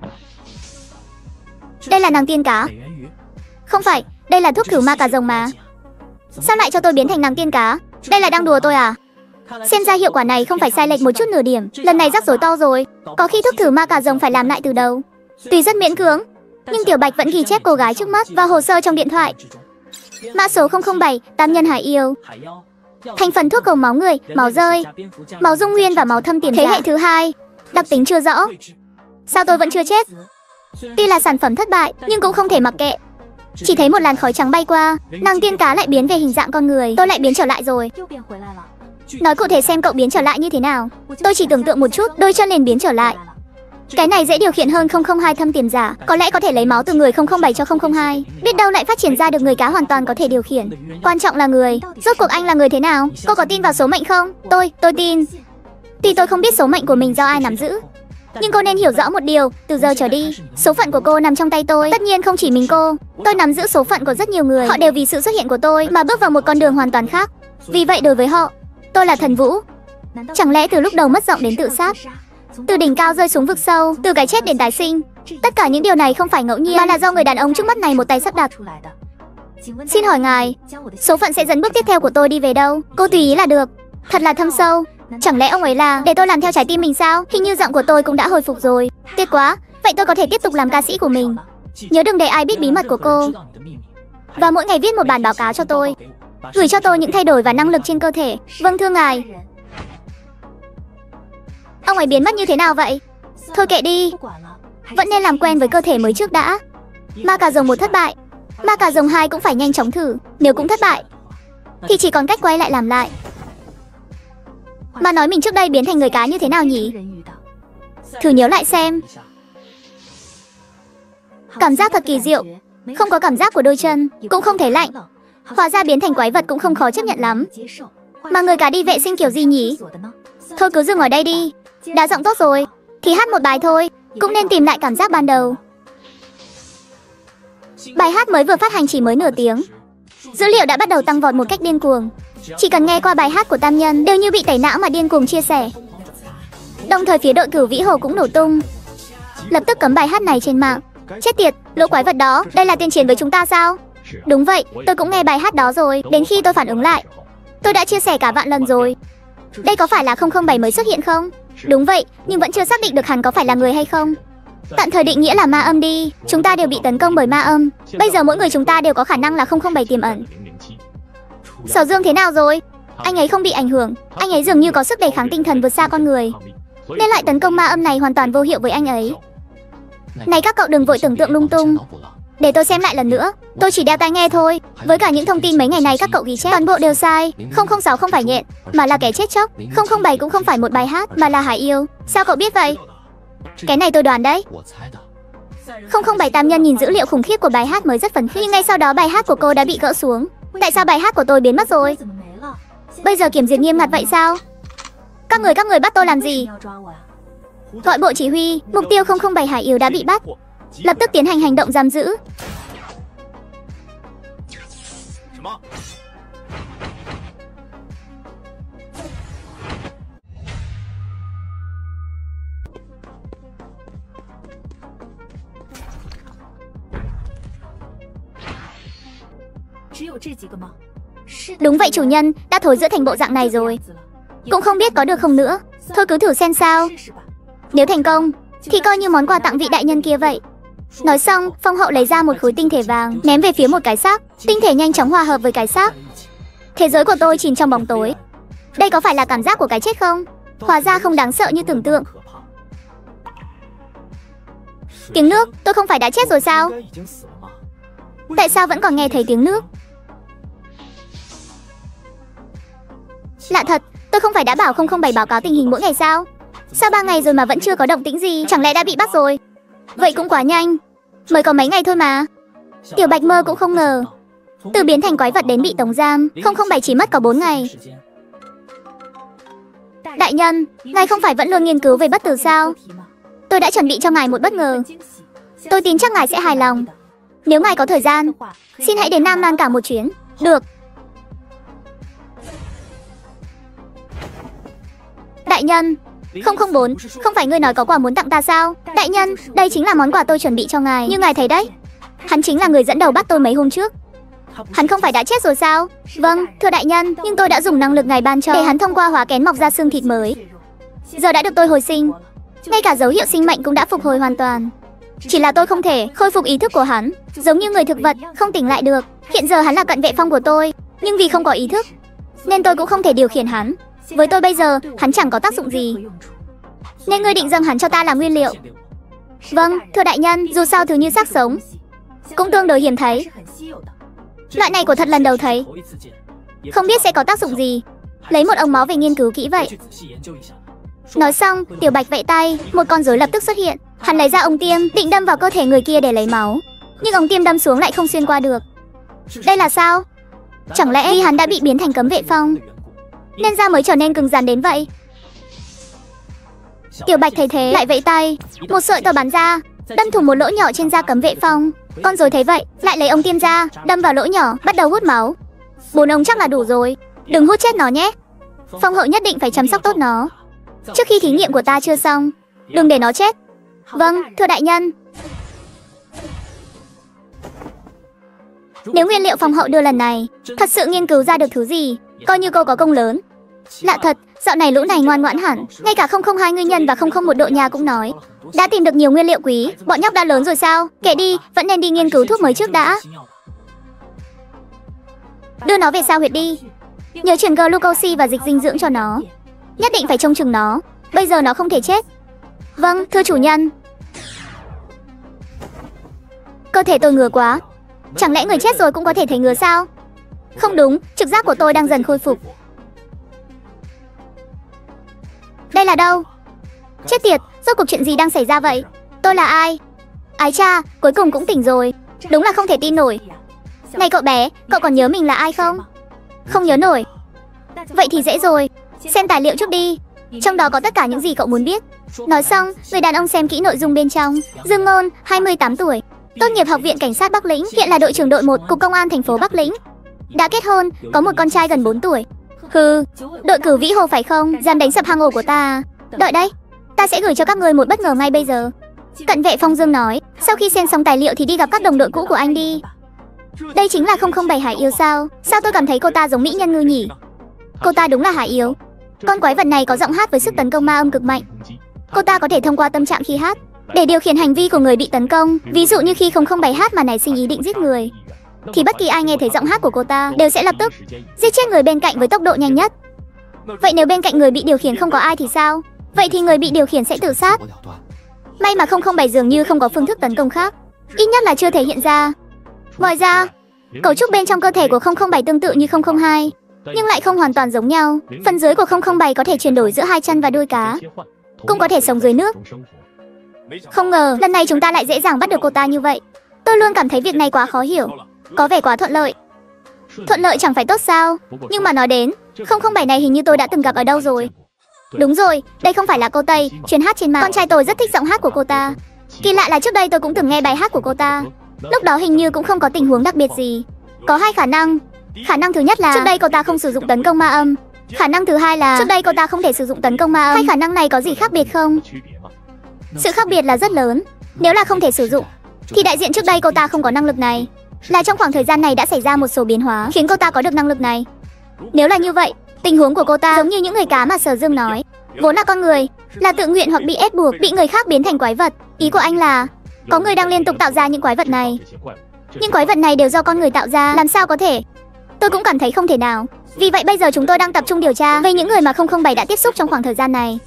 Đây là nàng tiên cá. Không phải, đây là thuốc thử ma cà rồng mà. Sao lại cho tôi biến thành nàng tiên cá? Đây là đang đùa tôi à? Xem ra hiệu quả này không phải sai lệch một chút nửa điểm. Lần này rắc rối to rồi. Có khi thuốc thử ma cà rồng phải làm lại từ đầu. Tuy rất miễn cưỡng, nhưng Tiểu Bạch vẫn ghi chép cô gái trước mắt và hồ sơ trong điện thoại. Mã số không không bảy, tam nhân hải yêu. Thành phần thuốc cầu máu người, máu rơi, máu dung nguyên và máu thâm tiền thế hệ thứ hai. Đặc tính chưa rõ. Sao tôi vẫn chưa chết? Tuy là sản phẩm thất bại, nhưng cũng không thể mặc kệ. Chỉ thấy một làn khói trắng bay qua, nàng tiên cá lại biến về hình dạng con người. Tôi lại biến trở lại rồi. Nói cụ thể xem cậu biến trở lại như thế nào. Tôi chỉ tưởng tượng một chút, đôi chân liền biến trở lại. Cái này dễ điều khiển hơn không không hai thâm tiền giả. Có lẽ có thể lấy máu từ người không không bảy cho không không hai. Biết đâu lại phát triển ra được người cá hoàn toàn có thể điều khiển. Quan trọng là người. Rốt cuộc anh là người thế nào? Cô có tin vào số mệnh không? Tôi, tôi tin. Tuy tôi không biết số mệnh của mình do ai nắm giữ, nhưng cô nên hiểu rõ một điều, từ giờ trở đi, số phận của cô nằm trong tay tôi. Tất nhiên không chỉ mình cô, tôi nắm giữ số phận của rất nhiều người. Họ đều vì sự xuất hiện của tôi mà bước vào một con đường hoàn toàn khác. Vì vậy đối với họ, tôi là thần vũ. Chẳng lẽ từ lúc đầu mất giọng đến tự sát, từ đỉnh cao rơi xuống vực sâu, từ cái chết đến tái sinh, tất cả những điều này không phải ngẫu nhiên, mà là do người đàn ông trước mắt này một tay sắp đặt. Xin hỏi ngài, số phận sẽ dẫn bước tiếp theo của tôi đi về đâu? Cô tùy ý là được. Thật là thâm sâu. Chẳng lẽ ông ấy là để tôi làm theo trái tim mình sao? Hình như giọng của tôi cũng đã hồi phục rồi. Tuyệt quá, vậy tôi có thể tiếp tục làm ca sĩ của mình. Nhớ đừng để ai biết bí mật của cô. Và mỗi ngày viết một bản báo cáo cho tôi, gửi cho tôi những thay đổi và năng lực trên cơ thể. Vâng thưa ngài. Ông ấy biến mất như thế nào vậy? Thôi kệ đi. Vẫn nên làm quen với cơ thể mới trước đã. Ma cà rồng một thất bại, ma cà rồng hai cũng phải nhanh chóng thử. Nếu cũng thất bại thì chỉ còn cách quay lại làm lại. Mà nói mình trước đây biến thành người cá như thế nào nhỉ? Thử nhớ lại xem. Cảm giác thật kỳ diệu. Không có cảm giác của đôi chân, cũng không thấy lạnh. Hóa ra biến thành quái vật cũng không khó chấp nhận lắm. Mà người cá đi vệ sinh kiểu gì nhỉ? Thôi cứ dừng ở đây đi. Đã giọng tốt rồi thì hát một bài thôi. Cũng nên tìm lại cảm giác ban đầu. Bài hát mới vừa phát hành chỉ mới nửa tiếng, dữ liệu đã bắt đầu tăng vọt một cách điên cuồng. Chỉ cần nghe qua bài hát của tam nhân đều như bị tẩy não mà điên cuồng chia sẻ. Đồng thời phía đội Cửu Vĩ Hồ cũng nổ tung, lập tức cấm bài hát này trên mạng. Chết tiệt, lũ quái vật đó, đây là tuyên chiến với chúng ta sao? Đúng vậy, tôi cũng nghe bài hát đó rồi. Đến khi tôi phản ứng lại, tôi đã chia sẻ cả vạn lần rồi. Đây có phải là không không bảy mới xuất hiện không? Đúng vậy, nhưng vẫn chưa xác định được hắn có phải là người hay không. Tạm thời định nghĩa là ma âm đi. Chúng ta đều bị tấn công bởi ma âm. Bây giờ mỗi người chúng ta đều có khả năng là không không bảy tiềm ẩn. Sở Dương thế nào rồi? Anh ấy không bị ảnh hưởng, anh ấy dường như có sức đề kháng tinh thần vượt xa con người, nên loại tấn công ma âm này hoàn toàn vô hiệu với anh ấy. Này các cậu đừng vội tưởng tượng lung tung. Để tôi xem lại lần nữa. Tôi chỉ đeo tai nghe thôi. Với cả những thông tin mấy ngày này các cậu ghi chép toàn bộ đều sai. không không sáu không phải nhện, mà là kẻ chết chóc. không không bảy cũng không phải một bài hát, mà là Hải Yêu. Sao cậu biết vậy? Cái này tôi đoán đấy. không không bảy tam nhân nhìn dữ liệu khủng khiếp của bài hát mới rất phấn khích, nhưng ngay sau đó bài hát của cô đã bị gỡ xuống. Tại sao bài hát của tôi biến mất rồi? Bây giờ kiểm duyệt nghiêm ngặt vậy sao? Các người các người bắt tôi làm gì? Gọi bộ chỉ huy. Mục tiêu không không bảy Hải Yêu đã bị bắt. Lập tức tiến hành hành động giam giữ. Đúng vậy chủ nhân, đã thối rữa thành bộ dạng này rồi. Cũng không biết có được không nữa. Thôi cứ thử xem sao. Nếu thành công thì coi như món quà tặng vị đại nhân kia vậy. Nói xong, Phong hậu lấy ra một khối tinh thể vàng, ném về phía một cái xác. Tinh thể nhanh chóng hòa hợp với cái xác. Thế giới của tôi chìm trong bóng tối. Đây có phải là cảm giác của cái chết không? Hóa ra không đáng sợ như tưởng tượng. Tiếng nước, tôi không phải đã chết rồi sao? Tại sao vẫn còn nghe thấy tiếng nước? Lạ thật, tôi không phải đã bảo không không bảy báo cáo tình hình mỗi ngày sao? Sao ba ngày rồi mà vẫn chưa có động tĩnh gì? Chẳng lẽ đã bị bắt rồi? Vậy cũng quá nhanh. Mới có mấy ngày thôi mà. Tiểu Bạch mơ cũng không ngờ. Từ biến thành quái vật đến bị tống giam, không không bảy chỉ mất có bốn ngày. Đại nhân, ngài không phải vẫn luôn nghiên cứu về bất tử sao? Tôi đã chuẩn bị cho ngài một bất ngờ. Tôi tin chắc ngài sẽ hài lòng. Nếu ngài có thời gian, xin hãy đến Nam Lan cả một chuyến. Được. Đại nhân, không không bốn, không phải ngươi nói có quà muốn tặng ta sao? Đại nhân, đây chính là món quà tôi chuẩn bị cho ngài. Như ngài thấy đấy, hắn chính là người dẫn đầu bắt tôi mấy hôm trước. Hắn không phải đã chết rồi sao? Vâng, thưa đại nhân, nhưng tôi đã dùng năng lực ngài ban cho để hắn thông qua hóa kén mọc ra xương thịt mới. Giờ đã được tôi hồi sinh. Ngay cả dấu hiệu sinh mệnh cũng đã phục hồi hoàn toàn. Chỉ là tôi không thể khôi phục ý thức của hắn, giống như người thực vật, không tỉnh lại được. Hiện giờ hắn là cận vệ phong của tôi, nhưng vì không có ý thức, nên tôi cũng không thể điều khiển hắn. Với tôi bây giờ, hắn chẳng có tác dụng gì. Nên ngươi định dâng hắn cho ta làm nguyên liệu. Vâng, thưa đại nhân, dù sao thứ như xác sống cũng tương đối hiếm thấy. Loại này của thật lần đầu thấy. Không biết sẽ có tác dụng gì. Lấy một ống máu về nghiên cứu kỹ vậy. Nói xong, Tiểu Bạch vẫy tay, một con rối lập tức xuất hiện. Hắn lấy ra ống tiêm, định đâm vào cơ thể người kia để lấy máu. Nhưng ống tiêm đâm xuống lại không xuyên qua được. Đây là sao? Chẳng lẽ vì hắn đã bị biến thành cấm vệ phong, nên da mới trở nên cứng rắn đến vậy? Tiểu Bạch thấy thế lại vẫy tay, một sợi tơ bắn ra, đâm thủng một lỗ nhỏ trên da cấm vệ phong. Con rối thấy vậy, lại lấy ống tiêm ra, đâm vào lỗ nhỏ, bắt đầu hút máu. Bốn ống chắc là đủ rồi. Đừng hút chết nó nhé. Phong hậu nhất định phải chăm sóc tốt nó. Trước khi thí nghiệm của ta chưa xong, đừng để nó chết. Vâng, thưa đại nhân. Nếu nguyên liệu phong hậu đưa lần này thật sự nghiên cứu ra được thứ gì, coi như cô có công lớn. Lạ thật, dạo này lũ này ngoan ngoãn hẳn. Ngay cả không không hai nguyên nhân và không không một độ nhà cũng nói đã tìm được nhiều nguyên liệu quý. Bọn nhóc đã lớn rồi sao? Kể đi, vẫn nên đi nghiên cứu thuốc mới trước đã. Đưa nó về sao huyệt đi. Nhớ chuyển glucose và dịch dinh dưỡng cho nó. Nhất định phải trông chừng nó. Bây giờ nó không thể chết. Vâng, thưa chủ nhân. Cơ thể tôi ngứa quá. Chẳng lẽ người chết rồi cũng có thể thấy ngứa sao? Không đúng, trực giác của tôi đang dần khôi phục. Đây là đâu? Chết tiệt, rốt cuộc chuyện gì đang xảy ra vậy? Tôi là ai? Ái cha, cuối cùng cũng tỉnh rồi. Đúng là không thể tin nổi. Này cậu bé, cậu còn nhớ mình là ai không? Không nhớ nổi. Vậy thì dễ rồi. Xem tài liệu trước đi. Trong đó có tất cả những gì cậu muốn biết. Nói xong, người đàn ông xem kỹ nội dung bên trong. Dương Ngôn, hai mươi tám tuổi, tốt nghiệp học viện cảnh sát Bắc Lĩnh, hiện là đội trưởng đội một cục công an thành phố Bắc Lĩnh. Đã kết hôn, có một con trai gần bốn tuổi. Hừ, đội cử Vĩ Hồ phải không? Dám đánh sập hang ổ của ta. Đợi đấy, ta sẽ gửi cho các người một bất ngờ ngay bây giờ. Cận vệ Phong Dương nói, sau khi xem xong tài liệu thì đi gặp các đồng đội cũ của anh đi. Đây chính là không không bảy Hải Yêu sao? Sao tôi cảm thấy cô ta giống mỹ nhân ngư nhỉ? Cô ta đúng là Hải Yêu. Con quái vật này có giọng hát với sức tấn công ma âm cực mạnh. Cô ta có thể thông qua tâm trạng khi hát để điều khiển hành vi của người bị tấn công. Ví dụ như khi không không bảy hát mà nảy sinh ý định giết người, thì bất kỳ ai nghe thấy giọng hát của cô ta đều sẽ lập tức giết chết người bên cạnh với tốc độ nhanh nhất. Vậy nếu bên cạnh người bị điều khiển không có ai thì sao? Vậy thì người bị điều khiển sẽ tự sát. May mà không không bảy dường như không có phương thức tấn công khác, ít nhất là chưa thể hiện ra. Ngoài ra, cấu trúc bên trong cơ thể của không không bảy tương tự như không không hai, nhưng lại không hoàn toàn giống nhau. Phần dưới của không không bảy có thể chuyển đổi giữa hai chân và đuôi cá, cũng có thể sống dưới nước. Không ngờ lần này chúng ta lại dễ dàng bắt được cô ta như vậy. Tôi luôn cảm thấy việc này quá khó hiểu, có vẻ quá thuận lợi. Thuận lợi chẳng phải tốt sao? Nhưng mà nói đến, không không bảy này hình như tôi đã từng gặp ở đâu rồi. Đúng rồi, đây không phải là cô Tây, chuyên hát trên mạng. Con trai tôi rất thích giọng hát của cô ta. Kỳ lạ là trước đây tôi cũng từng nghe bài hát của cô ta. Lúc đó hình như cũng không có tình huống đặc biệt gì. Có hai khả năng. Khả năng thứ nhất là trước đây cô ta không sử dụng tấn công ma âm. Khả năng thứ hai là trước đây cô ta không thể sử dụng tấn công ma âm. Hai khả năng này có gì khác biệt không? Sự khác biệt là rất lớn. Nếu là không thể sử dụng, thì đại diện trước đây cô ta không có năng lực này. Là trong khoảng thời gian này đã xảy ra một số biến hóa khiến cô ta có được năng lực này. Nếu là như vậy, tình huống của cô ta giống như những người cá mà Sở Dương nói, vốn là con người, là tự nguyện hoặc bị ép buộc, bị người khác biến thành quái vật. Ý của anh là có người đang liên tục tạo ra những quái vật này. Những quái vật này đều do con người tạo ra, làm sao có thể? Tôi cũng cảm thấy không thể nào. Vì vậy bây giờ chúng tôi đang tập trung điều tra về những người mà không không bảy đã tiếp xúc trong khoảng thời gian này.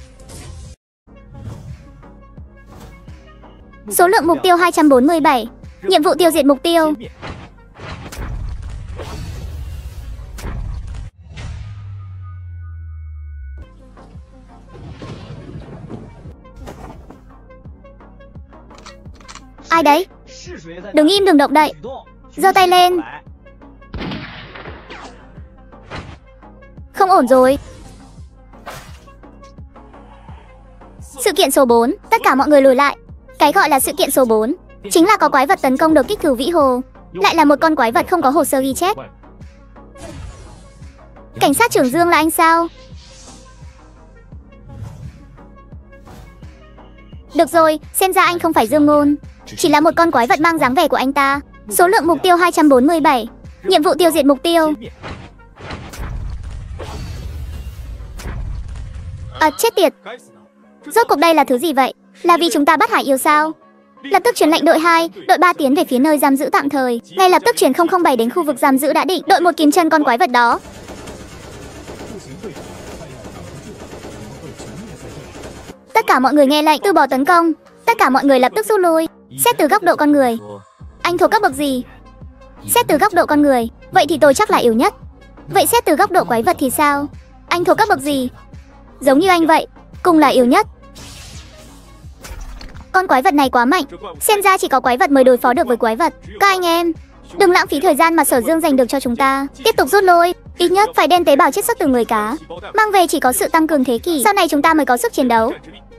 Số lượng mục tiêu hai trăm bốn mươi bảy. Nhiệm vụ tiêu diệt mục tiêu. Ai đấy? Đừng im, đừng động đậy. Giơ tay lên. Không ổn rồi. Sự kiện số bốn, tất cả mọi người lùi lại. Cái gọi là sự kiện số bốn chính là có quái vật tấn công đột kích Cửu Vĩ Hồ. Lại là một con quái vật không có hồ sơ ghi chép. Cảnh sát trưởng Dương là anh sao? Được rồi, xem ra anh không phải Dương Ngôn, chỉ là một con quái vật mang dáng vẻ của anh ta. Số lượng mục tiêu hai trăm bốn mươi bảy. Nhiệm vụ tiêu diệt mục tiêu. À, chết tiệt. Rốt cuộc đây là thứ gì vậy? Là vì chúng ta bắt Hải Yêu sao? Lập tức truyền lệnh đội hai, đội ba tiến về phía nơi giam giữ tạm thời. Ngay lập tức chuyển không không bảy đến khu vực giam giữ đã định. Đội một kiếm chân con quái vật đó. Tất cả mọi người nghe lệnh, từ bỏ tấn công. Tất cả mọi người lập tức rút lui. Xét từ góc độ con người. Anh thuộc cấp bậc gì? Xét từ góc độ con người, vậy thì tôi chắc là yếu nhất. Vậy xét từ góc độ quái vật thì sao? Anh thuộc cấp bậc gì? Giống như anh vậy, cùng là yếu nhất. Con quái vật này quá mạnh, xem ra chỉ có quái vật mới đối phó được với quái vật. Các anh em, đừng lãng phí thời gian mà Sở Dương dành được cho chúng ta. Tiếp tục rút lui, ít nhất phải đen tế bào chiết xuất từ người cá. Mang về chỉ có sự tăng cường thế kỷ, sau này chúng ta mới có sức chiến đấu.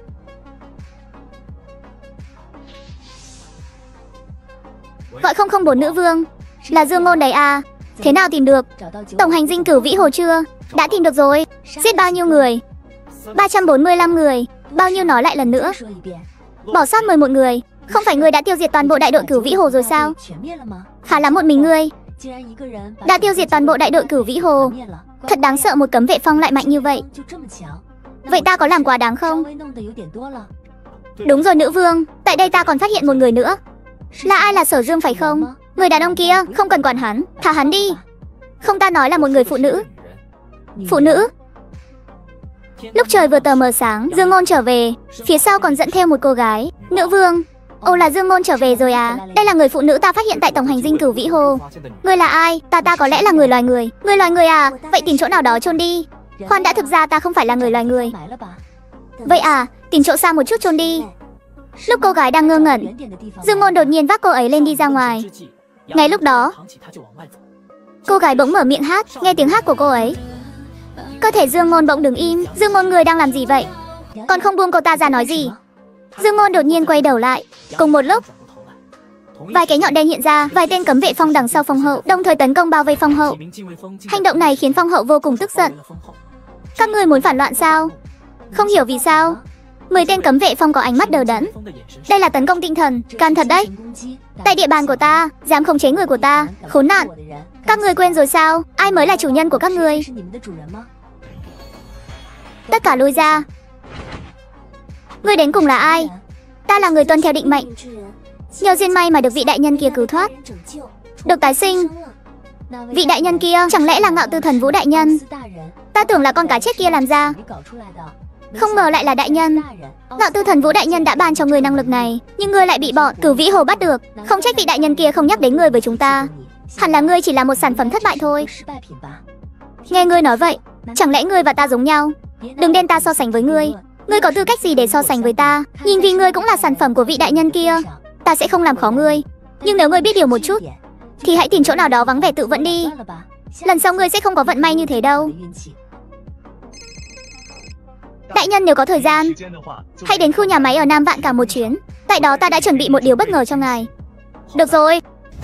Gọi không không bốn nữ vương. Là Dương Ngôn đấy à? Thế nào tìm được? Tổng hành dinh Cửu Vĩ Hồ chưa? Đã tìm được rồi. Giết bao nhiêu người? ba trăm bốn mươi lăm người. Bao nhiêu nói lại lần nữa? Bỏ sót mười một người. Không phải ngươi đã tiêu diệt toàn bộ đại đội Cửu Vĩ Hồ rồi sao? Khá lắm một mình ngươi đã tiêu diệt toàn bộ đại đội Cửu Vĩ Hồ. Thật đáng sợ, một cấm vệ phong lại mạnh như vậy. Vậy ta có làm quá đáng không? Đúng rồi nữ vương, tại đây ta còn phát hiện một người nữa. Là ai? Là Sở Dương phải không? Người đàn ông kia, không cần quản hắn, thả hắn đi. Không, ta nói là một người phụ nữ. Phụ nữ? Lúc trời vừa tờ mờ sáng, Dương Ngôn trở về. Phía sau còn dẫn theo một cô gái. Nữ vương. Ồ, là Dương Ngôn trở về rồi à? Đây là người phụ nữ ta phát hiện tại tổng hành dinh Cửu Vĩ Hồ. Ngươi là ai? Ta ta có lẽ là người loài người. Người loài người à? Vậy tìm chỗ nào đó chôn đi. Khoan đã, thực ra ta không phải là người loài người. Vậy à? Tìm chỗ xa một chút chôn đi. Lúc cô gái đang ngơ ngẩn, Dương Ngôn đột nhiên vác cô ấy lên đi ra ngoài. Ngay lúc đó, cô gái bỗng mở miệng hát. Nghe tiếng hát của cô ấy, cơ thể Dương Ngôn bỗng đứng im. Dương Ngôn, người đang làm gì vậy? Còn không buông cô ta ra nói gì? Dương Ngôn đột nhiên quay đầu lại. Cùng một lúc, vài cái nhọn đen hiện ra. Vài tên cấm vệ phong đằng sau phong hậu đồng thời tấn công bao vây phong hậu. Hành động này khiến phong hậu vô cùng tức giận. Các ngươi muốn phản loạn sao? Không hiểu vì sao mười tên cấm vệ phong có ánh mắt đờ đẫn. Đây là tấn công tinh thần, can thật đấy. Tại địa bàn của ta, dám khống chế người của ta, khốn nạn. Các ngươi quên rồi sao? Ai mới là chủ nhân của các ngươi? Tất cả lui ra. Ngươi đến cùng là ai? Ta là người tuân theo định mệnh. Nhờ duyên may mà được vị đại nhân kia cứu thoát. được tái sinh. Vị đại nhân kia chẳng lẽ là Ngạo Tư Thần Vũ đại nhân? Ta tưởng là con cá chết kia làm ra, không ngờ lại là đại nhân. Ngạo Tư Thần Vũ đại nhân đã ban cho ngươi năng lực này, nhưng ngươi lại bị bọn Cửu Vĩ Hồ bắt được. Không trách vị đại nhân kia không nhắc đến ngươi với chúng ta. Hẳn là ngươi chỉ là một sản phẩm thất bại thôi. Nghe ngươi nói vậy, chẳng lẽ ngươi và ta giống nhau? Đừng đem ta so sánh với ngươi. Ngươi có tư cách gì để so sánh với ta? Nhìn vì ngươi cũng là sản phẩm của vị đại nhân kia, ta sẽ không làm khó ngươi. Nhưng nếu ngươi biết điều một chút thì hãy tìm chỗ nào đó vắng vẻ tự vẫn đi. Lần sau ngươi sẽ không có vận may như thế đâu. Đại nhân, nếu có thời gian, hãy đến khu nhà máy ở Nam Vạn cả một chuyến. Tại đó ta đã chuẩn bị một điều bất ngờ cho ngài. Được rồi.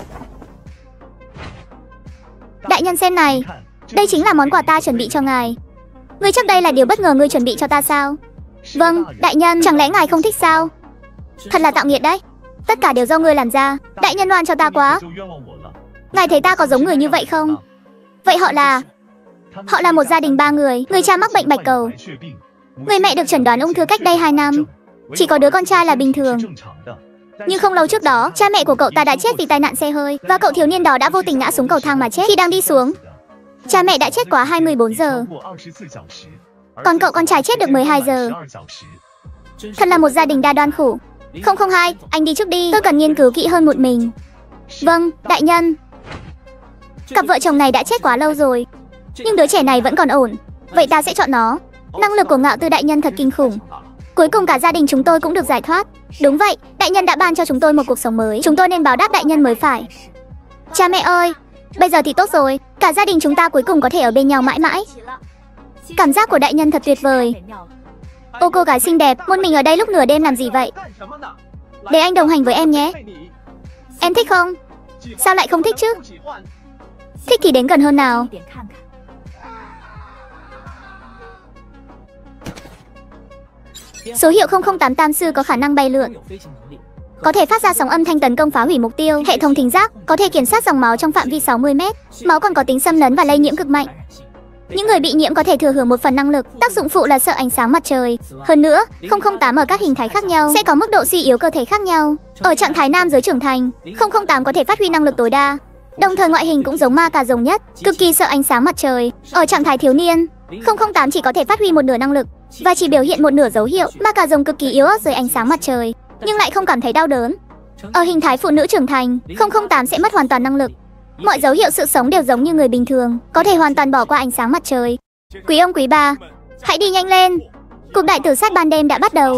Đại nhân xem này, đây chính là món quà ta chuẩn bị cho ngài. Ngươi chắc đây là điều bất ngờ ngươi chuẩn bị cho ta sao? Vâng, đại nhân, chẳng lẽ ngài không thích sao? Thật là tạo nghiệt đấy. Tất cả đều do ngươi làm ra. Đại nhân oan cho ta quá. Ngài thấy ta có giống người như vậy không? Vậy họ là... Họ là một gia đình ba người. Người cha mắc bệnh bạch cầu, người mẹ được chẩn đoán ung thư cách đây hai năm. Chỉ có đứa con trai là bình thường. Nhưng không lâu trước đó, cha mẹ của cậu ta đã chết vì tai nạn xe hơi. Và cậu thiếu niên đó đã vô tình ngã xuống cầu thang mà chết. Khi đang đi xuống, cha mẹ đã chết quá hai mươi bốn giờ. Còn cậu con trai chết được mười hai giờ. Thật là một gia đình đa đoan khổ. Không không hai, anh đi trước đi. Tôi cần nghiên cứu kỹ hơn một mình. Vâng, đại nhân. Cặp vợ chồng này đã chết quá lâu rồi, nhưng đứa trẻ này vẫn còn ổn. Vậy ta sẽ chọn nó. Năng lực của Ngạo Tư đại nhân thật kinh khủng. Cuối cùng cả gia đình chúng tôi cũng được giải thoát. Đúng vậy, đại nhân đã ban cho chúng tôi một cuộc sống mới. Chúng tôi nên báo đáp đại nhân mới phải. Cha mẹ ơi, bây giờ thì tốt rồi. Cả gia đình chúng ta cuối cùng có thể ở bên nhau mãi mãi. Cảm giác của đại nhân thật tuyệt vời. Ô cô gái xinh đẹp, một mình ở đây lúc nửa đêm làm gì vậy? Để anh đồng hành với em nhé. Em thích không? Sao lại không thích chứ? Thích thì đến gần hơn nào. Số hiệu không không tám tam sư có khả năng bay lượn, có thể phát ra sóng âm thanh tấn công phá hủy mục tiêu. Hệ thống thính giác, có thể kiểm soát dòng máu trong phạm vi sáu mươi mét. Máu còn có tính xâm lấn và lây nhiễm cực mạnh. Những người bị nhiễm có thể thừa hưởng một phần năng lực. Tác dụng phụ là sợ ánh sáng mặt trời. Hơn nữa, không không tám ở các hình thái khác nhau sẽ có mức độ suy yếu cơ thể khác nhau. Ở trạng thái nam giới trưởng thành, không không tám có thể phát huy năng lực tối đa. Đồng thời ngoại hình cũng giống ma cà rồng nhất, cực kỳ sợ ánh sáng mặt trời. Ở trạng thái thiếu niên, không không tám chỉ có thể phát huy một nửa năng lực và chỉ biểu hiện một nửa dấu hiệu. Ma cà rồng cực kỳ yếu ớt dưới ánh sáng mặt trời, nhưng lại không cảm thấy đau đớn. Ở hình thái phụ nữ trưởng thành, không không tám sẽ mất hoàn toàn năng lực. Mọi dấu hiệu sự sống đều giống như người bình thường, có thể hoàn toàn bỏ qua ánh sáng mặt trời. Quý ông quý bà, hãy đi nhanh lên. Cuộc đại tử sát ban đêm đã bắt đầu.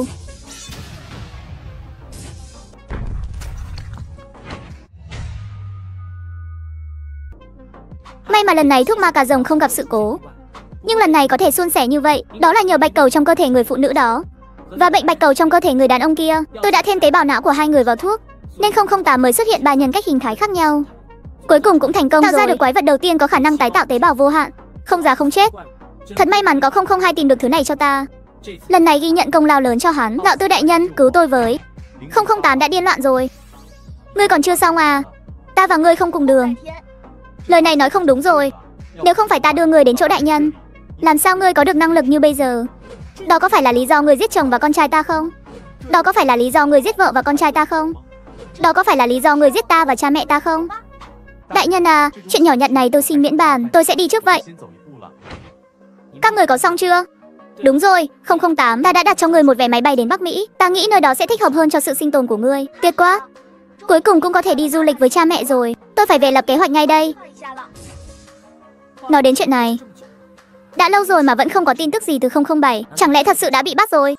May mà lần này thuốc ma cà rồng không gặp sự cố. Nhưng lần này có thể suôn sẻ như vậy, đó là nhờ bạch cầu trong cơ thể người phụ nữ đó và bệnh bạch cầu trong cơ thể người đàn ông kia. Tôi đã thêm tế bào não của hai người vào thuốc, nên không không tám mới xuất hiện ba nhân cách hình thái khác nhau. Cuối cùng cũng thành công tạo rồi. Ra được quái vật đầu tiên có khả năng tái tạo tế bào vô hạn, không già không chết. Thật may mắn có không không hai tìm được thứ này cho ta. Lần này ghi nhận công lao lớn cho hắn. Ngạo Tư đại nhân, cứu tôi với. không không tám đã điên loạn rồi. Ngươi còn chưa xong à? Ta và ngươi không cùng đường. Lời này nói không đúng rồi. Nếu không phải ta đưa ngươi đến chỗ đại nhân, làm sao ngươi có được năng lực như bây giờ? Đó có phải là lý do ngươi giết chồng và con trai ta không? Đó có phải là lý do ngươi giết vợ và con trai ta không? Đó có phải là lý do ngươi giết ta và cha mẹ ta không? Đại nhân à, chuyện nhỏ nhặt này tôi xin miễn bàn. Tôi sẽ đi trước vậy. Các người có xong chưa? Đúng rồi, không không tám, ta đã đặt cho ngươi một vé máy bay đến Bắc Mỹ. Ta nghĩ nơi đó sẽ thích hợp hơn cho sự sinh tồn của ngươi. Tuyệt quá. Cuối cùng cũng có thể đi du lịch với cha mẹ rồi. Tôi phải về lập kế hoạch ngay đây. Nói đến chuyện này, đã lâu rồi mà vẫn không có tin tức gì từ không không bảy. Chẳng lẽ thật sự đã bị bắt rồi?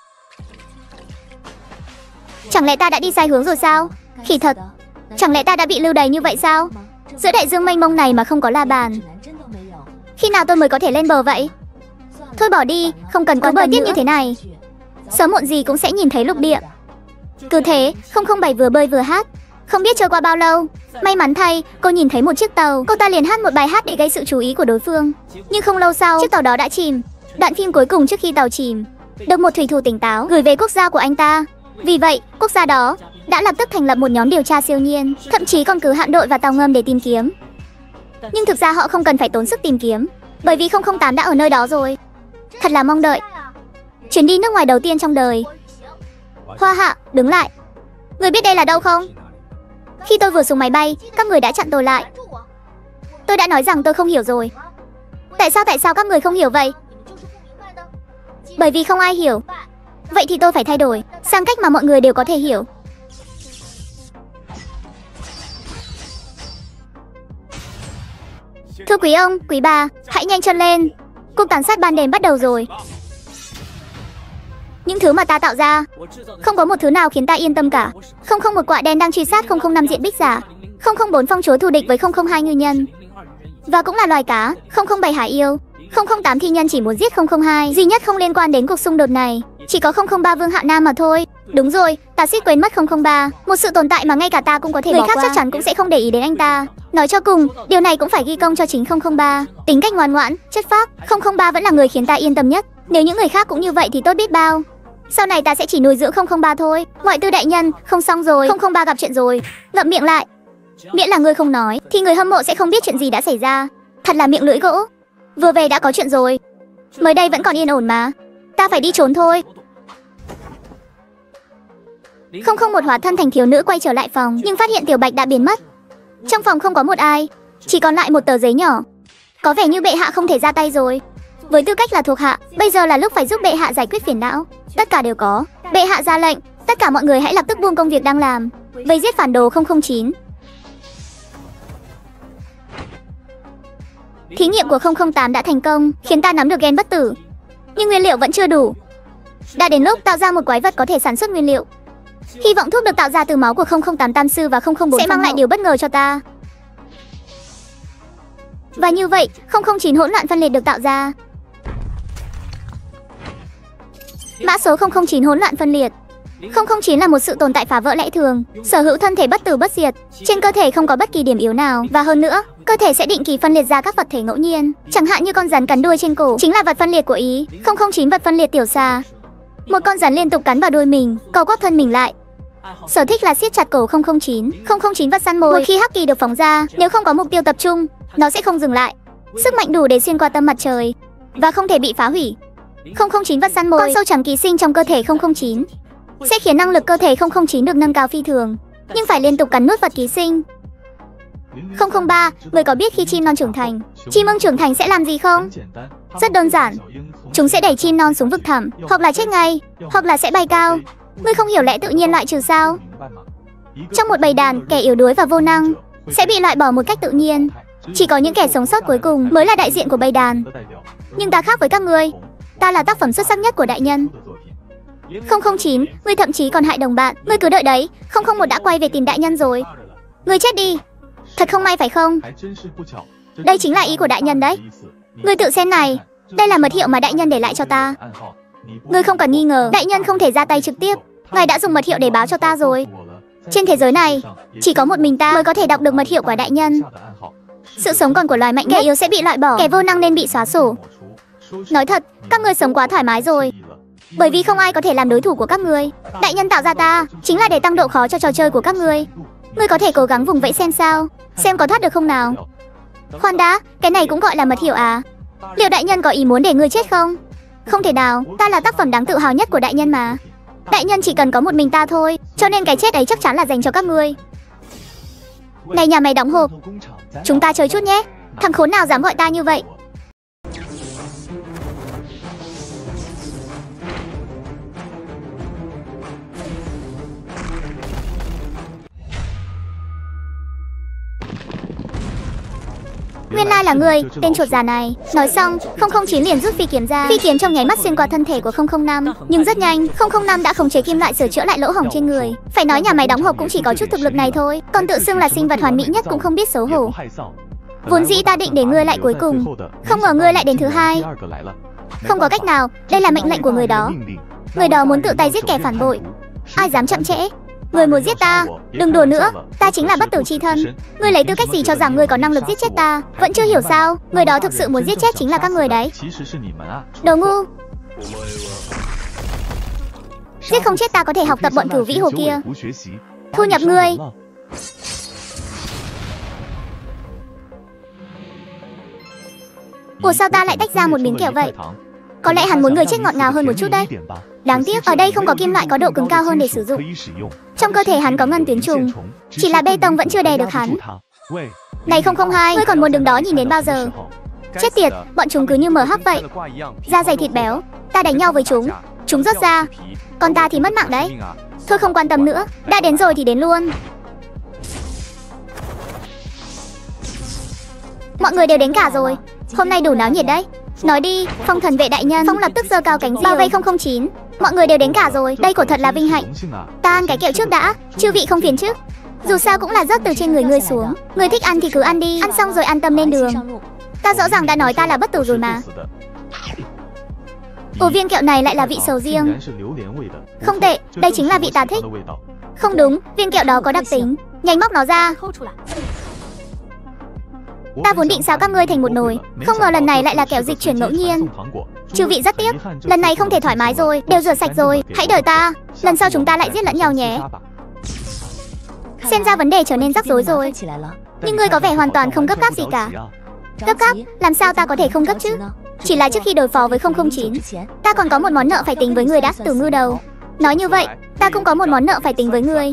Chẳng lẽ ta đã đi sai hướng rồi sao? Khỉ thật. Chẳng lẽ ta đã bị lưu đày như vậy sao? Giữa đại dương mênh mông này mà không có la bàn. Khi nào tôi mới có thể lên bờ vậy? Thôi bỏ đi, không cần có bơi tiếp như thế này. Sớm muộn gì cũng sẽ nhìn thấy lục địa. Cứ thế, không không bảy vừa bơi vừa hát. Không biết trôi qua bao lâu, may mắn thay, cô nhìn thấy một chiếc tàu. Cô ta liền hát một bài hát để gây sự chú ý của đối phương. Nhưng không lâu sau, chiếc tàu đó đã chìm. Đoạn phim cuối cùng trước khi tàu chìm được một thủy thủ tỉnh táo gửi về quốc gia của anh ta. Vì vậy, quốc gia đó đã lập tức thành lập một nhóm điều tra siêu nhiên, thậm chí còn cử hạm đội và tàu ngầm để tìm kiếm. Nhưng thực ra họ không cần phải tốn sức tìm kiếm, bởi vì không không tám đã ở nơi đó rồi. Thật là mong đợi. Chuyến đi nước ngoài đầu tiên trong đời. Hoa Hạ, đứng lại. Người biết đây là đâu không? Khi tôi vừa xuống máy bay, các người đã chặn tôi lại. Tôi đã nói rằng tôi không hiểu rồi. Tại sao tại sao các người không hiểu vậy? Bởi vì không ai hiểu. Vậy thì tôi phải thay đổi sang cách mà mọi người đều có thể hiểu. Thưa quý ông, quý bà, hãy nhanh chân lên. Cuộc tàn sát ban đêm bắt đầu rồi. Những thứ mà ta tạo ra, không có một thứ nào khiến ta yên tâm cả. Không không một quạ đen đang truy sát không không năm diện bích giả. Không không bốn phong chúa thù địch với không không hai ngư nhân. Và cũng là loài cá, không không bảy hải yêu. Không không tám thi nhân chỉ muốn giết không không hai. Duy nhất không liên quan đến cuộc xung đột này, chỉ có không không ba Vương Hạ Nam mà thôi. Đúng rồi, ta suýt quên mất không không ba. Một sự tồn tại mà ngay cả ta cũng có thể bỏ qua. Người khác chắc chắn cũng sẽ không để ý đến anh ta. Nói cho cùng, điều này cũng phải ghi công cho chính không không ba. Tính cách ngoan ngoãn, chất phác, không không ba vẫn là người khiến ta yên tâm nhất. Nếu những người khác cũng như vậy thì tốt biết bao. Sau này ta sẽ chỉ nuôi dưỡng không không ba thôi. Ngoại tư đại nhân, không xong rồi, không không ba gặp chuyện rồi. Ngậm miệng lại. Miễn là ngươi không nói, thì người hâm mộ sẽ không biết chuyện gì đã xảy ra. Thật là miệng lưỡi gỗ. Vừa về đã có chuyện rồi. Mới đây vẫn còn yên ổn mà. Ta phải đi trốn thôi. Không không một hóa thân thành thiếu nữ quay trở lại phòng, nhưng phát hiện Tiểu Bạch đã biến mất. Trong phòng không có một ai, chỉ còn lại một tờ giấy nhỏ. Có vẻ như bệ hạ không thể ra tay rồi. Với tư cách là thuộc hạ, bây giờ là lúc phải giúp bệ hạ giải quyết phiền não. Tất cả đều có. Bệ hạ ra lệnh, tất cả mọi người hãy lập tức buông công việc đang làm, vây giết phản đồ không không chín. Thí nghiệm của không không tám đã thành công, khiến ta nắm được gen bất tử. Nhưng nguyên liệu vẫn chưa đủ. Đã đến lúc tạo ra một quái vật có thể sản xuất nguyên liệu. Hy vọng thuốc được tạo ra từ máu của không không tám Tam Sư và không không bốn sẽ mang lại điều bất ngờ cho ta. Và như vậy, không không chín hỗn loạn phân liệt được tạo ra. Mã số không không chín hỗn loạn phân liệt. không không chín là một sự tồn tại phá vỡ lẽ thường, sở hữu thân thể bất tử bất diệt, trên cơ thể không có bất kỳ điểm yếu nào, và hơn nữa, cơ thể sẽ định kỳ phân liệt ra các vật thể ngẫu nhiên, chẳng hạn như con rắn cắn đuôi trên cổ, chính là vật phân liệt của Ý. không không chín vật phân liệt tiểu xà. Một con rắn liên tục cắn vào đuôi mình, co quắp thân mình lại. Sở thích là siết chặt cổ không không chín. không không chín vật săn mồi. Một khi hắc kỳ được phóng ra, nếu không có mục tiêu tập trung, nó sẽ không dừng lại. Sức mạnh đủ để xuyên qua tâm mặt trời và không thể bị phá hủy. không không chín vật săn mồi. Con sâu trắng ký sinh trong cơ thể không không chín sẽ khiến năng lực cơ thể không không chín được nâng cao phi thường, nhưng phải liên tục cắn nuốt vật ký sinh. không không ba, người có biết khi chim non trưởng thành, chim ưng trưởng thành sẽ làm gì không? Rất đơn giản, chúng sẽ đẩy chim non xuống vực thẳm, hoặc là chết ngay, hoặc là sẽ bay cao. Ngươi không hiểu lẽ tự nhiên loại trừ sao? Trong một bầy đàn, kẻ yếu đuối và vô năng sẽ bị loại bỏ một cách tự nhiên. Chỉ có những kẻ sống sót cuối cùng mới là đại diện của bầy đàn. Nhưng ta khác với các ngươi, ta là tác phẩm xuất sắc nhất của đại nhân. không không chín, ngươi thậm chí còn hại đồng bạn. Ngươi cứ đợi đấy, không không một đã quay về tìm đại nhân rồi. Ngươi chết đi. Thật không may phải không? Đây chính là ý của đại nhân đấy. Ngươi tự xem này, đây là mật hiệu mà đại nhân để lại cho ta. Ngươi không cần nghi ngờ, đại nhân không thể ra tay trực tiếp. Ngài đã dùng mật hiệu để báo cho ta rồi. Trên thế giới này, chỉ có một mình ta mới có thể đọc được mật hiệu của đại nhân. Sự sống còn của loài mạnh kẻ yếu sẽ bị loại bỏ, kẻ vô năng nên bị xóa sổ. Nói thật, các ngươi sống quá thoải mái rồi. Bởi vì không ai có thể làm đối thủ của các ngươi. Đại nhân tạo ra ta chính là để tăng độ khó cho trò chơi của các ngươi. Ngươi có thể cố gắng vùng vẫy xem sao, xem có thoát được không nào. Khoan đã, cái này cũng gọi là mật hiệu à? Liệu đại nhân có ý muốn để ngươi chết không? Không thể nào, ta là tác phẩm đáng tự hào nhất của đại nhân mà. Đại nhân chỉ cần có một mình ta thôi, cho nên cái chết ấy chắc chắn là dành cho các ngươi. Này nhà mày đóng hộp, chúng ta chơi chút nhé. Thằng khốn nào dám gọi ta như vậy? Nguyên lai là người, tên chuột già này. Nói xong, không không chín liền rút phi kiếm ra. Phi kiếm trong nháy mắt xuyên qua thân thể của không không năm, nhưng rất nhanh, không không năm đã khống chế kim loại sửa chữa lại lỗ hổng trên người. Phải nói nhà máy đóng hộp cũng chỉ có chút thực lực này thôi, còn tự xưng là sinh vật hoàn mỹ nhất cũng không biết xấu hổ. Vốn dĩ ta định để ngươi lại cuối cùng, không ngờ ngươi lại đến thứ hai. Không có cách nào, đây là mệnh lệnh của người đó. Người đó muốn tự tay giết kẻ phản bội. Ai dám chậm trễ? Người muốn giết ta, đừng đùa nữa, ta chính là bất tử chi thân. Ngươi lấy tư cách gì cho rằng ngươi có năng lực giết chết ta? Vẫn chưa hiểu sao? Người đó thực sự muốn giết chết chính là các người đấy. Đồ ngu. Giết không chết ta có thể học tập bọn cửu vĩ hồ kia. Thu nhập ngươi. Ủa sao ta lại tách ra một miếng kẹo vậy? Có lẽ hắn muốn người chết ngọt ngào hơn một chút đấy. Đáng tiếc ở đây không có kim loại có độ cứng cao hơn để sử dụng. Trong cơ thể hắn có ngân tuyến trùng, chỉ là bê tông vẫn chưa đè được hắn. Này không không hai, ngươi còn muốn đứng đó nhìn đến bao giờ? Chết tiệt, bọn chúng cứ như mờ hấp vậy. Da dày thịt béo, ta đánh nhau với chúng, chúng rớt ra, còn ta thì mất mạng đấy. Thôi không quan tâm nữa, đã đến rồi thì đến luôn. Mọi người đều đến cả rồi, hôm nay đủ náo nhiệt đấy. Nói đi, Phong thần vệ đại nhân. Phong lập tức giơ cao cánh diều bao vây không không chín. Mọi người đều đến cả rồi, đây quả thật là vinh hạnh. Ta ăn cái kẹo trước đã, chư vị không phiền chứ? Dù sao cũng là rớt từ trên người ngươi xuống, ngươi thích ăn thì cứ ăn đi, ăn xong rồi an tâm lên đường. Ta rõ ràng đã nói ta là bất tử rồi mà. Ồ, viên kẹo này lại là vị sầu riêng. Không tệ, đây chính là vị ta thích. Không đúng, viên kẹo đó có đặc tính. Nhanh móc nó ra. Ta vốn định sao các ngươi thành một nồi, không ngờ lần này lại là kẹo dịch chuyển ngẫu nhiên. Chư vị rất tiếc, lần này không thể thoải mái rồi, đều rửa sạch rồi. Hãy đợi ta, lần sau chúng ta lại giết lẫn nhau nhé. Xem ra vấn đề trở nên rắc rối rồi. Nhưng ngươi có vẻ hoàn toàn không gấp gáp gì cả. Gấp gáp? Làm sao ta có thể không gấp chứ? Chỉ là trước khi đối phó với không không chín, ta còn có một món nợ phải tính với người đã từ ngư đầu. Nói như vậy, ta cũng có một món nợ phải tính với ngươi.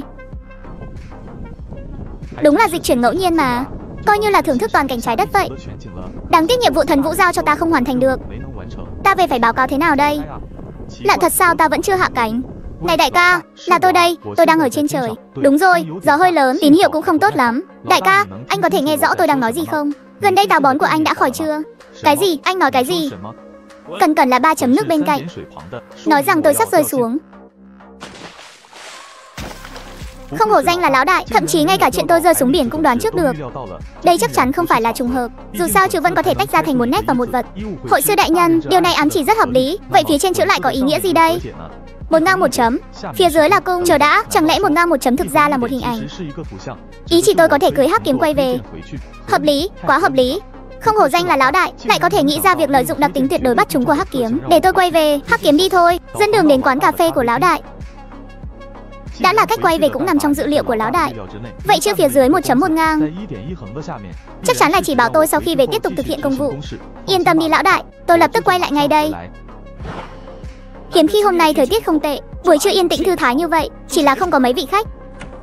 Đúng là dịch chuyển ngẫu nhiên mà, coi như là thưởng thức toàn cảnh trái đất vậy. Đáng tiếc nhiệm vụ thần vũ giao cho ta không hoàn thành được. Ta về phải báo cáo thế nào đây? Lạ thật sao ta vẫn chưa hạ cánh? Này đại ca, là tôi đây, tôi đang ở trên trời. Đúng rồi, gió hơi lớn, tín hiệu cũng không tốt lắm. Đại ca, anh có thể nghe rõ tôi đang nói gì không? Gần đây táo bón của anh đã khỏi chưa? Cái gì? Anh nói cái gì? Cần cần là ba chấm nước bên cạnh. Nói rằng tôi sắp rơi xuống. Không hổ danh là lão đại, thậm chí ngay cả chuyện tôi rơi xuống biển cũng đoán trước được. Đây chắc chắn không phải là trùng hợp. Dù sao chứ vẫn có thể tách ra thành một nét và một vật. Hội sư đại nhân, điều này ám chỉ rất hợp lý. Vậy phía trên chữ lại có ý nghĩa gì đây? Một ngang một chấm, phía dưới là cung. Chờ đã, chẳng lẽ một ngang một chấm thực ra là một hình ảnh? Ý chỉ tôi có thể cưới hắc kiếm quay về. Hợp lý, quá hợp lý. Không hổ danh là lão đại, lại có thể nghĩ ra việc lợi dụng đặc tính tuyệt đối bắt chúng của hắc kiếm. Để tôi quay về, hắc kiếm đi thôi, dẫn đường đến quán cà phê của lão đại. Đã là cách quay về cũng nằm trong dữ liệu của lão đại. Vậy chứ phía dưới một chấm một ngang chắc chắn là chỉ bảo tôi sau khi về tiếp tục thực hiện công vụ. Yên tâm đi lão đại, tôi lập tức quay lại ngay đây. Hiếm khi hôm nay thời tiết không tệ, buổi trưa yên tĩnh thư thái như vậy, chỉ là không có mấy vị khách.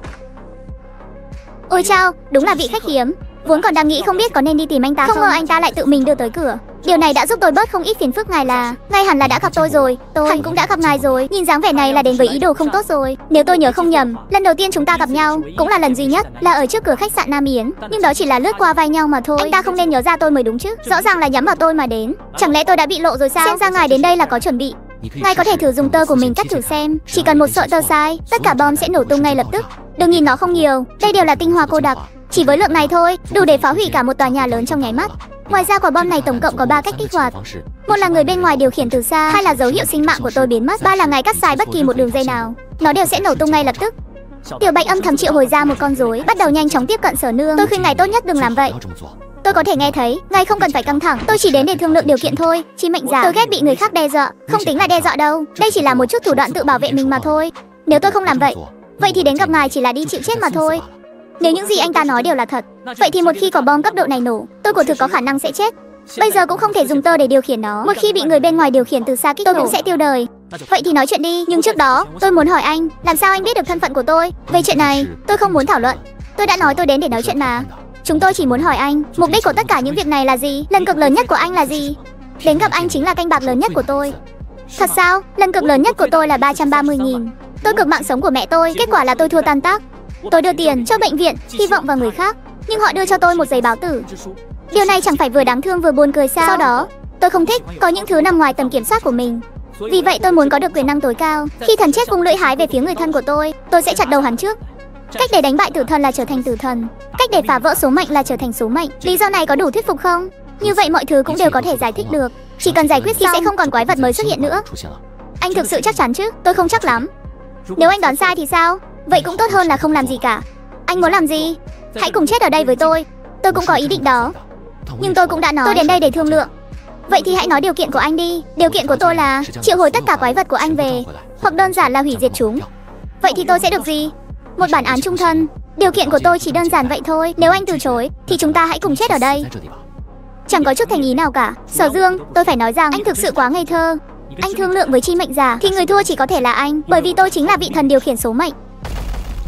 Ôi chao, đúng là vị khách hiếm. Vốn còn đang nghĩ không biết có nên đi tìm anh ta không, không ngờ anh ta lại tự mình đưa tới cửa. Điều này đã giúp tôi bớt không ít phiền phức. Ngài là, ngài hẳn là đã gặp tôi rồi. Tôi hẳn cũng đã gặp ngài rồi. Nhìn dáng vẻ này là đến với ý đồ không tốt rồi. Nếu tôi nhớ không nhầm, lần đầu tiên chúng ta gặp nhau cũng là lần duy nhất, là ở trước cửa khách sạn Nam Yến. Nhưng đó chỉ là lướt qua vai nhau mà thôi. Anh ta không nên nhớ ra tôi mới đúng chứ. Rõ ràng là nhắm vào tôi mà đến. Chẳng lẽ tôi đã bị lộ rồi sao? Xem ra ngài đến đây là có chuẩn bị. Ngài có thể thử dùng tơ của mình cắt thử xem. Chỉ cần một sợi tơ sai, tất cả bom sẽ nổ tung ngay lập tức. Đừng nhìn nó không nhiều, đây đều là tinh hoa cô đặc. Chỉ với lượng này thôi, đủ để phá hủy cả một tòa nhà lớn trong nháy mắt. Ngoài ra quả bom này tổng cộng có ba cách kích hoạt. Một là người bên ngoài điều khiển từ xa, hai là dấu hiệu sinh mạng của tôi biến mất, ba là ngài cắt sai bất kỳ một đường dây nào, nó đều sẽ nổ tung ngay lập tức. Tiểu Bạch âm thầm triệu hồi ra một con rối, bắt đầu nhanh chóng tiếp cận Sở Nương. Tôi khuyên ngài tốt nhất đừng làm vậy. Tôi có thể nghe thấy, ngài không cần phải căng thẳng, tôi chỉ đến để thương lượng điều kiện thôi. Chi mệnh giả, tôi ghét bị người khác đe dọa, không tính là đe dọa đâu. Đây chỉ là một chút thủ đoạn tự bảo vệ mình mà thôi. Nếu tôi không làm vậy, vậy thì đến gặp ngài chỉ là đi chịu chết mà thôi. Nếu những gì anh ta nói đều là thật, vậy thì một khi quả bom cấp độ này nổ, tôi của thực có khả năng sẽ chết. Bây giờ cũng không thể dùng tơ để điều khiển nó. Một khi bị người bên ngoài điều khiển từ xa kích tôi cũng sẽ tiêu đời. Vậy thì nói chuyện đi. Nhưng trước đó, tôi muốn hỏi anh, làm sao anh biết được thân phận của tôi? Về chuyện này, tôi không muốn thảo luận. Tôi đã nói tôi đến để nói chuyện mà. Chúng tôi chỉ muốn hỏi anh, mục đích của tất cả những việc này là gì? Lần cực lớn nhất của anh là gì? Đến gặp anh chính là canh bạc lớn nhất của tôi. Thật sao? Lần cực lớn nhất của tôi là ba trăm ba mươi nghìn. Tôi cực mạng sống của mẹ tôi, kết quả là tôi thua tan tác. Tôi đưa tiền cho bệnh viện, hy vọng vào người khác, nhưng họ đưa cho tôi một giấy báo tử. Điều này chẳng phải vừa đáng thương vừa buồn cười sao? Sau đó, tôi không thích có những thứ nằm ngoài tầm kiểm soát của mình. Vì vậy tôi muốn có được quyền năng tối cao. Khi thần chết vung lưỡi hái về phía người thân của tôi, tôi sẽ chặt đầu hắn trước. Cách để đánh bại tử thần là trở thành tử thần. Cách để phá vỡ số mệnh là trở thành số mệnh. Lý do này có đủ thuyết phục không? Như vậy mọi thứ cũng đều có thể giải thích được. Chỉ cần giải quyết thì sẽ không còn quái vật mới xuất hiện nữa. Anh thực sự chắc chắn chứ? Tôi không chắc lắm. Nếu anh đoán sai thì sao? Vậy cũng tốt hơn là không làm gì cả. Anh muốn làm gì? Hãy cùng chết ở đây với tôi. Tôi cũng có ý định đó. Nhưng tôi cũng đã nói tôi đến đây để thương lượng. Vậy thì hãy nói điều kiện của anh đi. Điều kiện của tôi là triệu hồi tất cả quái vật của anh về, hoặc đơn giản là hủy diệt chúng. Vậy thì tôi sẽ được gì? Một bản án chung thân. Điều kiện của tôi chỉ đơn giản vậy thôi. Nếu anh từ chối thì chúng ta hãy cùng chết ở đây. Chẳng có chút thành ý nào cả. Sở Dương, tôi phải nói rằng anh thực sự quá ngây thơ. Anh thương lượng với chi mệnh giả thì người thua chỉ có thể là anh, bởi vì tôi chính là vị thần điều khiển số mệnh.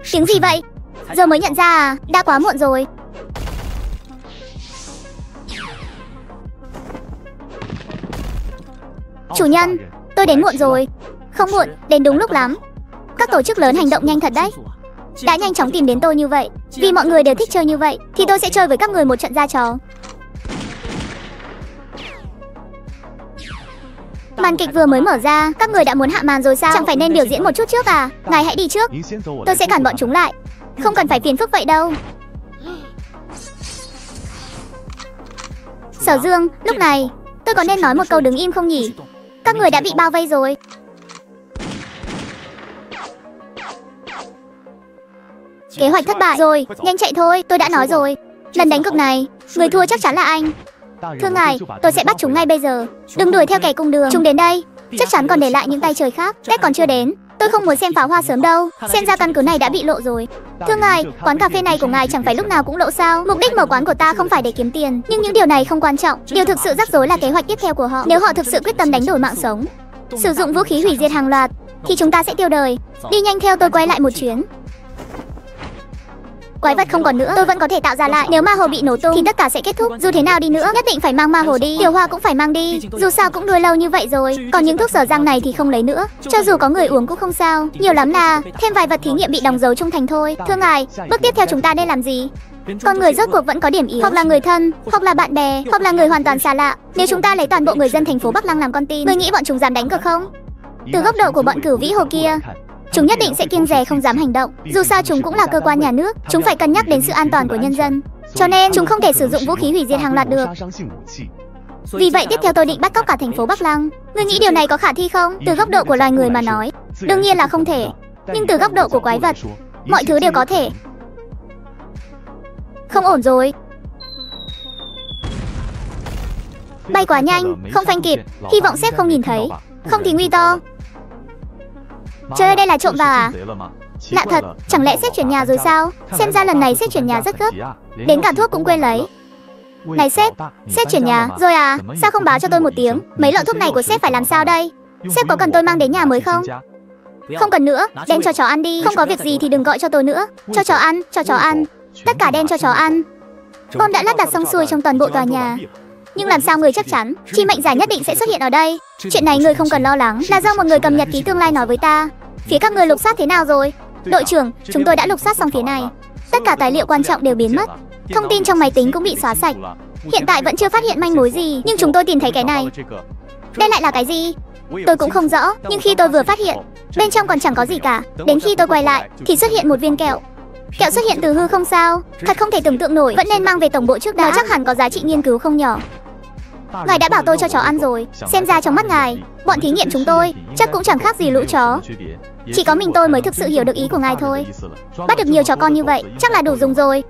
Tiếng gì vậy? Giờ mới nhận ra à? Đã quá muộn rồi. Chủ nhân, tôi đến muộn rồi. Không muộn, đến đúng lúc lắm. Các tổ chức lớn hành động nhanh thật đấy. Đã nhanh chóng tìm đến tôi như vậy. Vì mọi người đều thích chơi như vậy, thì tôi sẽ chơi với các người một trận ra trò. Màn kịch vừa mới mở ra, các người đã muốn hạ màn rồi sao? Chẳng phải nên biểu diễn một chút trước à? Ngài hãy đi trước, tôi sẽ cản bọn chúng lại. Không cần phải phiền phức vậy đâu. Sở Dương, lúc này tôi có nên nói một câu đứng im không nhỉ? Các người đã bị bao vây rồi. Kế hoạch thất bại rồi, nhanh chạy thôi, tôi đã nói rồi. Lần đánh cược này, người thua chắc chắn là anh. Thưa ngài, tôi sẽ bắt chúng ngay bây giờ. Đừng đuổi theo kẻ cùng đường. Chúng đến đây, chắc chắn còn để lại những tay trời khác. Tết còn chưa đến, tôi không muốn xem pháo hoa sớm đâu. Xem ra căn cứ này đã bị lộ rồi. Thưa ngài, quán cà phê này của ngài chẳng phải lúc nào cũng lộ sao? Mục đích mở quán của ta không phải để kiếm tiền, nhưng những điều này không quan trọng. Điều thực sự rắc rối là kế hoạch tiếp theo của họ. Nếu họ thực sự quyết tâm đánh đổi mạng sống, sử dụng vũ khí hủy diệt hàng loạt, thì chúng ta sẽ tiêu đời. Đi nhanh theo tôi quay lại một chuyến. Quái vật không còn nữa, tôi vẫn có thể tạo ra lại. Nếu ma hồ bị nổ tung thì tất cả sẽ kết thúc. Dù thế nào đi nữa, nhất định phải mang ma hồ đi. Tiểu Hoa cũng phải mang đi, dù sao cũng nuôi lâu như vậy rồi. Còn những thuốc sở răng này thì không lấy nữa. Cho dù có người uống cũng không sao. Nhiều lắm là thêm vài vật thí nghiệm bị đóng dấu trung thành thôi. Thưa ngài, bước tiếp theo chúng ta nên làm gì? Con người rốt cuộc vẫn có điểm yếu, hoặc là người thân, hoặc là bạn bè, hoặc là người hoàn toàn xa lạ. Nếu chúng ta lấy toàn bộ người dân thành phố Bắc Lăng làm con tin, người nghĩ bọn chúng dám đánh cược không? Từ góc độ của bọn Cửu Vĩ Hồ kia, chúng nhất định sẽ kiêng dè không dám hành động. Dù sao chúng cũng là cơ quan nhà nước, chúng phải cân nhắc đến sự an toàn của nhân dân. Cho nên chúng không thể sử dụng vũ khí hủy diệt hàng loạt được. Vì vậy tiếp theo tôi định bắt cóc cả thành phố Bắc Lăng. Ngươi nghĩ điều này có khả thi không? Từ góc độ của loài người mà nói, đương nhiên là không thể. Nhưng từ góc độ của quái vật, mọi thứ đều có thể. Không ổn rồi. Bay quá nhanh, không phanh kịp. Hy vọng sếp không nhìn thấy. Không thì nguy to. Trời ơi, đây là trộm vào à? Lạ thật, chẳng lẽ sếp chuyển nhà rồi sao? Xem ra lần này sếp chuyển nhà rất gấp. Đến cả thuốc cũng quên lấy. Này sếp, sếp chuyển nhà rồi à? Sao không báo cho tôi một tiếng? Mấy lọ thuốc này của sếp phải làm sao đây? Sếp có cần tôi mang đến nhà mới không? Không cần nữa, đem cho chó ăn đi. Không có việc gì thì đừng gọi cho tôi nữa. Cho chó ăn, cho chó ăn. Tất cả đem cho chó ăn. Bom đã lắp đặt xong xuôi trong toàn bộ tòa nhà. Nhưng làm sao người chắc chắn chi mệnh giả nhất định sẽ xuất hiện ở đây? Chuyện này người không cần lo lắng, là do một người cầm nhật ký tương lai nói với ta. Phía các người lục soát thế nào rồi? Đội trưởng, chúng tôi đã lục soát xong phía này. Tất cả tài liệu quan trọng đều biến mất. Thông tin trong máy tính cũng bị xóa sạch. Hiện tại vẫn chưa phát hiện manh mối gì, nhưng chúng tôi tìm thấy cái này. Đây lại là cái gì? Tôi cũng không rõ, nhưng khi tôi vừa phát hiện, bên trong còn chẳng có gì cả. Đến khi tôi quay lại, thì xuất hiện một viên kẹo. Kẹo xuất hiện từ hư không sao? Thật không thể tưởng tượng nổi, vẫn nên mang về tổng bộ trước đã. Nó chắc hẳn có giá trị nghiên cứu không nhỏ. Ngài đã bảo tôi cho chó ăn rồi. Xem ra trong mắt ngài, bọn thí nghiệm chúng tôi chắc cũng chẳng khác gì lũ chó. Chỉ có mình tôi mới thực sự hiểu được ý của ngài thôi. Bắt được nhiều chó con như vậy, chắc là đủ dùng rồi.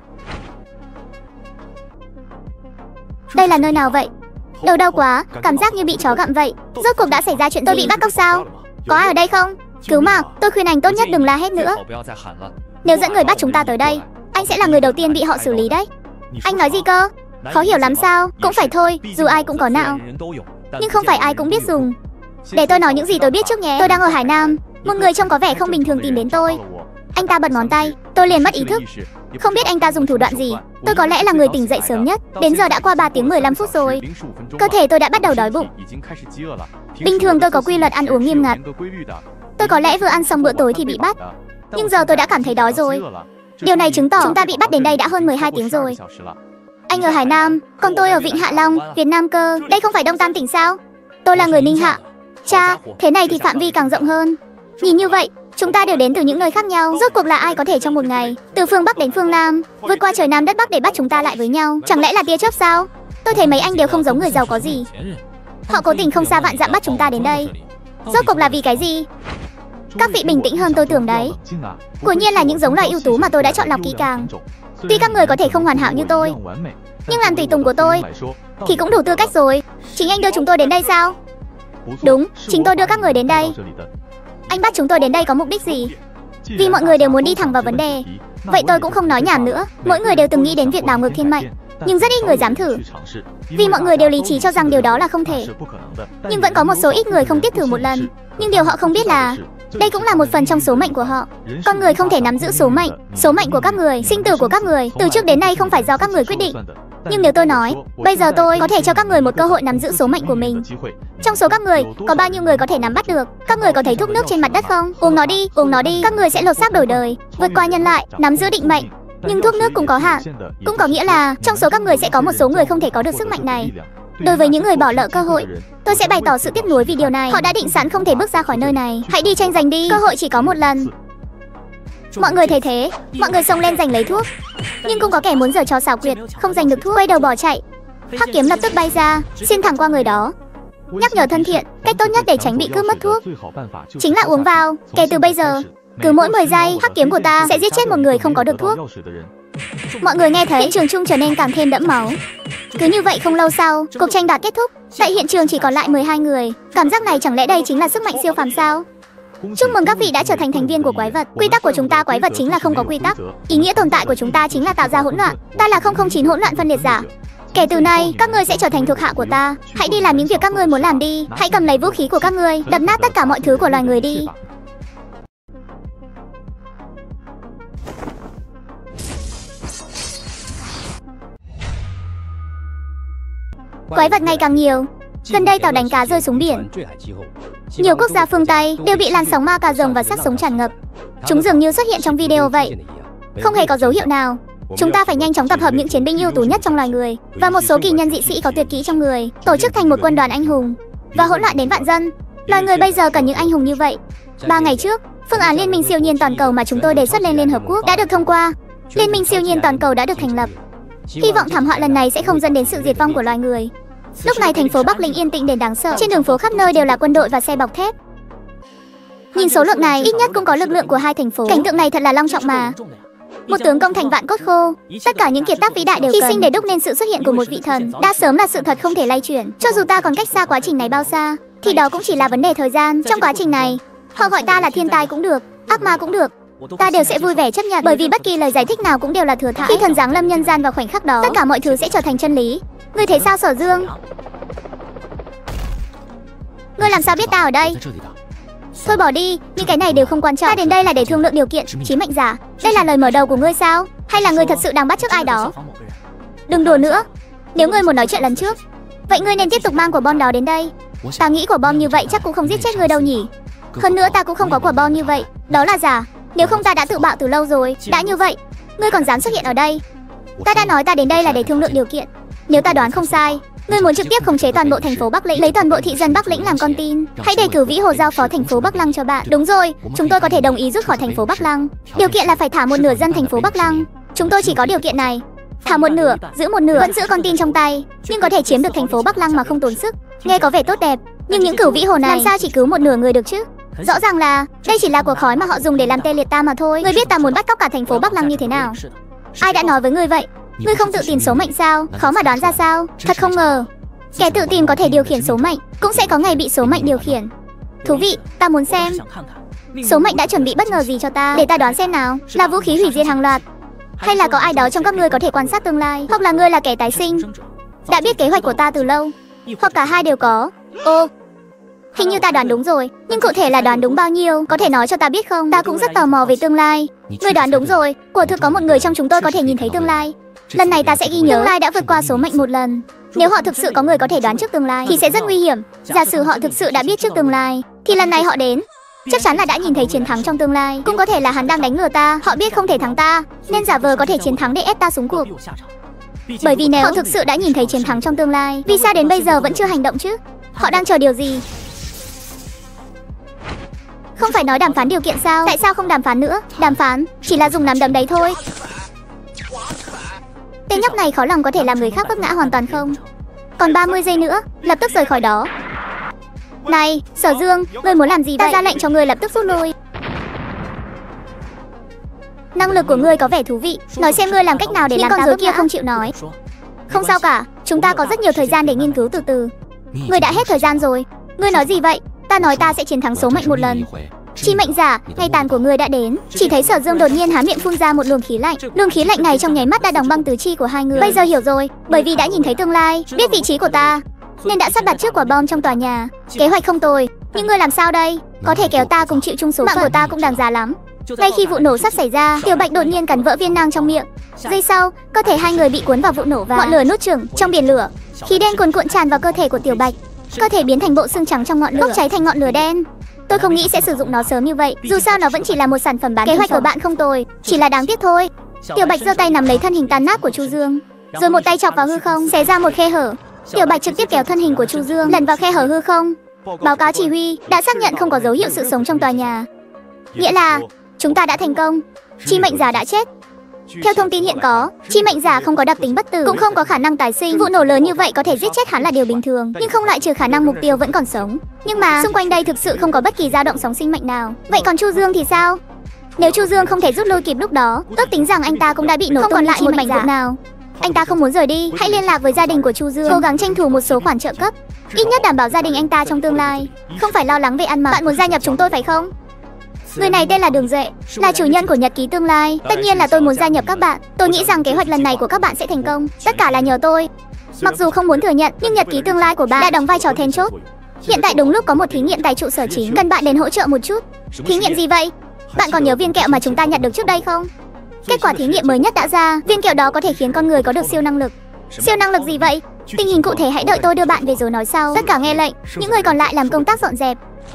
Đây là nơi nào vậy? Đầu đau quá, cảm giác như bị chó gặm vậy. Rốt cuộc đã xảy ra chuyện gì? Tôi bị bắt cóc sao? Có ai ở đây không? Cứu mạng, tôi khuyên anh tốt nhất đừng la hét nữa. Nếu dẫn người bắt chúng ta tới đây, anh sẽ là người đầu tiên bị họ xử lý đấy. Anh nói gì cơ? Khó hiểu lắm sao? Cũng phải thôi, dù ai cũng có não. Nhưng không phải ai cũng biết dùng. Để tôi nói những gì tôi biết trước nhé. Tôi đang ở Hải Nam. Một người trông có vẻ không bình thường tìm đến tôi. Anh ta bật ngón tay, tôi liền mất ý thức. Không biết anh ta dùng thủ đoạn gì. Tôi có lẽ là người tỉnh dậy sớm nhất. Đến giờ đã qua ba tiếng mười lăm phút rồi. Cơ thể tôi đã bắt đầu đói bụng. Bình thường tôi có quy luật ăn uống nghiêm ngặt. Tôi có lẽ vừa ăn xong bữa tối thì bị bắt. Nhưng giờ tôi đã cảm thấy đói rồi. Điều này chứng tỏ chúng ta bị bắt đến đây đã hơn mười hai tiếng rồi. Anh ở Hải Nam, còn tôi ở Vịnh Hạ Long, Việt Nam cơ. Đây không phải Đông Tam tỉnh sao? Tôi là người Ninh Hạ. Cha, thế này thì phạm vi càng rộng hơn. Nhìn như vậy, chúng ta đều đến từ những nơi khác nhau. Rốt cuộc là ai có thể trong một ngày, từ phương Bắc đến phương Nam, vượt qua trời Nam đất Bắc để bắt chúng ta lại với nhau? Chẳng lẽ là tia chớp sao? Tôi thấy mấy anh đều không giống người giàu có gì. Họ cố tình không xa vạn dặm bắt chúng ta đến đây. Rốt cuộc là vì cái gì? Các vị bình tĩnh hơn tôi tưởng đấy. Quả nhiên là những giống loài ưu tú mà tôi đã chọn lọc kỹ càng. Tuy các người có thể không hoàn hảo như tôi, nhưng làm tùy tùng của tôi thì cũng đủ tư cách rồi. Chính anh đưa chúng tôi đến đây sao? Đúng, chính tôi đưa các người đến đây. Anh bắt chúng tôi đến đây có mục đích gì? Vì mọi người đều muốn đi thẳng vào vấn đề. Vậy tôi cũng không nói nhảm nữa. Mỗi người đều từng nghĩ đến việc đảo ngược thiên mệnh, nhưng rất ít người dám thử. Vì mọi người đều lý trí cho rằng điều đó là không thể. Nhưng vẫn có một số ít người không tiếp thử một lần. Nhưng điều họ không biết là Đây cũng là một phần trong số mệnh của họ. Con người không thể nắm giữ số mệnh. Số mệnh của các người, sinh tử của các người, từ trước đến nay không phải do các người quyết định. Nhưng nếu tôi nói, bây giờ tôi có thể cho các người một cơ hội nắm giữ số mệnh của mình. Trong số các người, có bao nhiêu người có thể nắm bắt được? Các người có thấy thuốc nước trên mặt đất không? Uống nó đi, uống nó đi. Các người sẽ lột xác đổi đời, vượt qua nhân loại, nắm giữ định mệnh. Nhưng thuốc nước cũng có hạn. Cũng có nghĩa là trong số các người sẽ có một số người không thể có được sức mạnh này. Đối với những người bỏ lỡ cơ hội, tôi sẽ bày tỏ sự tiếc nuối vì điều này. Họ đã định sẵn không thể bước ra khỏi nơi này. Hãy đi tranh giành đi, cơ hội chỉ có một lần. Mọi người thấy thế, mọi người xông lên giành lấy thuốc. Nhưng cũng có kẻ muốn giở trò xảo quyệt, không giành được thuốc, quay đầu bỏ chạy. Hắc kiếm lập tức bay ra, xuyên thẳng qua người đó. Nhắc nhở thân thiện, cách tốt nhất để tránh bị cướp mất thuốc chính là uống vào. Kể từ bây giờ, cứ mỗi mười giây, hắc kiếm của ta sẽ giết chết một người không có được thuốc. Mọi người nghe thấy hiện trường chung trở nên càng thêm đẫm máu. Cứ như vậy không lâu sau, cuộc tranh đoạt kết thúc. Tại hiện trường chỉ còn lại mười hai người. Cảm giác này chẳng lẽ đây chính là sức mạnh siêu phàm sao? Chúc mừng các vị đã trở thành thành viên của quái vật. Quy tắc của chúng ta quái vật chính là không có quy tắc. Ý nghĩa tồn tại của chúng ta chính là tạo ra hỗn loạn. Ta là không không chín hỗn loạn phân liệt giả. Kể từ nay, các ngươi sẽ trở thành thuộc hạ của ta. Hãy đi làm những việc các ngươi muốn làm đi. Hãy cầm lấy vũ khí của các ngươi, đập nát tất cả mọi thứ của loài người đi. Quái vật ngày càng nhiều. Gần đây tàu đánh cá rơi xuống biển. Nhiều quốc gia phương Tây đều bị làn sóng ma cà rồng và xác sống tràn ngập. Chúng dường như xuất hiện trong video vậy, không hề có dấu hiệu nào. Chúng ta phải nhanh chóng tập hợp những chiến binh ưu tú nhất trong loài người và một số kỳ nhân dị sĩ có tuyệt kỹ trong người, tổ chức thành một quân đoàn anh hùng và hỗn loạn đến vạn dân. Loài người bây giờ cần những anh hùng như vậy. Ba ngày trước, phương án liên minh siêu nhiên toàn cầu mà chúng tôi đề xuất lên Liên Hợp Quốc đã được thông qua. Liên minh siêu nhiên toàn cầu đã được thành lập. Hy vọng thảm họa lần này sẽ không dẫn đến sự diệt vong của loài người. Lúc này thành phố Bắc Linh yên tĩnh đến đáng sợ. Trên đường phố khắp nơi đều là quân đội và xe bọc thép. Nhìn số lượng này, ít nhất cũng có lực lượng của hai thành phố. Cảnh tượng này thật là long trọng mà. Một tướng công thành vạn cốt khô. Tất cả những kiệt tác vĩ đại đều hy sinh để đúc nên sự xuất hiện của một vị thần. Đã sớm là sự thật không thể lay chuyển. Cho dù ta còn cách xa quá trình này bao xa, thì đó cũng chỉ là vấn đề thời gian. Trong quá trình này, họ gọi ta là thiên tai cũng được, ác ma cũng được, ta đều sẽ vui vẻ chấp nhận, bởi vì bất kỳ lời giải thích nào cũng đều là thừa thãi. Khi thần giáng lâm nhân gian vào khoảnh khắc đó, tất cả mọi thứ sẽ trở thành chân lý. Ngươi thấy sao Sở Dương? Ngươi làm sao biết ta ở đây? Thôi bỏ đi, những cái này đều không quan trọng. Ta đến đây là để thương lượng điều kiện. Chí mệnh giả, đây là lời mở đầu của ngươi sao? Hay là ngươi thật sự đang bắt chước ai đó? Đừng đùa nữa. Nếu ngươi muốn nói chuyện lần trước, vậy ngươi nên tiếp tục mang quả bom đó đến đây. Ta nghĩ quả bom như vậy chắc cũng không giết chết ngươi đâu nhỉ. Hơn nữa ta cũng không có quả bom như vậy. Đó là giả. Nếu không ta đã tự bạo từ lâu rồi. Đã như vậy, ngươi còn dám xuất hiện ở đây? Ta đã nói ta đến đây là để thương lượng điều kiện. Nếu ta đoán không sai, ngươi muốn trực tiếp khống chế toàn bộ thành phố Bắc Lĩnh, lấy toàn bộ thị dân Bắc Lĩnh làm con tin. Hãy đề cử Vĩ Hồ giao phó thành phố Bắc Lăng cho bạn. Đúng rồi, chúng tôi có thể đồng ý rút khỏi thành phố Bắc Lăng. Điều kiện là phải thả một nửa dân thành phố Bắc Lăng. Chúng tôi chỉ có điều kiện này. Thả một nửa, giữ một nửa, vẫn giữ con tin trong tay, nhưng có thể chiếm được thành phố Bắc Lăng mà không tốn sức. Nghe có vẻ tốt đẹp, nhưng những cửu vĩ hồ này làm sao chỉ cứu một nửa người được chứ? Rõ ràng là đây chỉ là của khói mà họ dùng để làm tê liệt ta mà thôi. Ngươi biết ta muốn bắt cóc cả thành phố Bắc Lăng như thế nào? Ai đã nói với ngươi vậy? Ngươi không tự tìm số mệnh sao? Khó mà đoán ra sao? Thật không ngờ, kẻ tự tìm có thể điều khiển số mệnh, cũng sẽ có ngày bị số mệnh điều khiển. Thú vị, ta muốn xem số mệnh đã chuẩn bị bất ngờ gì cho ta. Để ta đoán xem nào. Là vũ khí hủy diệt hàng loạt, hay là có ai đó trong các ngươi có thể quan sát tương lai, hoặc là ngươi là kẻ tái sinh, đã biết kế hoạch của ta từ lâu, hoặc cả hai đều có. Ô, hình như ta đoán đúng rồi, nhưng cụ thể là đoán đúng bao nhiêu, có thể nói cho ta biết không? Ta cũng rất tò mò về tương lai. Ngươi đoán đúng rồi, quả thực có một người trong chúng tôi có thể nhìn thấy tương lai. Lần này ta sẽ ghi nhớ. Tương lai đã vượt qua số mệnh một lần. Nếu họ thực sự có người có thể đoán trước tương lai thì sẽ rất nguy hiểm. Giả sử họ thực sự đã biết trước tương lai, thì lần này họ đến chắc chắn là đã nhìn thấy chiến thắng trong tương lai. Cũng có thể là hắn đang đánh lừa ta. Họ biết không thể thắng ta, nên giả vờ có thể chiến thắng để ép ta xuống cuộc. Bởi vì nếu họ thực sự đã nhìn thấy chiến thắng trong tương lai, vì sao đến bây giờ vẫn chưa hành động chứ? Họ đang chờ điều gì? Không phải nói đàm phán điều kiện sao? Tại sao không đàm phán nữa? Đàm phán chỉ là dùng nắm đấm đấy thôi. Tên nhóc này khó lòng có thể làm người khác vấp ngã hoàn toàn không? Còn ba mươi giây nữa, lập tức rời khỏi đó. Này, Sở Dương, ngươi muốn làm gì vậy? Ta ra lệnh cho ngươi lập tức rút lui. Năng lực của ngươi có vẻ thú vị. Nói xem ngươi làm cách nào để làm con rối kia không chịu nói. Không sao cả, chúng ta có rất nhiều thời gian để nghiên cứu từ từ. Ngươi đã hết thời gian rồi. Ngươi nói gì vậy? Ta nói ta sẽ chiến thắng số mệnh một lần. Chi mệnh giả, ngày tàn của ngươi đã đến. Chỉ thấy Sở Dương đột nhiên há miệng phun ra một luồng khí lạnh. Luồng khí lạnh này trong nháy mắt đã đóng băng tứ chi của hai người. Bây giờ hiểu rồi, bởi vì đã nhìn thấy tương lai, biết vị trí của ta, nên đã sắp đặt trước quả bom trong tòa nhà. Kế hoạch không tồi. Nhưng ngươi làm sao đây? Có thể kéo ta cùng chịu chung số phận. Mạng của ta cũng đáng giá lắm. Ngay khi vụ nổ sắp xảy ra, Tiểu Bạch đột nhiên cắn vỡ viên nang trong miệng. Giây sau, cơ thể hai người bị cuốn vào vụ nổ và ngọn lửa nuốt chửng trong biển lửa. Khí đen cuồn cuộn tràn vào cơ thể của Tiểu Bạch. Cơ thể biến thành bộ xương trắng trong ngọn lửa, bốc cháy thành ngọn lửa đen. Tôi không nghĩ sẽ sử dụng nó sớm như vậy. Dù sao nó vẫn chỉ là một sản phẩm bán. Kế hoạch của bạn không tồi, chỉ là đáng tiếc thôi. Tiểu Bạch giơ tay nắm lấy thân hình tan nát của Chu Dương, rồi một tay chọc vào hư không, xé ra một khe hở. Tiểu Bạch trực tiếp kéo thân hình của Chu Dương lẩn vào khe hở hư không. Báo cáo chỉ huy đã xác nhận không có dấu hiệu sự sống trong tòa nhà. Nghĩa là chúng ta đã thành công. Chi mệnh giả đã chết. Theo thông tin hiện có, chi mệnh giả không có đặc tính bất tử, cũng không có khả năng tái sinh. Vụ nổ lớn như vậy có thể giết chết hắn là điều bình thường, nhưng không loại trừ khả năng mục tiêu vẫn còn sống. Nhưng mà xung quanh đây thực sự không có bất kỳ dao động sóng sinh mệnh nào. Vậy còn Chu Dương thì sao? Nếu Chu Dương không thể rút lui kịp lúc đó, ước tính rằng anh ta cũng đã bị nổ tung còn lại một mảnh vụn nào. Anh ta không muốn rời đi, hãy liên lạc với gia đình của Chu Dương, cố gắng tranh thủ một số khoản trợ cấp, ít nhất đảm bảo gia đình anh ta trong tương lai không phải lo lắng về ăn mặc. Bạn muốn gia nhập chúng tôi phải không? Người này tên là Đường Duệ, là chủ nhân của nhật ký tương lai. Tất nhiên là tôi muốn gia nhập các bạn. Tôi nghĩ rằng kế hoạch lần này của các bạn sẽ thành công. Tất cả là nhờ tôi. Mặc dù không muốn thừa nhận, nhưng nhật ký tương lai của bạn đã đóng vai trò then chốt. Hiện tại đúng lúc có một thí nghiệm tại trụ sở chính, cần bạn đến hỗ trợ một chút. Thí nghiệm gì vậy? Bạn còn nhớ viên kẹo mà chúng ta nhận được trước đây không? Kết quả thí nghiệm mới nhất đã ra, viên kẹo đó có thể khiến con người có được siêu năng lực. Siêu năng lực gì vậy? Tình hình cụ thể hãy đợi tôi đưa bạn về rồi nói sau. Tất cả nghe lệnh, những người còn lại làm công tác dọn dẹp.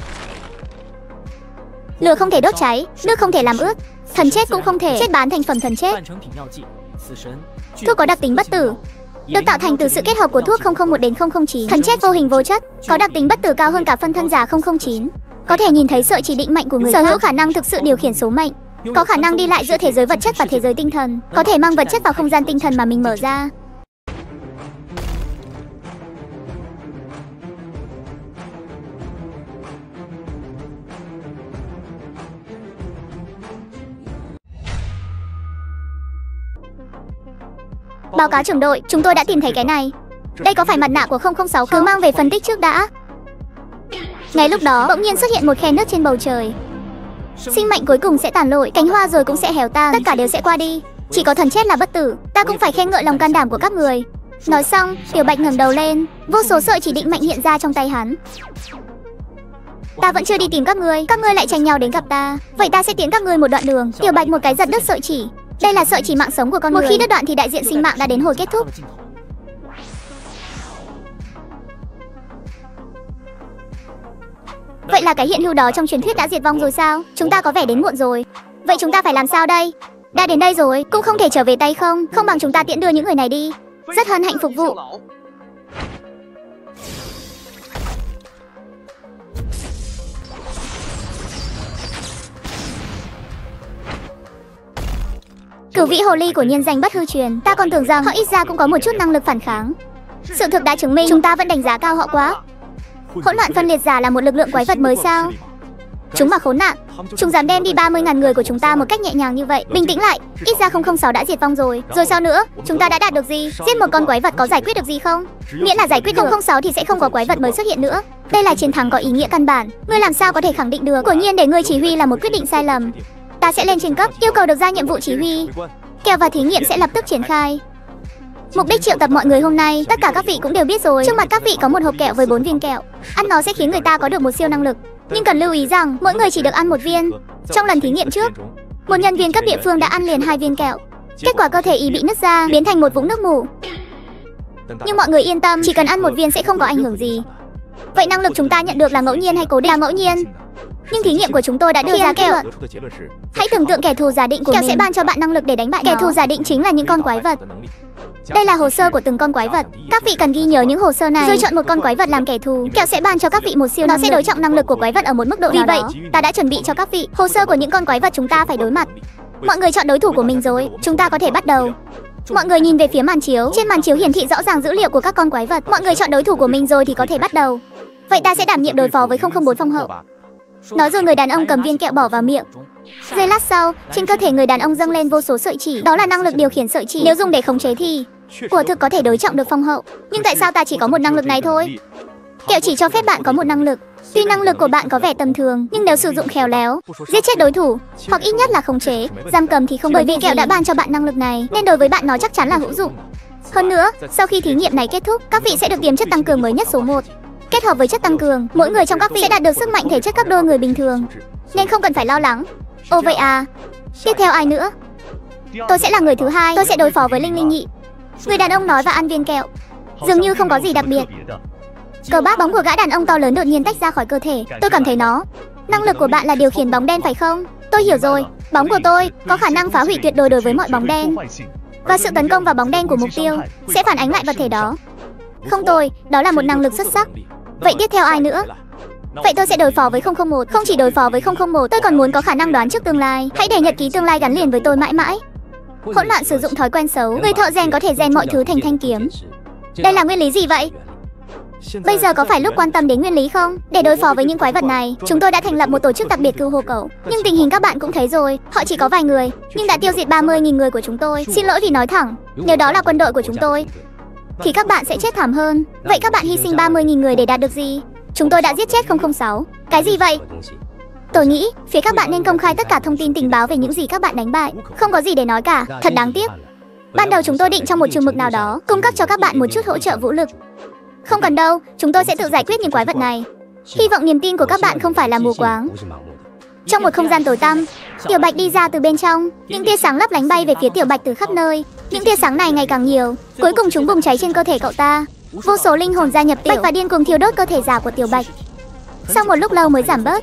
Lửa không thể đốt cháy, nước không thể làm ướt, thần chết cũng không thể chết bán thành phẩm thần chết. Thuốc có đặc tính bất tử, được tạo thành từ sự kết hợp của thuốc không không một đến không không chín. Thần chết vô hình vô chất, có đặc tính bất tử cao hơn cả phân thân giả không không chín. Có thể nhìn thấy sợi chỉ định mệnh của người, sở hữu khả năng thực sự điều khiển số mệnh, có khả năng đi lại giữa thế giới vật chất và thế giới tinh thần, có thể mang vật chất vào không gian tinh thần mà mình mở ra. Báo cáo trưởng đội, chúng tôi đã tìm thấy cái này. Đây có phải mặt nạ của không không sáu không? Cứ mang về phân tích trước đã. Ngay lúc đó, bỗng nhiên xuất hiện một khe nước trên bầu trời. Sinh mệnh cuối cùng sẽ tàn lụi, cánh hoa rồi cũng sẽ héo tàn, tất cả đều sẽ qua đi. Chỉ có thần chết là bất tử. Ta cũng phải khen ngợi lòng can đảm của các người. Nói xong, Tiểu Bạch ngẩng đầu lên, vô số sợi chỉ định mệnh hiện ra trong tay hắn. Ta vẫn chưa đi tìm các ngươi, các ngươi lại tranh nhau đến gặp ta. Vậy ta sẽ tiễn các ngươi một đoạn đường. Tiểu Bạch một cái giật đứt sợi chỉ. Đây là sợi chỉ mạng sống của con người. Một khi đứt đoạn thì đại diện sinh mạng đã đến hồi kết thúc. Vậy là cái hiện hữu đó trong truyền thuyết đã diệt vong rồi sao? Chúng ta có vẻ đến muộn rồi. Vậy chúng ta phải làm sao đây? Đã đến đây rồi, cũng không thể trở về tay không. Không bằng chúng ta tiễn đưa những người này đi. Rất hân hạnh phục vụ. Cửu vĩ hồ ly của nhân danh bất hư truyền, ta còn tưởng rằng họ ít ra cũng có một chút năng lực phản kháng. Sự thực đã chứng minh chúng ta vẫn đánh giá cao họ quá. Hỗn loạn phân liệt giả là một lực lượng quái vật mới sao? Chúng mà khốn nạn, chúng dám đem đi ba mươi ngàn người của chúng ta một cách nhẹ nhàng như vậy. Bình tĩnh lại, ít ra không không sáu đã diệt vong rồi. Rồi sao nữa? Chúng ta đã đạt được gì? Giết một con quái vật có giải quyết được gì không? Miễn là giải quyết được không không sáu thì sẽ không có quái vật mới xuất hiện nữa. Đây là chiến thắng có ý nghĩa căn bản. Ngươi làm sao có thể khẳng định được? Quả nhiên để ngươi chỉ huy là một quyết định sai lầm. Ta sẽ lên trên cấp, yêu cầu được ra nhiệm vụ chỉ huy. Kẹo và thí nghiệm sẽ lập tức triển khai. Mục đích triệu tập mọi người hôm nay, tất cả các vị cũng đều biết rồi. Trước mặt các vị có một hộp kẹo với bốn viên kẹo. Ăn nó sẽ khiến người ta có được một siêu năng lực. Nhưng cần lưu ý rằng mỗi người chỉ được ăn một viên. Trong lần thí nghiệm trước, một nhân viên cấp địa phương đã ăn liền hai viên kẹo. Kết quả cơ thể y bị nứt ra, biến thành một vũng nước mù. Nhưng mọi người yên tâm, chỉ cần ăn một viên sẽ không có ảnh hưởng gì. Vậy năng lực chúng ta nhận được là ngẫu nhiên hay cố định? Là ngẫu nhiên. Nhưng thí nghiệm của chúng tôi đã đưa ra kết luận. Hãy tưởng tượng kẻ thù giả định của mình. Kẹo sẽ ban cho bạn năng lực để đánh bại nó. Kẻ thù giả định chính là những con quái vật. Đây là hồ sơ của từng con quái vật. Các vị cần ghi nhớ những hồ sơ này, rồi chọn một con quái vật làm kẻ thù. Kẹo sẽ ban cho các vị một siêu năng lực. Nó sẽ đối trọng năng lực của quái vật ở một mức độ nào đó. Vì vậy, ta đã chuẩn bị cho các vị hồ sơ của những con quái vật chúng ta phải đối mặt. Mọi người chọn đối thủ của mình rồi, chúng ta có thể bắt đầu. Mọi người nhìn về phía màn chiếu. Trên màn chiếu hiển thị rõ ràng dữ liệu của các con quái vật. Mọi người chọn đối thủ của mình rồi thì có thể bắt đầu. Vậy ta sẽ đảm nhiệm đối phó với không không bốn phong hậu. Nói rồi người đàn ông cầm viên kẹo bỏ vào miệng. Giây lát sau, trên cơ thể người đàn ông dâng lên vô số sợi chỉ. Đó là năng lực điều khiển sợi chỉ. Nếu dùng để khống chế thì quả thực có thể đối trọng được phong hậu. Nhưng tại sao ta chỉ có một năng lực này thôi? Kẹo chỉ cho phép bạn có một năng lực. Tuy năng lực của bạn có vẻ tầm thường, nhưng nếu sử dụng khéo léo, giết chết đối thủ, hoặc ít nhất là khống chế, giam cầm thì không. Bởi vì kẹo đã ban cho bạn năng lực này, nên đối với bạn nó chắc chắn là hữu dụng. Hơn nữa, sau khi thí nghiệm này kết thúc, các vị sẽ được tiềm chất tăng cường mới nhất số một. kết hợp với chất tăng cường, mỗi người trong các vị sẽ đạt được sức mạnh thể chất gấp đôi người bình thường, nên không cần phải lo lắng. Ồ vậy à? Tiếp theo ai nữa? Tôi sẽ là người thứ hai, tôi sẽ đối phó với Linh Linh Nhị. Người đàn ông nói và ăn viên kẹo. Dường như không có gì đặc biệt. Cờ bác bóng của gã đàn ông to lớn đột nhiên tách ra khỏi cơ thể. Tôi cảm thấy nó. Năng lực của bạn là điều khiển bóng đen phải không? Tôi hiểu rồi. Bóng của tôi có khả năng phá hủy tuyệt đối đối với mọi bóng đen. Và sự tấn công vào bóng đen của mục tiêu sẽ phản ánh lại vật thể đó. Không tồi, đó là một năng lực xuất sắc. Vậy tiếp theo ai nữa? Vậy tôi sẽ đối phó với không không một. Không chỉ đối phó với không không một, tôi còn muốn có khả năng đoán trước tương lai. Hãy để nhật ký tương lai gắn liền với tôi mãi mãi. Hỗn loạn sử dụng thói quen xấu. Người thợ rèn có thể rèn mọi thứ thành thanh kiếm. Đây là nguyên lý gì vậy? Bây giờ có phải lúc quan tâm đến nguyên lý không? Để đối phó với những quái vật này, chúng tôi đã thành lập một tổ chức đặc biệt cứu hộ cẩu. Nhưng tình hình các bạn cũng thấy rồi, họ chỉ có vài người, nhưng đã tiêu diệt ba mươi nghìn người của chúng tôi. Xin lỗi vì nói thẳng, nếu đó là quân đội của chúng tôi, thì các bạn sẽ chết thảm hơn. Vậy các bạn hy sinh ba mươi nghìn người để đạt được gì? Chúng tôi đã giết chết không không sáu. Cái gì vậy? Tôi nghĩ, phía các bạn nên công khai tất cả thông tin tình báo về những gì các bạn đánh bại. Không có gì để nói cả, thật đáng tiếc. Ban đầu chúng tôi định trong một chừng mực nào đó, cung cấp cho các bạn một chút hỗ trợ vũ lực. Không cần đâu, chúng tôi sẽ tự giải quyết những quái vật này. Hy vọng niềm tin của các bạn không phải là mù quáng. Trong một không gian tối tăm, Tiểu Bạch đi ra từ bên trong. Những tia sáng lấp lánh bay về phía Tiểu Bạch từ khắp nơi. Những tia sáng này ngày càng nhiều. Cuối cùng chúng bùng cháy trên cơ thể cậu ta. Vô số linh hồn gia nhập Tiểu Bạch và điên cuồng thiêu đốt cơ thể giả của Tiểu Bạch. Sau một lúc lâu mới giảm bớt.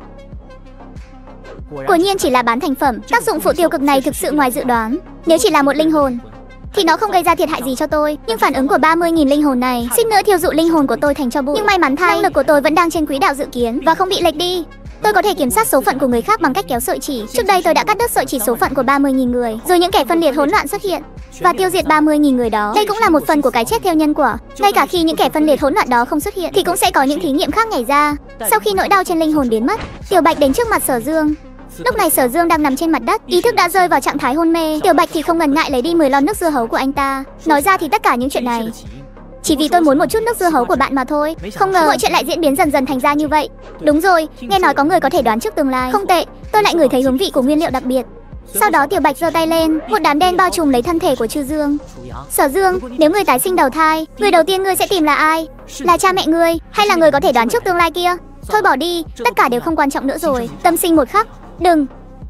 Quả nhiên chỉ là bán thành phẩm. Tác dụng phụ tiêu cực này thực sự ngoài dự đoán. Nếu chỉ là một linh hồn thì nó không gây ra thiệt hại gì cho tôi. Nhưng phản ứng của ba mươi nghìn linh hồn này suýt nữa thiêu dụ linh hồn của tôi thành tro bụi. Nhưng may mắn thay, năng lực của tôi vẫn đang trên quỹ đạo dự kiến và không bị lệch đi. Tôi có thể kiểm soát số phận của người khác bằng cách kéo sợi chỉ. Trước đây tôi đã cắt đứt sợi chỉ số phận của ba mươi nghìn người. Rồi những kẻ phân liệt hỗn loạn xuất hiện và tiêu diệt ba mươi nghìn người đó. Đây cũng là một phần của cái chết theo nhân quả. Ngay cả khi những kẻ phân liệt hỗn loạn đó không xuất hiện thì cũng sẽ có những thí nghiệm khác nhảy ra. Sau khi nỗi đau trên linh hồn biến mất, Tiểu Bạch đến trước mặt Sở Dương. Lúc này Sở Dương đang nằm trên mặt đất, ý thức đã rơi vào trạng thái hôn mê. Tiểu Bạch thì không ngần ngại lấy đi mười lon nước dưa hấu của anh ta. Nói ra thì tất cả những chuyện này chỉ vì tôi muốn một chút nước dưa hấu của bạn mà thôi. Không ngờ mọi chuyện lại diễn biến dần dần thành ra như vậy. Đúng rồi, nghe nói có người có thể đoán trước tương lai. Không tệ, tôi lại ngửi thấy hướng vị của nguyên liệu đặc biệt. Sau đó Tiểu Bạch giơ tay lên, một đám đen bao trùm lấy thân thể của Trư Dương. Sở Dương, nếu người tái sinh đầu thai, người đầu tiên ngươi sẽ tìm là ai? Là cha mẹ ngươi, hay là người có thể đoán trước tương lai kia? Thôi bỏ đi, tất cả đều không quan trọng nữa rồi. Tâm sinh một khắc. Đừng.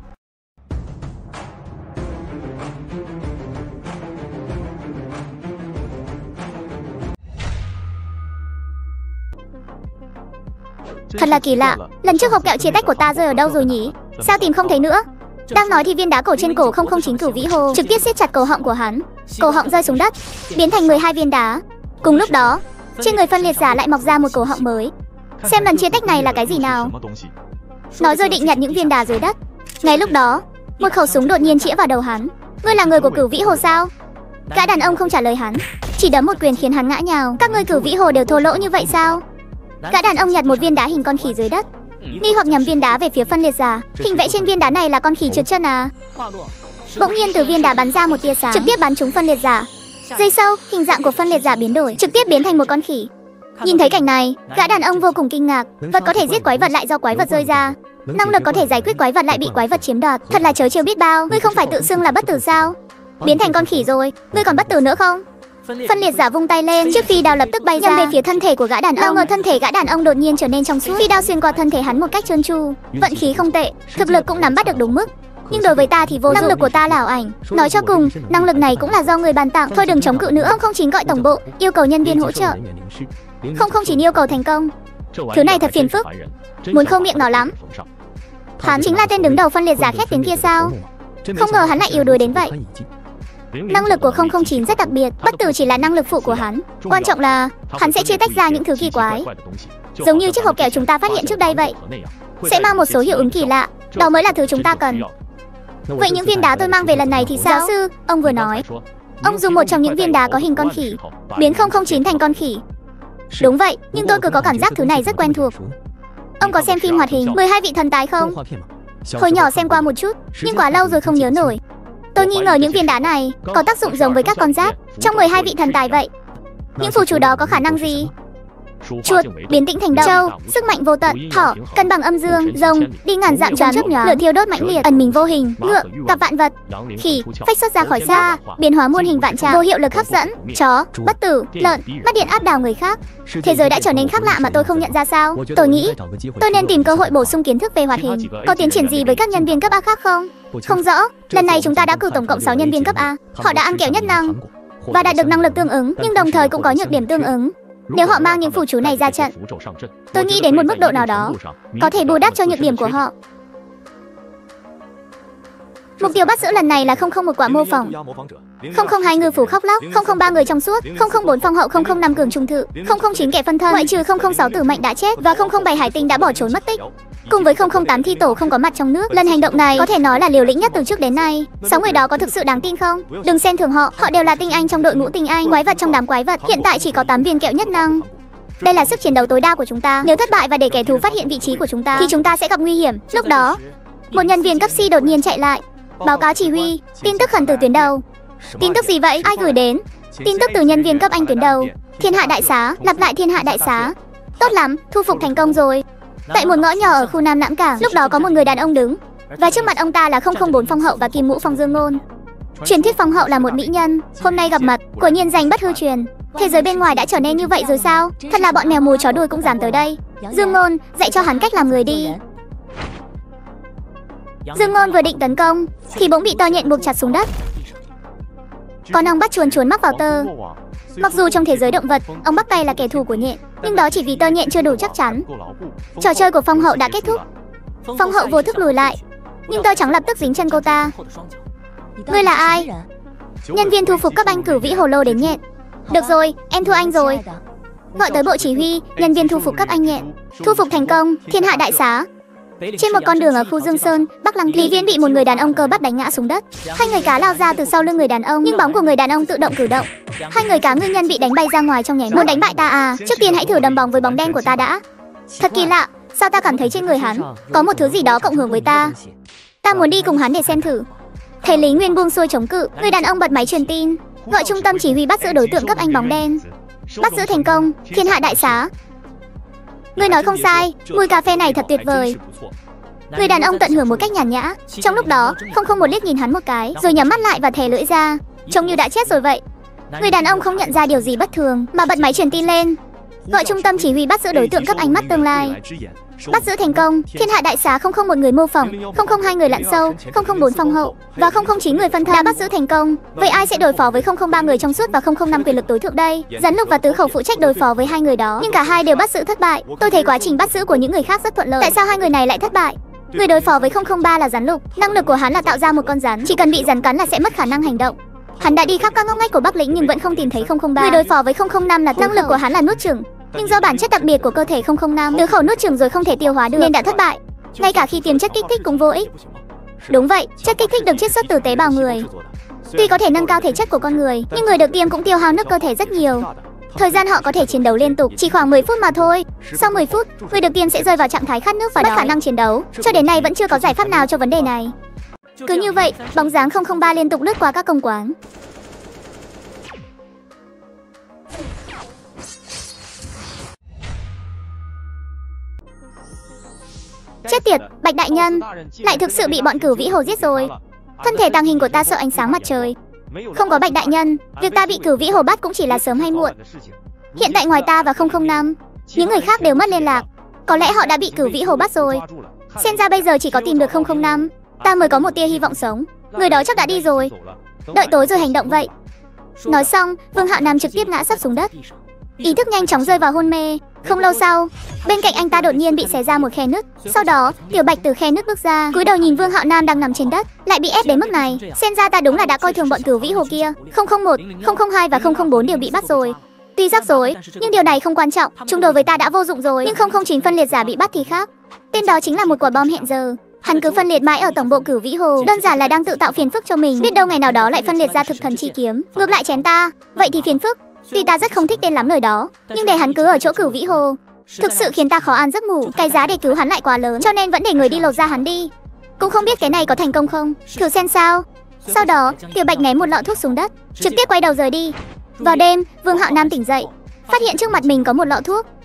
Thật là kỳ lạ, lần trước hộp kẹo chia tách của ta rơi ở đâu rồi nhỉ? Sao tìm không thấy nữa? Đang nói thì viên đá cổ trên cổ không không chín Cửu Vĩ Hồ trực tiếp siết chặt cổ họng của hắn. Cổ họng rơi xuống đất, biến thành mười hai viên đá. Cùng lúc đó, trên người phân liệt giả lại mọc ra một cổ họng mới. Xem lần chia tách này là cái gì nào? Nói rồi định nhặt những viên đá dưới đất. Ngay lúc đó, một khẩu súng đột nhiên chĩa vào đầu hắn. Ngươi là người của Cửu Vĩ Hồ sao? Gã đàn ông không trả lời hắn, chỉ đấm một quyền khiến hắn ngã nhào. Các ngươi Cửu Vĩ Hồ đều thô lỗ như vậy sao? Gã đàn ông nhặt một viên đá hình con khỉ dưới đất, nghi hoặc nhắm viên đá về phía phân liệt giả. Hình vẽ trên viên đá này là con khỉ trượt chân à? Bỗng nhiên từ viên đá bắn ra một tia sáng, trực tiếp bắn trúng phân liệt giả. Giây sau, hình dạng của phân liệt giả biến đổi, trực tiếp biến thành một con khỉ. Nhìn thấy cảnh này, gã đàn ông vô cùng kinh ngạc. Vật có thể giết quái vật lại do quái vật rơi ra. Năng lực có thể giải quyết quái vật lại bị quái vật chiếm đoạt. Thật là chớ trêu biết bao. Ngươi không phải tự xưng là bất tử sao? Biến thành con khỉ rồi, ngươi còn bất tử nữa không? Phân liệt giả vung tay lên, chiếc phi đao lập tức bay ra về phía thân thể của gã đàn ông. Đâu ngờ thân thể gã đàn ông đột nhiên trở nên trong suốt. Phi đao xuyên qua thân thể hắn một cách trơn tru. Vận khí không tệ, thực lực cũng nắm bắt được đúng mức. Nhưng đối với ta thì vô dụng. Năng lực của ta là ảo ảnh. Nói cho cùng, năng lực này cũng là do người ban tặng. Thôi đừng chống cự nữa. không không chín gọi tổng bộ, yêu cầu nhân viên hỗ trợ. không không chín yêu cầu thành công. Thứ này thật phiền phức, muốn khâu miệng nó lắm. Hắn chính là tên đứng đầu phân liệt giả khét tiếng kia sao? Không ngờ hắn lại yếu đuối đến vậy. Năng lực của không không chín rất đặc biệt, bất tử chỉ là năng lực phụ của hắn. Quan trọng là hắn sẽ chia tách ra những thứ kỳ quái, giống như chiếc hộp kẹo chúng ta phát hiện trước đây vậy. Sẽ mang một số hiệu ứng kỳ lạ, đó mới là thứ chúng ta cần. Vậy những viên đá tôi mang về lần này thì sao? Giáo sư, ông vừa nói ông dùng một trong những viên đá có hình con khỉ, biến không không chín thành con khỉ. Đúng vậy, nhưng tôi cứ có cảm giác thứ này rất quen thuộc. Ông có xem phim hoạt hình mười hai vị thần tài không? Hồi nhỏ xem qua một chút, nhưng quá lâu rồi không nhớ nổi. Tôi nghi ngờ những viên đá này có tác dụng giống với các con giáp trong mười hai vị thần tài vậy. Những phù chú đó có khả năng gì? chuột biến tĩnh thành đậu, trâu sức mạnh vô tận, thỏ cân bằng âm dương, rồng đi ngàn dặm trong chớp nhoáng, lửa thiêu đốt mãnh liệt ẩn mình vô hình, ngựa gặp vạn vật, khỉ phách xuất ra khỏi xa biến hóa muôn hình vạn trạng, vô hiệu lực hấp dẫn, chó bất tử, lợn mắt điện áp đảo người khác. Thế giới đã trở nên khác lạ mà tôi không nhận ra sao? Tôi nghĩ tôi nên tìm cơ hội bổ sung kiến thức về hoạt hình. Có tiến triển gì với các nhân viên cấp A khác không? Không rõ. Lần này chúng ta đã cử tổng cộng sáu nhân viên cấp A. Họ đã ăn kẹo nhất năng và đạt được năng lực tương ứng, nhưng đồng thời cũng có nhược điểm tương ứng. Nếu họ mang những phù chú này ra trận, tôi nghĩ đến một mức độ nào đó có thể bù đắp cho nhược điểm của họ. Mục tiêu bắt giữ lần này là không không một quả mô phỏng, không không hai ngư phủ khóc lóc, không không ba người trong suốt, không không bốn phong hậu, không không năm cường trung thự, không không chín kẻ phân thân, ngoại trừ không không sáu tử mạnh đã chết và không không bảy hải tinh đã bỏ trốn mất tích. Cùng với không không tám thi tổ không có mặt trong nước, lần hành động này có thể nói là liều lĩnh nhất từ trước đến nay. Sáu người đó có thực sự đáng tin không? Đừng xem thường họ, họ đều là tinh anh trong đội ngũ tinh anh, quái vật trong đám quái vật. Hiện tại chỉ có tám viên kẹo nhất năng. Đây là sức chiến đấu tối đa của chúng ta. Nếu thất bại và để kẻ thù phát hiện vị trí của chúng ta thì chúng ta sẽ gặp nguy hiểm. Lúc đó, một nhân viên cấp C đột nhiên chạy lại, báo cáo chỉ huy, tin tức khẩn từ tuyến đầu. Tin tức gì vậy? Ai gửi đến? Tin tức từ nhân viên cấp anh tuyến đầu. Thiên hạ đại xá, lặp lại thiên hạ đại xá. Tốt lắm, thu phục thành công rồi. Tại một ngõ nhỏ ở khu Nam Nãng Cảng, lúc đó có một người đàn ông đứng, và trước mặt ông ta là không không bốn phong hậu và kim mũ phong Dương Ngôn. Truyền thuyết phong hậu là một mỹ nhân, hôm nay gặp mặt, quả nhiên danh bất hư truyền. Thế giới bên ngoài đã trở nên như vậy rồi sao? Thật là bọn mèo mù chó đuôi cũng dám tới đây. Dương Ngôn, dạy cho hắn cách làm người đi. Dương Ngôn vừa định tấn công thì bỗng bị tơ nhện buộc chặt xuống đất. Con ong bắt chuồn chuồn mắc vào tơ. Mặc dù trong thế giới động vật, ong bắp tay là kẻ thù của nhện, nhưng đó chỉ vì tơ nhện chưa đủ chắc chắn. Trò chơi của phong hậu đã kết thúc. Phong hậu vô thức lùi lại, nhưng tơ trắng lập tức dính chân cô ta. Ngươi là ai? Nhân viên thu phục cấp anh cử vĩ hồ lô đến nhện. Được rồi, em thua anh rồi. Gọi tới bộ chỉ huy, nhân viên thu phục cấp anh nhện. Thu phục thành công, thiên hạ đại xá. Trên một con đường ở khu Dương Sơn, Bắc Lăng, Lý Viễn bị một người đàn ông cơ bắp đánh ngã xuống đất. Hai người cá lao ra từ sau lưng người đàn ông, nhưng bóng của người đàn ông tự động cử động. Hai người cá ngư nhân bị đánh bay ra ngoài trong nháy mắt. Muốn đánh bại ta à? Trước tiên hãy thử đấm bóng với bóng đen của ta đã. Thật kỳ lạ, sao ta cảm thấy trên người hắn có một thứ gì đó cộng hưởng với ta. Ta muốn đi cùng hắn để xem thử. Thấy Lý Nguyên buông xuôi chống cự, người đàn ông bật máy truyền tin, gọi trung tâm chỉ huy bắt giữ đối tượng cấp anh bóng đen. Bắt giữ thành công, thiên hạ đại xá. Ngươi nói không sai, mùi cà phê này thật tuyệt vời. Người đàn ông tận hưởng một cách nhàn nhã. Trong lúc đó, không không một liếc nhìn hắn một cái, rồi nhắm mắt lại và thè lưỡi ra, trông như đã chết rồi vậy. Người đàn ông không nhận ra điều gì bất thường mà bật máy truyền tin lên, gọi trung tâm chỉ huy bắt giữ đối tượng cấp ánh mắt tương lai. Bắt giữ thành công, thiên hạ đại xá không không một người mô phỏng, không không hai người lặn sâu, không không bốn phong hậu và không không chín người phân thân đã bắt giữ thành công. Vậy ai sẽ đối phó với không không ba người trong suốt và không không năm quyền lực tối thượng đây? Rắn Lục và Tứ Khẩu phụ trách đối phó với hai người đó, nhưng cả hai đều bắt giữ thất bại. Tôi thấy quá trình bắt giữ của những người khác rất thuận lợi. Tại sao hai người này lại thất bại? Người đối phó với không không ba là Rắn Lục, năng lực của hắn là tạo ra một con rắn, chỉ cần bị rắn cắn là sẽ mất khả năng hành động. Hắn đã đi khắp các ngóc ngách của Bắc Lĩnh nhưng vẫn không tìm thấy không không ba. Người đối phó với không không năm là năng lực của hắn là nuốt chửng, nhưng do bản chất đặc biệt của cơ thể không không năm, Tứ Khẩu nuốt chửng rồi không thể tiêu hóa được nên đã thất bại. Ngay cả khi tiêm chất kích thích cũng vô ích. Đúng vậy, chất kích thích được chiết xuất từ tế bào người. Tuy có thể nâng cao thể chất của con người, nhưng người được tiêm cũng tiêu hao nước cơ thể rất nhiều. Thời gian họ có thể chiến đấu liên tục chỉ khoảng mười phút mà thôi. Sau mười phút, người được tiêm sẽ rơi vào trạng thái khát nước và mất khả năng chiến đấu. Cho đến nay vẫn chưa có giải pháp nào cho vấn đề này. Cứ như vậy, bóng dáng không không ba liên tục lướt qua các công quán. Chết tiệt, Bạch đại nhân lại thực sự bị bọn cửu vĩ hồ giết rồi. Thân thể tàng hình của ta sợ ánh sáng mặt trời. Không có Bạch đại nhân, việc ta bị cửu vĩ hồ bắt cũng chỉ là sớm hay muộn. Hiện tại ngoài ta và không không năm, những người khác đều mất liên lạc. Có lẽ họ đã bị cửu vĩ hồ bắt rồi. Xem ra bây giờ chỉ có tìm được không không năm, ta mới có một tia hy vọng sống. Người đó chắc đã đi rồi. Đợi tối rồi hành động vậy. Nói xong, Vương Hạo Nam trực tiếp ngã sấp xuống đất, ý thức nhanh chóng rơi vào hôn mê. Không lâu sau, bên cạnh anh ta đột nhiên bị xé ra một khe nứt. Sau đó, Tiểu Bạch từ khe nứt bước ra, cúi đầu nhìn Vương Hạo Nam đang nằm trên đất, lại bị ép đến mức này. Xem ra ta đúng là đã coi thường bọn cửu vĩ hồ kia. không không một, không không hai và không không bốn đều bị bắt rồi. Tuy rắc rối, nhưng điều này không quan trọng. Chung đối với ta đã vô dụng rồi. Nhưng không không chín phân liệt giả bị bắt thì khác. Tên đó chính là một quả bom hẹn giờ. Hắn cứ phân liệt mãi ở tổng bộ cửu vĩ hồ, đơn giản là đang tự tạo phiền phức cho mình. Biết đâu ngày nào đó lại phân liệt ra thực thần chi kiếm, ngược lại chém ta. Vậy thì phiền phức. Tuy ta rất không thích tên lắm lời đó, nhưng để hắn cứ ở chỗ cửu vĩ hồ thực sự khiến ta khó ăn giấc ngủ. Cái giá để cứu hắn lại quá lớn, cho nên vẫn để người đi lột ra hắn đi. Cũng không biết cái này có thành công không, thử xem sao. Sau đó, Tiểu Bạch ném một lọ thuốc xuống đất, trực tiếp quay đầu rời đi. Vào đêm, Vương Hạo Nam tỉnh dậy, phát hiện trước mặt mình có một lọ thuốc.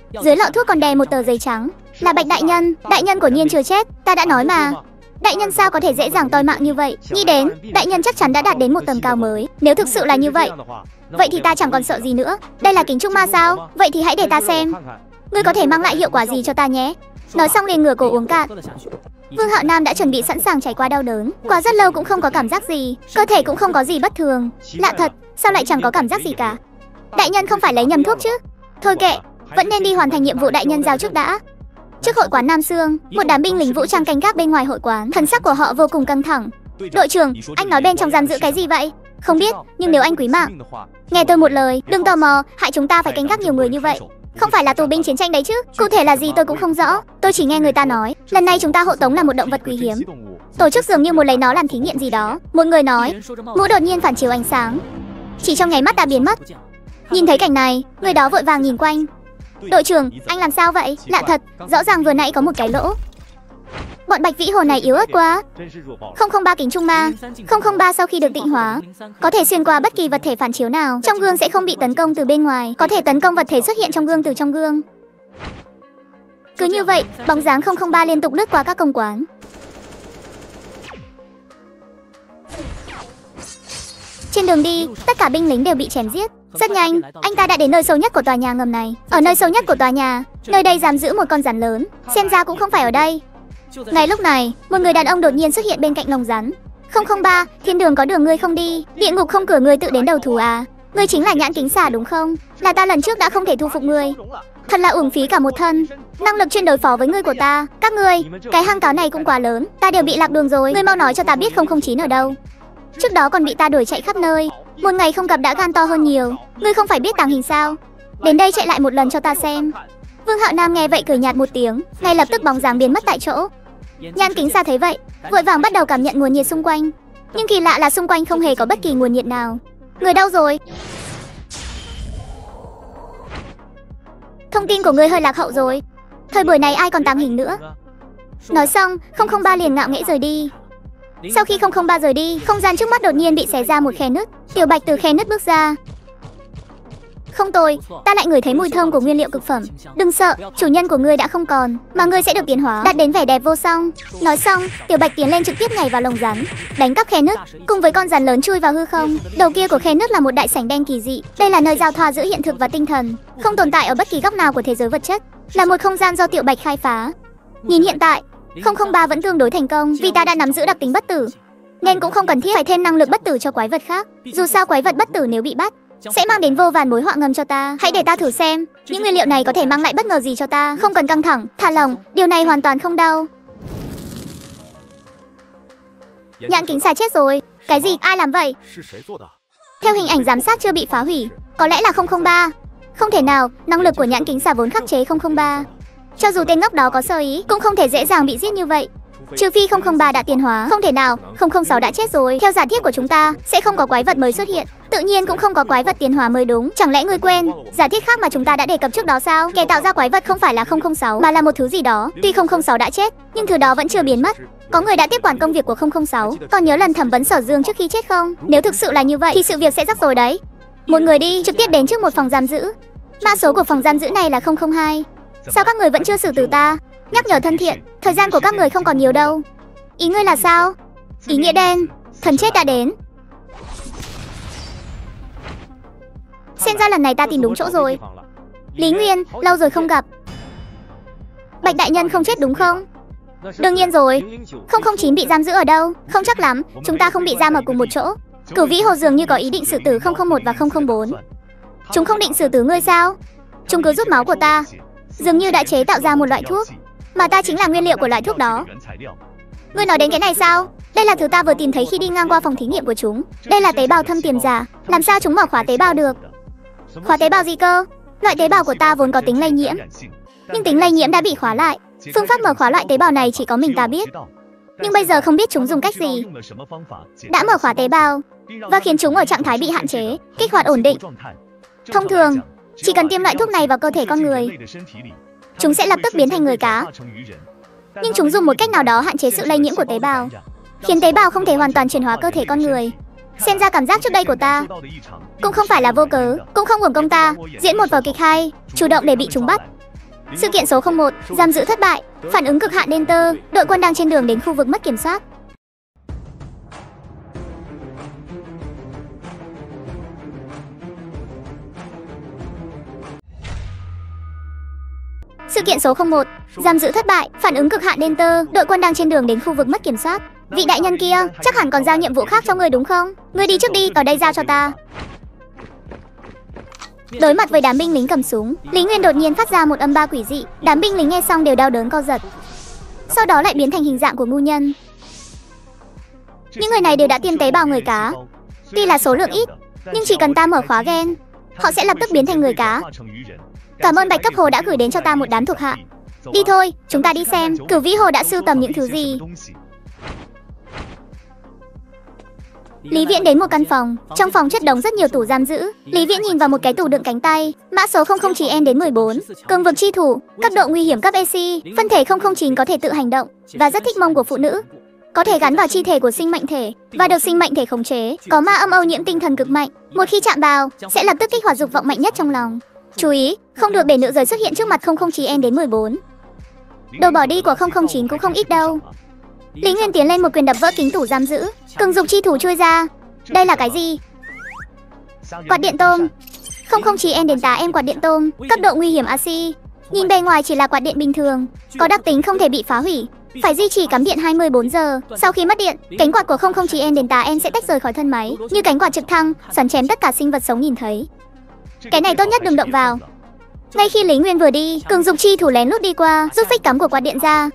Dưới lọ thuốc còn đè một tờ giấy trắng. Là Bạch đại nhân, đại nhân của Nhiên chưa chết, ta đã nói mà. Đại nhân sao có thể dễ dàng toi mạng như vậy? Nghĩ đến, đại nhân chắc chắn đã đạt đến một tầm cao mới. Nếu thực sự là như vậy, vậy thì ta chẳng còn sợ gì nữa. Đây là kính trúc ma sao? Vậy thì hãy để ta xem. Ngươi có thể mang lại hiệu quả gì cho ta nhé? Nói xong liền ngửa cổ uống cạn. Vương Hạo Nam đã chuẩn bị sẵn sàng trải qua đau đớn. Qua rất lâu cũng không có cảm giác gì, cơ thể cũng không có gì bất thường. Lạ thật, sao lại chẳng có cảm giác gì cả? Đại nhân không phải lấy nhầm thuốc chứ? Thôi kệ, vẫn nên đi hoàn thành nhiệm vụ đại nhân giao trước đã. Trước hội quán Nam Sương, một đám binh lính vũ trang canh gác bên ngoài hội quán. Thần sắc của họ vô cùng căng thẳng. Đội trưởng, anh nói bên trong giam giữ cái gì vậy? Không biết, nhưng nếu anh quý mạng, nghe tôi một lời, đừng tò mò, hại chúng ta phải canh gác nhiều người như vậy. Không phải là tù binh chiến tranh đấy chứ? Cụ thể là gì tôi cũng không rõ. Tôi chỉ nghe người ta nói, lần này chúng ta hộ tống là một động vật quý hiếm. Tổ chức dường như muốn lấy nó làm thí nghiệm gì đó. Một người nói, mũ đột nhiên phản chiếu ánh sáng, chỉ trong nháy mắt đã biến mất. Nhìn thấy cảnh này, người đó vội vàng nhìn quanh. Đội trưởng, anh làm sao vậy? Lạ thật, rõ ràng vừa nãy có một cái lỗ. Bọn Bạch Vĩ Hồ này yếu ớt quá. không không ba kính trung ma. không không ba sau khi được tịnh hóa, có thể xuyên qua bất kỳ vật thể phản chiếu nào. Trong gương sẽ không bị tấn công từ bên ngoài, có thể tấn công vật thể xuất hiện trong gương từ trong gương. Cứ như vậy, bóng dáng không không ba liên tục lướt qua các công quán. Trên đường đi, tất cả binh lính đều bị chém giết. Rất nhanh, anh ta đã đến nơi sâu nhất của tòa nhà ngầm này. Ở nơi sâu nhất của tòa nhà, nơi đây giam giữ một con rắn lớn. Xem ra cũng không phải ở đây. Ngay lúc này, một người đàn ông đột nhiên xuất hiện bên cạnh lồng rắn. không không ba, thiên đường có đường ngươi không đi, địa ngục không cửa ngươi tự đến đầu thú à? Ngươi chính là Nhãn Kính Xà đúng không? Là ta lần trước đã không thể thu phục ngươi. Thật là uổng phí cả một thân. Năng lực chuyên đối phó với ngươi của ta. Các ngươi, cái hang cáo này cũng quá lớn. Ta đều bị lạc đường rồi. Ngươi mau nói cho ta biết không không chín ở đâu. Trước đó còn bị ta đuổi chạy khắp nơi. Một ngày không gặp đã gan to hơn nhiều. Ngươi không phải biết tàng hình sao? Đến đây chạy lại một lần cho ta xem. Vương Hạo Nam nghe vậy cười nhạt một tiếng, ngay lập tức bóng dáng biến mất tại chỗ. Nhãn Kính Xà thấy vậy, vội vàng bắt đầu cảm nhận nguồn nhiệt xung quanh. Nhưng kỳ lạ là xung quanh không hề có bất kỳ nguồn nhiệt nào. Người đâu rồi? Thông tin của ngươi hơi lạc hậu rồi. Thời buổi này ai còn tàng hình nữa. Nói xong, không không ba liền ngạo nghễ rời đi. Sau khi không không ba rời đi, không gian trước mắt đột nhiên bị xé ra một khe nứt. Tiểu Bạch từ khe nứt bước ra. Không tồi, ta lại ngửi thấy mùi thơm của nguyên liệu cực phẩm. Đừng sợ, chủ nhân của ngươi đã không còn, mà ngươi sẽ được tiến hóa, đạt đến vẻ đẹp vô song. Nói xong, Tiểu Bạch tiến lên trực tiếp nhảy vào lồng rắn, đánh cắp khe nứt, cùng với con rắn lớn chui vào hư không. Đầu kia của khe nứt là một đại sảnh đen kỳ dị. Đây là nơi giao thoa giữa hiện thực và tinh thần, không tồn tại ở bất kỳ góc nào của thế giới vật chất, là một không gian do Tiểu Bạch khai phá. Nhìn hiện tại, không không ba vẫn tương đối thành công, vì ta đã nắm giữ đặc tính bất tử, nên cũng không cần thiết phải thêm năng lực bất tử cho quái vật khác. Dù sao quái vật bất tử nếu bị bắt sẽ mang đến vô vàn mối họa ngầm cho ta. Hãy để ta thử xem những nguyên liệu này có thể mang lại bất ngờ gì cho ta. Không cần căng thẳng, thả lỏng, điều này hoàn toàn không đau. Nhãn Kính Xà chết rồi. Cái gì? Ai làm vậy? Theo hình ảnh giám sát chưa bị phá hủy, có lẽ là không không ba. Không thể nào, năng lực của Nhãn Kính Xà vốn khắc chế không không ba. Cho dù tên ngốc đó có sơ ý, cũng không thể dễ dàng bị giết như vậy. Trừ phi không không ba đã tiến hóa. Không thể nào, không không sáu đã chết rồi. Theo giả thiết của chúng ta, sẽ không có quái vật mới xuất hiện, tự nhiên cũng không có quái vật tiến hóa mới đúng. Chẳng lẽ ngươi quên giả thiết khác mà chúng ta đã đề cập trước đó sao? Kẻ tạo ra quái vật không phải là không không sáu, mà là một thứ gì đó. Tuy không không sáu đã chết, nhưng thứ đó vẫn chưa biến mất. Có người đã tiếp quản công việc của không không sáu. Còn nhớ lần thẩm vấn Sở Dương trước khi chết không? Nếu thực sự là như vậy thì sự việc sẽ rắc rối đấy. Một người đi trực tiếp đến trước một phòng giam giữ. Mã số của phòng giam giữ này là không không hai. Sao các người vẫn chưa xử tử ta? Nhắc nhở thân thiện, thời gian của các người không còn nhiều đâu. Ý ngươi là sao? Ý nghĩa đen, thần chết đã đến. Xem ra lần này ta tìm đúng chỗ rồi. Lý Nguyên, lâu rồi không gặp. Bạch đại nhân không chết đúng không? Đương nhiên rồi. không không chín bị giam giữ ở đâu? Không chắc lắm, chúng ta không bị giam ở cùng một chỗ. Cửu Vĩ Hồ dường như có ý định xử tử không không một và không không bốn. Chúng không định xử tử ngươi sao? Chúng cứ rút máu của ta, dường như đã chế tạo ra một loại thuốc, mà ta chính là nguyên liệu của loại thuốc đó. Ngươi nói đến cái này sao? Đây là thứ ta vừa tìm thấy khi đi ngang qua phòng thí nghiệm của chúng. Đây là tế bào thâm tiềm giả. Làm sao chúng mở khóa tế bào được? Khóa tế bào gì cơ? Loại tế bào của ta vốn có tính lây nhiễm, nhưng tính lây nhiễm đã bị khóa lại. Phương pháp mở khóa loại tế bào này chỉ có mình ta biết, nhưng bây giờ không biết chúng dùng cách gì. Đã mở khóa tế bào và khiến chúng ở trạng thái bị hạn chế, kích hoạt ổn định. Thông thường, chỉ cần tiêm loại thuốc này vào cơ thể con người, chúng sẽ lập tức biến thành người cá. Nhưng chúng dùng một cách nào đó hạn chế sự lây nhiễm của tế bào, khiến tế bào không thể hoàn toàn chuyển hóa cơ thể con người. Xem ra cảm giác trước đây của ta cũng không phải là vô cớ, cũng không uổng công ta diễn một vở kịch hay, chủ động để bị chúng bắt. Sự kiện số không một, giam giữ thất bại, phản ứng cực hạn Enter, đội quân đang trên đường đến khu vực mất kiểm soát. Sự kiện số không một, giam giữ thất bại, phản ứng cực hạn Enter, đội quân đang trên đường đến khu vực mất kiểm soát. Vị đại nhân kia, chắc hẳn còn giao nhiệm vụ khác cho ngươi đúng không? Ngươi đi trước đi, ở đây giao cho ta. Đối mặt với đám binh lính cầm súng, Lý Nguyên đột nhiên phát ra một âm ba quỷ dị. Đám binh lính nghe xong đều đau đớn co giật. Sau đó lại biến thành hình dạng của ngu nhân. Những người này đều đã tiêm tế bào người cá. Tuy là số lượng ít, nhưng chỉ cần ta mở khóa gen, họ sẽ lập tức biến thành người cá. Cảm ơn Bạch Cấp Hồ đã gửi đến cho ta một đám thuộc hạ. Đi thôi, chúng ta đi xem Cửu Vĩ Hồ đã sưu tầm những thứ gì. Lý Viễn đến một căn phòng. Trong phòng chất đống rất nhiều tủ giam giữ. Lý Viễn nhìn vào một cái tủ đựng cánh tay. Mã số không không chín N đến mười bốn. Cường vực chi thủ. Cấp độ nguy hiểm cấp A C. Phân thể không không chín có thể tự hành động và rất thích mông của phụ nữ. Có thể gắn vào chi thể của sinh mệnh thể và được sinh mệnh thể khống chế. Có ma âm âu nhiễm tinh thần cực mạnh. Một khi chạm vào, sẽ lập tức kích hoạt dục vọng mạnh nhất trong lòng. Chú ý, không được để nữ giới xuất hiện trước mặt không không chín N đến mười bốn. Đồ bỏ đi của không không chín cũng không ít đâu. Lý Nguyên tiến lên một quyền đập vỡ kính tủ giam giữ. Cường dục chi thủ chui ra. Đây là cái gì? Quạt điện tôm. không không chín N đến tá em quạt điện tôm. Cấp độ nguy hiểm A C. Nhìn bề ngoài chỉ là quạt điện bình thường, có đặc tính không thể bị phá hủy. Phải duy trì cắm điện hai mươi bốn giờ. Sau khi mất điện, cánh quạt của không không chín N đến tá em sẽ tách rời khỏi thân máy, như cánh quạt trực thăng, xoắn chém tất cả sinh vật sống nhìn thấy. Cái này tốt nhất đừng động vào. Ngay khi Lý Nguyên vừa đi, cường dục chi thủ lén lút đi qua, rút phích cắm của quạt điện ra.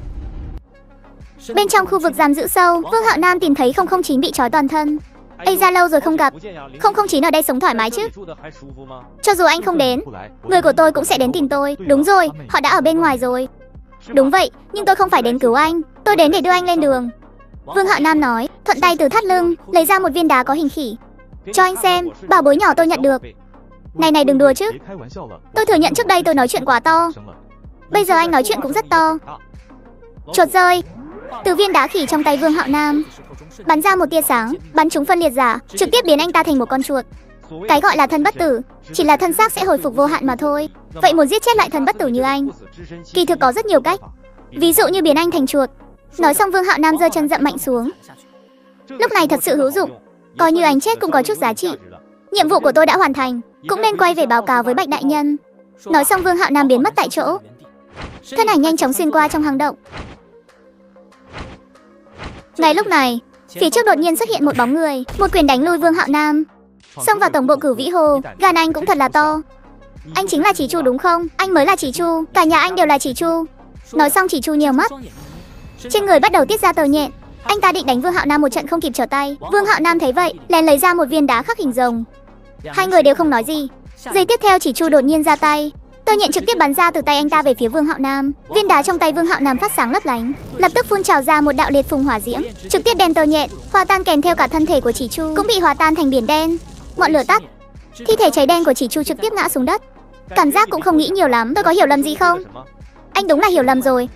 Bên trong khu vực giam giữ sâu, Vương Hạo Nam tìm thấy không không chín bị trói toàn thân. Ây ra lâu rồi không gặp. không không chín ở đây sống thoải mái chứ? Cho dù anh không đến, người của tôi cũng sẽ đến tìm tôi. Đúng rồi, họ đã ở bên ngoài rồi. Đúng vậy, nhưng tôi không phải đến cứu anh. Tôi đến để đưa anh lên đường. Vương Hạo Nam nói, thuận tay từ thắt lưng lấy ra một viên đá có hình khỉ. Cho anh xem, bảo bối nhỏ tôi nhận được. Này này, đừng đùa chứ. Tôi thừa nhận trước đây tôi nói chuyện quá to. Bây giờ anh nói chuyện cũng rất to. Chuột rơi. Từ viên đá khỉ trong tay Vương Hạo Nam bắn ra một tia sáng, bắn trúng phân liệt giả, trực tiếp biến anh ta thành một con chuột. Cái gọi là thân bất tử, chỉ là thân xác sẽ hồi phục vô hạn mà thôi. Vậy muốn giết chết lại thân bất tử như anh, kỳ thực có rất nhiều cách. Ví dụ như biến anh thành chuột. Nói xong Vương Hạo Nam giơ chân dậm mạnh xuống. Lúc này thật sự hữu dụng. Coi như anh chết cũng có chút giá trị. Nhiệm vụ của tôi đã hoàn thành, cũng nên quay về báo cáo với Bạch đại nhân. Nói xong Vương Hạo Nam biến mất tại chỗ. Thân ảnh nhanh chóng xuyên qua trong hang động. Ngay lúc này, phía trước đột nhiên xuất hiện một bóng người, một quyền đánh lui Vương Hạo Nam, xông vào tổng bộ Cửu Vĩ Hồ. Gan anh cũng thật là to. Anh chính là Chỉ Chu đúng không? Anh mới là Chỉ Chu, cả nhà anh đều là Chỉ Chu. Nói xong Chỉ Chu nhiều mắt, trên người bắt đầu tiết ra tờ nhện. Anh ta định đánh Vương Hạo Nam một trận không kịp trở tay. Vương Hạo Nam thấy vậy, lén lấy ra một viên đá khắc hình rồng. Hai người đều không nói gì. Giây tiếp theo Chỉ Chu đột nhiên ra tay, tơ nhện trực tiếp bắn ra từ tay anh ta về phía Vương Hạo Nam. Viên đá trong tay Vương Hạo Nam phát sáng lấp lánh, lập tức phun trào ra một đạo liệt phùng hỏa diễm, trực tiếp đen tơ nhện, hòa tan kèm theo cả thân thể của Chỉ Chu cũng bị hòa tan thành biển đen. Ngọn lửa tắt, thi thể cháy đen của Chỉ Chu trực tiếp ngã xuống đất. Cảm giác cũng không nghĩ nhiều lắm. Tôi có hiểu lầm gì không? Anh đúng là hiểu lầm rồi.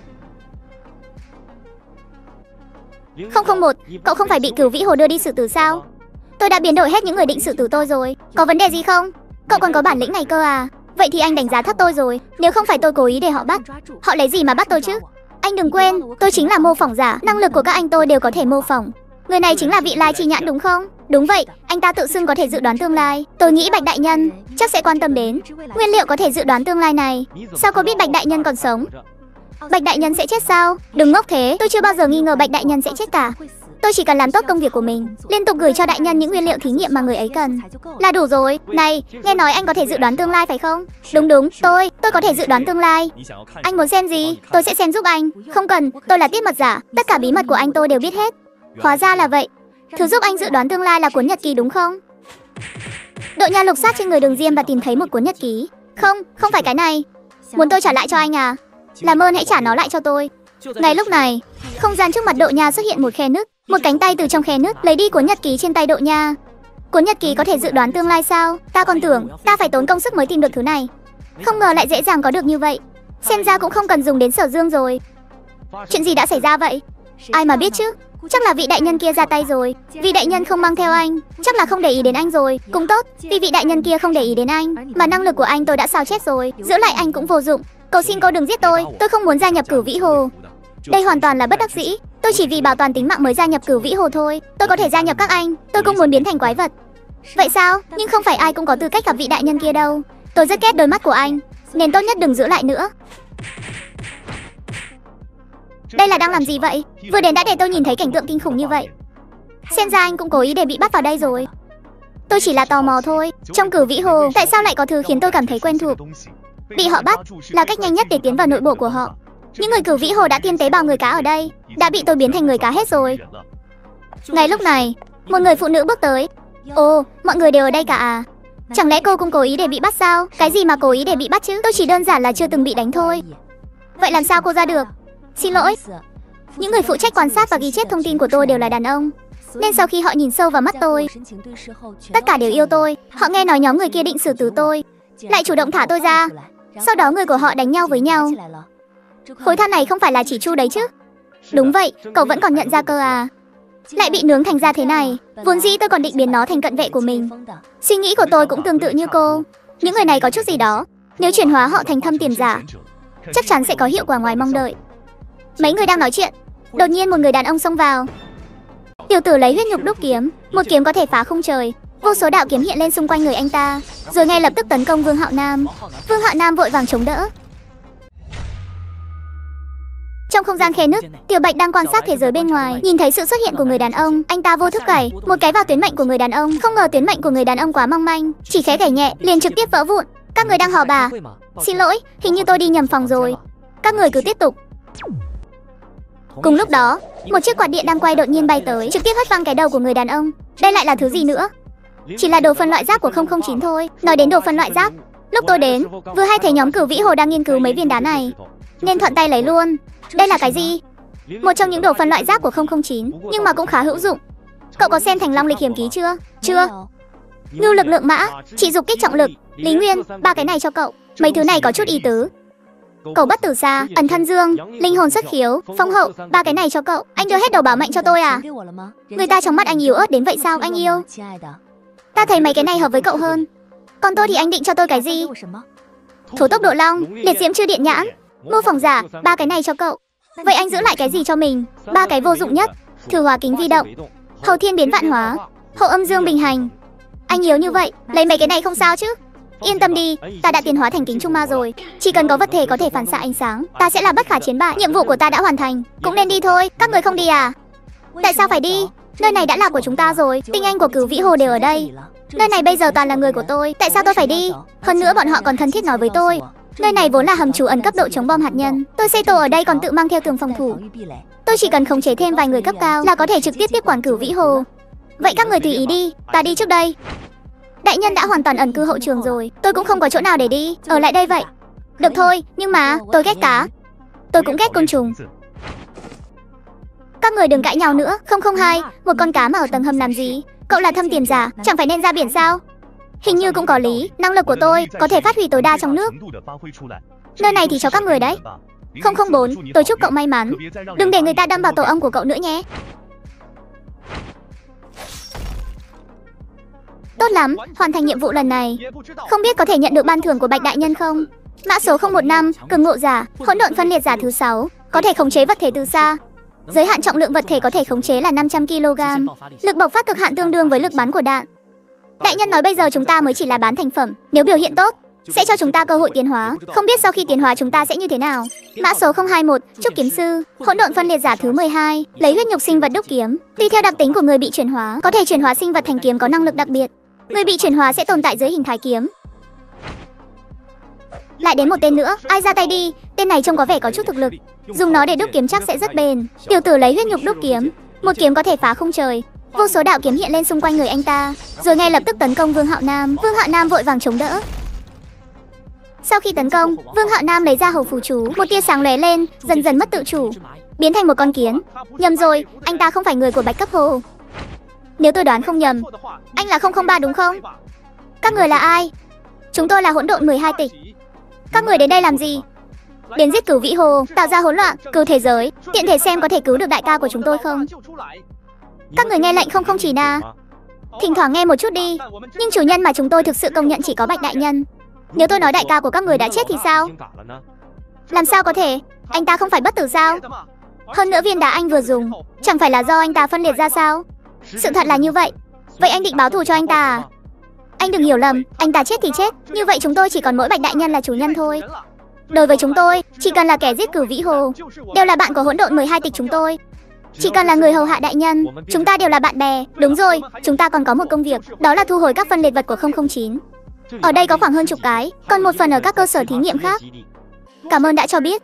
không không một, cậu không phải bị Cửu Vĩ Hồ đưa đi xử tử sao? Tôi đã biến đổi hết những người định xử tử tôi rồi. Có vấn đề gì không? Cậu còn có bản lĩnh này cơ à? Vậy thì anh đánh giá thấp tôi rồi. Nếu không phải tôi cố ý để họ bắt, họ lấy gì mà bắt tôi chứ? Anh đừng quên, tôi chính là mô phỏng giả. Năng lực của các anh tôi đều có thể mô phỏng. Người này chính là vị Lai Chi Nhãn đúng không? Đúng vậy, anh ta tự xưng có thể dự đoán tương lai. Tôi nghĩ Bạch đại nhân chắc sẽ quan tâm đến nguyên liệu có thể dự đoán tương lai này. Sao cô biết Bạch đại nhân còn sống? Bạch đại nhân sẽ chết sao? Đừng ngốc thế, tôi chưa bao giờ nghi ngờ Bạch đại nhân sẽ chết cả. Tôi chỉ cần làm tốt công việc của mình, liên tục gửi cho đại nhân những nguyên liệu thí nghiệm mà người ấy cần là đủ rồi. Này, nghe nói anh có thể dự đoán tương lai phải không? Đúng đúng, tôi, tôi có thể dự đoán tương lai. Anh muốn xem gì? Tôi sẽ xem giúp anh. Không cần, tôi là tiết mật giả, tất cả bí mật của anh tôi đều biết hết. Hóa ra là vậy. Thứ giúp anh dự đoán tương lai là cuốn nhật ký đúng không? Đội nha lục soát trên người Đường Diêm và tìm thấy một cuốn nhật ký. Không, không phải cái này. Muốn tôi trả lại cho anh à? Làm ơn hãy trả nó lại cho tôi. Ngay lúc này, không gian trước mặt Độ Nha xuất hiện một khe nứt. Một cánh tay từ trong khe nứt lấy đi cuốn nhật ký trên tay Độ Nha. Cuốn nhật ký có thể dự đoán tương lai sao? Ta còn tưởng ta phải tốn công sức mới tìm được thứ này, không ngờ lại dễ dàng có được như vậy. Xem ra cũng không cần dùng đến Sở Dương rồi. Chuyện gì đã xảy ra vậy? Ai mà biết chứ. Chắc là vị đại nhân kia ra tay rồi. Vị đại nhân không mang theo anh, chắc là không để ý đến anh rồi. Cũng tốt, vì vị đại nhân kia không để ý đến anh, mà năng lực của anh tôi đã sao chép rồi. Giữ lại anh cũng vô dụng. Cầu xin cô đừng giết tôi, tôi không muốn gia nhập Cửu Vĩ Hồ. Đây hoàn toàn là bất đắc dĩ. Tôi chỉ vì bảo toàn tính mạng mới gia nhập Cửu Vĩ Hồ thôi. Tôi có thể gia nhập các anh, tôi cũng muốn biến thành quái vật. Vậy sao? Nhưng không phải ai cũng có tư cách gặp vị đại nhân kia đâu. Tôi rất ghét đôi mắt của anh, nên tốt nhất đừng giữ lại nữa. Đây là đang làm gì vậy? Vừa đến đã để tôi nhìn thấy cảnh tượng kinh khủng như vậy. Xem ra anh cũng cố ý để bị bắt vào đây rồi. Tôi chỉ là tò mò thôi. Trong Cửu Vĩ Hồ, tại sao lại có thứ khiến tôi cảm thấy quen thuộc? Bị họ bắt là cách nhanh nhất để tiến vào nội bộ của họ. Những người Cửu Vĩ Hồ đã tiêm tế bào người cá ở đây đã bị tôi biến thành người cá hết rồi. Ngay lúc này, một người phụ nữ bước tới. Ồ, mọi người đều ở đây cả à? Chẳng lẽ cô cũng cố ý để bị bắt sao? Cái gì mà cố ý để bị bắt chứ? Tôi chỉ đơn giản là chưa từng bị đánh thôi. Vậy làm sao cô ra được? Xin lỗi. Những người phụ trách quan sát và ghi chép thông tin của tôi đều là đàn ông, nên sau khi họ nhìn sâu vào mắt tôi, tất cả đều yêu tôi. Họ nghe nói nhóm người kia định xử tử tôi, lại chủ động thả tôi ra. Sau đó người của họ đánh nhau với nhau. Khối than này không phải là chỉ Chu đấy chứ? Đúng vậy, cậu vẫn còn nhận ra cơ à? Lại bị nướng thành ra thế này. Vốn dĩ tôi còn định biến nó thành cận vệ của mình. Suy nghĩ của tôi cũng tương tự như cô. Những người này có chút gì đó. Nếu chuyển hóa họ thành thâm tiền giả, chắc chắn sẽ có hiệu quả ngoài mong đợi. Mấy người đang nói chuyện, đột nhiên một người đàn ông xông vào. Tiểu tử lấy huyết nhục đúc kiếm, một kiếm có thể phá khung trời. Vô số đạo kiếm hiện lên xung quanh người anh ta, rồi ngay lập tức tấn công Vương Hạo Nam. Vương Hạo Nam vội vàng chống đỡ. Trong không gian khe nứt, Tiểu Bạch đang quan sát thế giới bên ngoài, nhìn thấy sự xuất hiện của người đàn ông, anh ta vô thức gảy một cái vào tuyến mệnh của người đàn ông. Không ngờ tuyến mệnh của người đàn ông quá mong manh, chỉ khẽ gảy nhẹ liền trực tiếp vỡ vụn. Các người đang hò bà? Xin lỗi, hình như tôi đi nhầm phòng rồi. Các người cứ tiếp tục. Cùng lúc đó, một chiếc quạt điện đang quay đột nhiên bay tới, trực tiếp hất văng cái đầu của người đàn ông. Đây lại là thứ gì nữa? Chỉ là đồ phân loại giáp của không không chín thôi. Nói đến đồ phân loại giáp, lúc tôi đến, vừa hay thấy nhóm Cửu Vĩ Hồ đang nghiên cứu mấy viên đá này, nên thuận tay lấy luôn. Đây là cái gì? Một trong những đồ phân loại giáp của không không chín, nhưng mà cũng khá hữu dụng. Cậu có xem Thành Long Lịch Hiểm Ký chưa? Chưa. Ngưu lực lượng mã, chỉ dục kích trọng lực, Lý Nguyên, ba cái này cho cậu. Mấy thứ này có chút ý tứ. Cầu bất tử xa, ẩn thân dương, linh hồn xuất khiếu, phong hậu, ba cái này cho cậu. Anh đưa hết đầu bảo mệnh cho tôi à? Người ta trong mắt anh yếu ớt đến vậy sao anh yêu? Ta thấy mấy cái này hợp với cậu hơn. Còn tôi thì anh định cho tôi cái gì? Thổ tốc độ long, liệt diễm chư điện nhãn, mô phỏng giả, ba cái này cho cậu. Vậy anh giữ lại cái gì cho mình? Ba cái vô dụng nhất. Thử hóa kính vi động, hầu thiên biến vạn hóa, hậu âm dương bình hành. Anh yếu như vậy, lấy mấy cái này không sao chứ? Yên tâm đi, ta đã tiến hóa thành kính trung ma rồi. Chỉ cần có vật thể có thể phản xạ ánh sáng, ta sẽ là bất khả chiến bại. Nhiệm vụ của ta đã hoàn thành, cũng nên đi thôi. Các người không đi à? Tại sao phải đi? Nơi này đã là của chúng ta rồi. Tinh anh của Cửu Vĩ Hồ đều ở đây. Nơi này bây giờ toàn là người của tôi. Tại sao tôi phải đi? Hơn nữa bọn họ còn thân thiết nói với tôi, nơi này vốn là hầm trú ẩn cấp độ chống bom hạt nhân. Tôi xây tổ ở đây còn tự mang theo tường phòng thủ. Tôi chỉ cần khống chế thêm vài người cấp cao là có thể trực tiếp tiếp quản Cửu Vĩ Hồ. Vậy các người tùy ý đi, ta đi trước đây. Đại nhân đã hoàn toàn ẩn cư hậu trường rồi, tôi cũng không có chỗ nào để đi, ở lại đây vậy. Được thôi, nhưng mà tôi ghét cá. Tôi cũng ghét côn trùng. Các người đừng cãi nhau nữa. Không không hai, một con cá mà ở tầng hầm làm gì? Cậu là thâm tiền giả, chẳng phải nên ra biển sao? Hình như cũng có lý, năng lực của tôi có thể phát huy tối đa trong nước. Nơi này thì cho các người đấy. Không không bốn, tôi chúc cậu may mắn. Đừng để người ta đâm vào tổ ong của cậu nữa nhé. Tốt lắm, hoàn thành nhiệm vụ lần này. Không biết có thể nhận được ban thưởng của Bạch đại nhân không? Mã số không một năm, cường ngộ giả, hỗn độn phân liệt giả thứ sáu, có thể khống chế vật thể từ xa. Giới hạn trọng lượng vật thể có thể khống chế là năm trăm ki lô gam. Lực bộc phát cực hạn tương đương với lực bắn của đạn. Đại nhân nói bây giờ chúng ta mới chỉ là bán thành phẩm, nếu biểu hiện tốt sẽ cho chúng ta cơ hội tiến hóa. Không biết sau khi tiến hóa chúng ta sẽ như thế nào. Mã số không hai một, trúc kiếm sư, hỗn độn phân liệt giả thứ mười hai, lấy huyết nhục sinh vật đúc kiếm. Tùy theo đặc tính của người bị chuyển hóa, có thể chuyển hóa sinh vật thành kiếm có năng lực đặc biệt. Người bị chuyển hóa sẽ tồn tại dưới hình thái kiếm. Lại đến một tên nữa, ai ra tay đi. Tên này trông có vẻ có chút thực lực, dùng nó để đúc kiếm chắc sẽ rất bền. Tiểu tử lấy huyết nhục đúc kiếm, một kiếm có thể phá khung trời. Vô số đạo kiếm hiện lên xung quanh người anh ta, rồi ngay lập tức tấn công Vương Hạo Nam. Vương Hạo Nam vội vàng chống đỡ. Sau khi tấn công, Vương Hạo Nam lấy ra hầu phù chú, một tia sáng lóe lên, dần dần mất tự chủ, biến thành một con kiến. Nhầm rồi, anh ta không phải người của Bạch cấp Hồ. Nếu tôi đoán không nhầm, anh là không không ba đúng không? Các người là ai? Chúng tôi là hỗn độn mười hai tịch. Các người đến đây làm gì? Đến giết Cửu Vĩ Hồ, tạo ra hỗn loạn, cứu thế giới, tiện thể xem có thể cứu được đại ca của chúng tôi không? Các người nghe lệnh không không chỉ na. Thỉnh thoảng nghe một chút đi. Nhưng chủ nhân mà chúng tôi thực sự công nhận chỉ có Bạch đại nhân. Nếu tôi nói đại ca của các người đã chết thì sao? Làm sao có thể? Anh ta không phải bất tử sao? Hơn nữa viên đá anh vừa dùng, chẳng phải là do anh ta phân liệt ra sao? Sự thật là như vậy. Vậy anh định báo thù cho anh ta à? Anh đừng hiểu lầm, anh ta chết thì chết. Như vậy chúng tôi chỉ còn mỗi Bạch đại nhân là chủ nhân thôi. Đối với chúng tôi, chỉ cần là kẻ giết cửu vĩ hồ, đều là bạn của hỗn độn mười hai tịch chúng tôi. Chỉ cần là người hầu hạ đại nhân, chúng ta đều là bạn bè. Đúng rồi, chúng ta còn có một công việc, đó là thu hồi các phân liệt vật của không không chín. Ở đây có khoảng hơn chục cái, còn một phần ở các cơ sở thí nghiệm khác. Cảm ơn đã cho biết.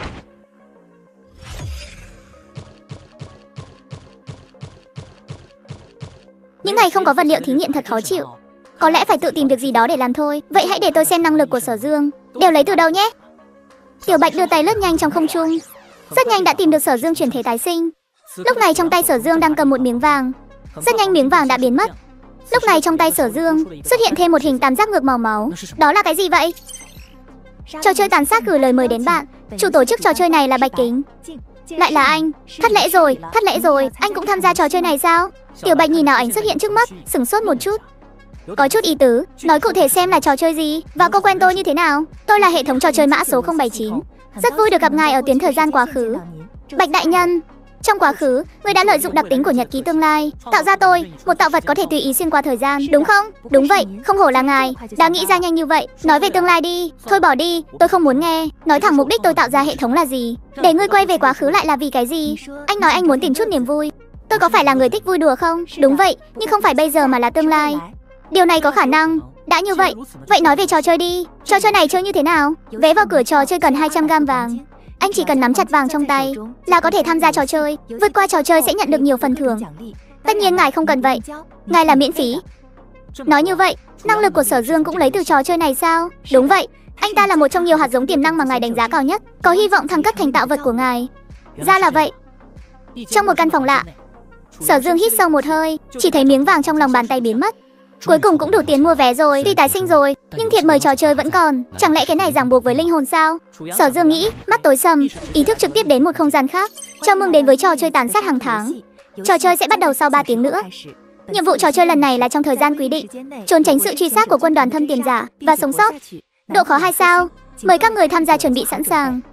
Những ngày không có vật liệu thí nghiệm thật khó chịu. Có lẽ phải tự tìm việc gì đó để làm thôi. Vậy hãy để tôi xem năng lực của Sở Dương. Đều lấy từ đâu nhé? Tiểu Bạch đưa tay lướt nhanh trong không trung, rất nhanh đã tìm được Sở Dương chuyển thể tái sinh. Lúc này trong tay Sở Dương đang cầm một miếng vàng. Rất nhanh miếng vàng đã biến mất. Lúc này trong tay Sở Dương xuất hiện thêm một hình tam giác ngược màu máu. Đó là cái gì vậy? Trò chơi tàn sát gửi lời mời đến bạn. Chủ tổ chức trò chơi này là Bạch Kính. Lại là anh. Thất lễ rồi, thất lễ rồi. Anh cũng tham gia trò chơi này sao? Tiểu Bạch nhìn nào ảnh xuất hiện trước mắt, sửng sốt một chút. Có chút ý tứ, nói cụ thể xem là trò chơi gì. Và cô quen tôi như thế nào? Tôi là hệ thống trò chơi mã số không bảy chín. Rất vui được gặp ngài ở tuyến thời gian quá khứ. Bạch đại nhân, trong quá khứ, người đã lợi dụng đặc tính của nhật ký tương lai, tạo ra tôi, một tạo vật có thể tùy ý xuyên qua thời gian, đúng không? Đúng vậy, không hổ là ngài, đã nghĩ ra nhanh như vậy. Nói về tương lai đi, thôi bỏ đi, tôi không muốn nghe. Nói thẳng mục đích tôi tạo ra hệ thống là gì? Để ngươi quay về quá khứ lại là vì cái gì? Anh nói anh muốn tìm chút niềm vui. Tôi có phải là người thích vui đùa không? Đúng vậy, nhưng không phải bây giờ mà là tương lai. Điều này có khả năng. Đã như vậy, vậy nói về trò chơi đi. Trò chơi này chơi như thế nào? Vé vào cửa trò chơi cần hai trăm gam vàng. Anh chỉ cần nắm chặt vàng trong tay là có thể tham gia trò chơi. Vượt qua trò chơi sẽ nhận được nhiều phần thưởng. Tất nhiên ngài không cần vậy. Ngài là miễn phí. Nói như vậy, năng lực của Sở Dương cũng lấy từ trò chơi này sao? Đúng vậy, anh ta là một trong nhiều hạt giống tiềm năng mà ngài đánh giá cao nhất, có hy vọng thăng cấp thành tạo vật của ngài. Ra là vậy. Trong một căn phòng lạ, Sở Dương hít sâu một hơi, chỉ thấy miếng vàng trong lòng bàn tay biến mất. Cuối cùng cũng đủ tiền mua vé rồi, tuy tái sinh rồi, nhưng thiệp mời trò chơi vẫn còn. Chẳng lẽ cái này ràng buộc với linh hồn sao? Sở Dương nghĩ, mắt tối sầm, ý thức trực tiếp đến một không gian khác. Chào mừng đến với trò chơi tàn sát hàng tháng. Trò chơi sẽ bắt đầu sau ba tiếng nữa. Nhiệm vụ trò chơi lần này là trong thời gian quy định, trốn tránh sự truy sát của quân đoàn thâm tiềm giả và sống sót. Độ khó hai sao. Mời các người tham gia chuẩn bị sẵn sàng.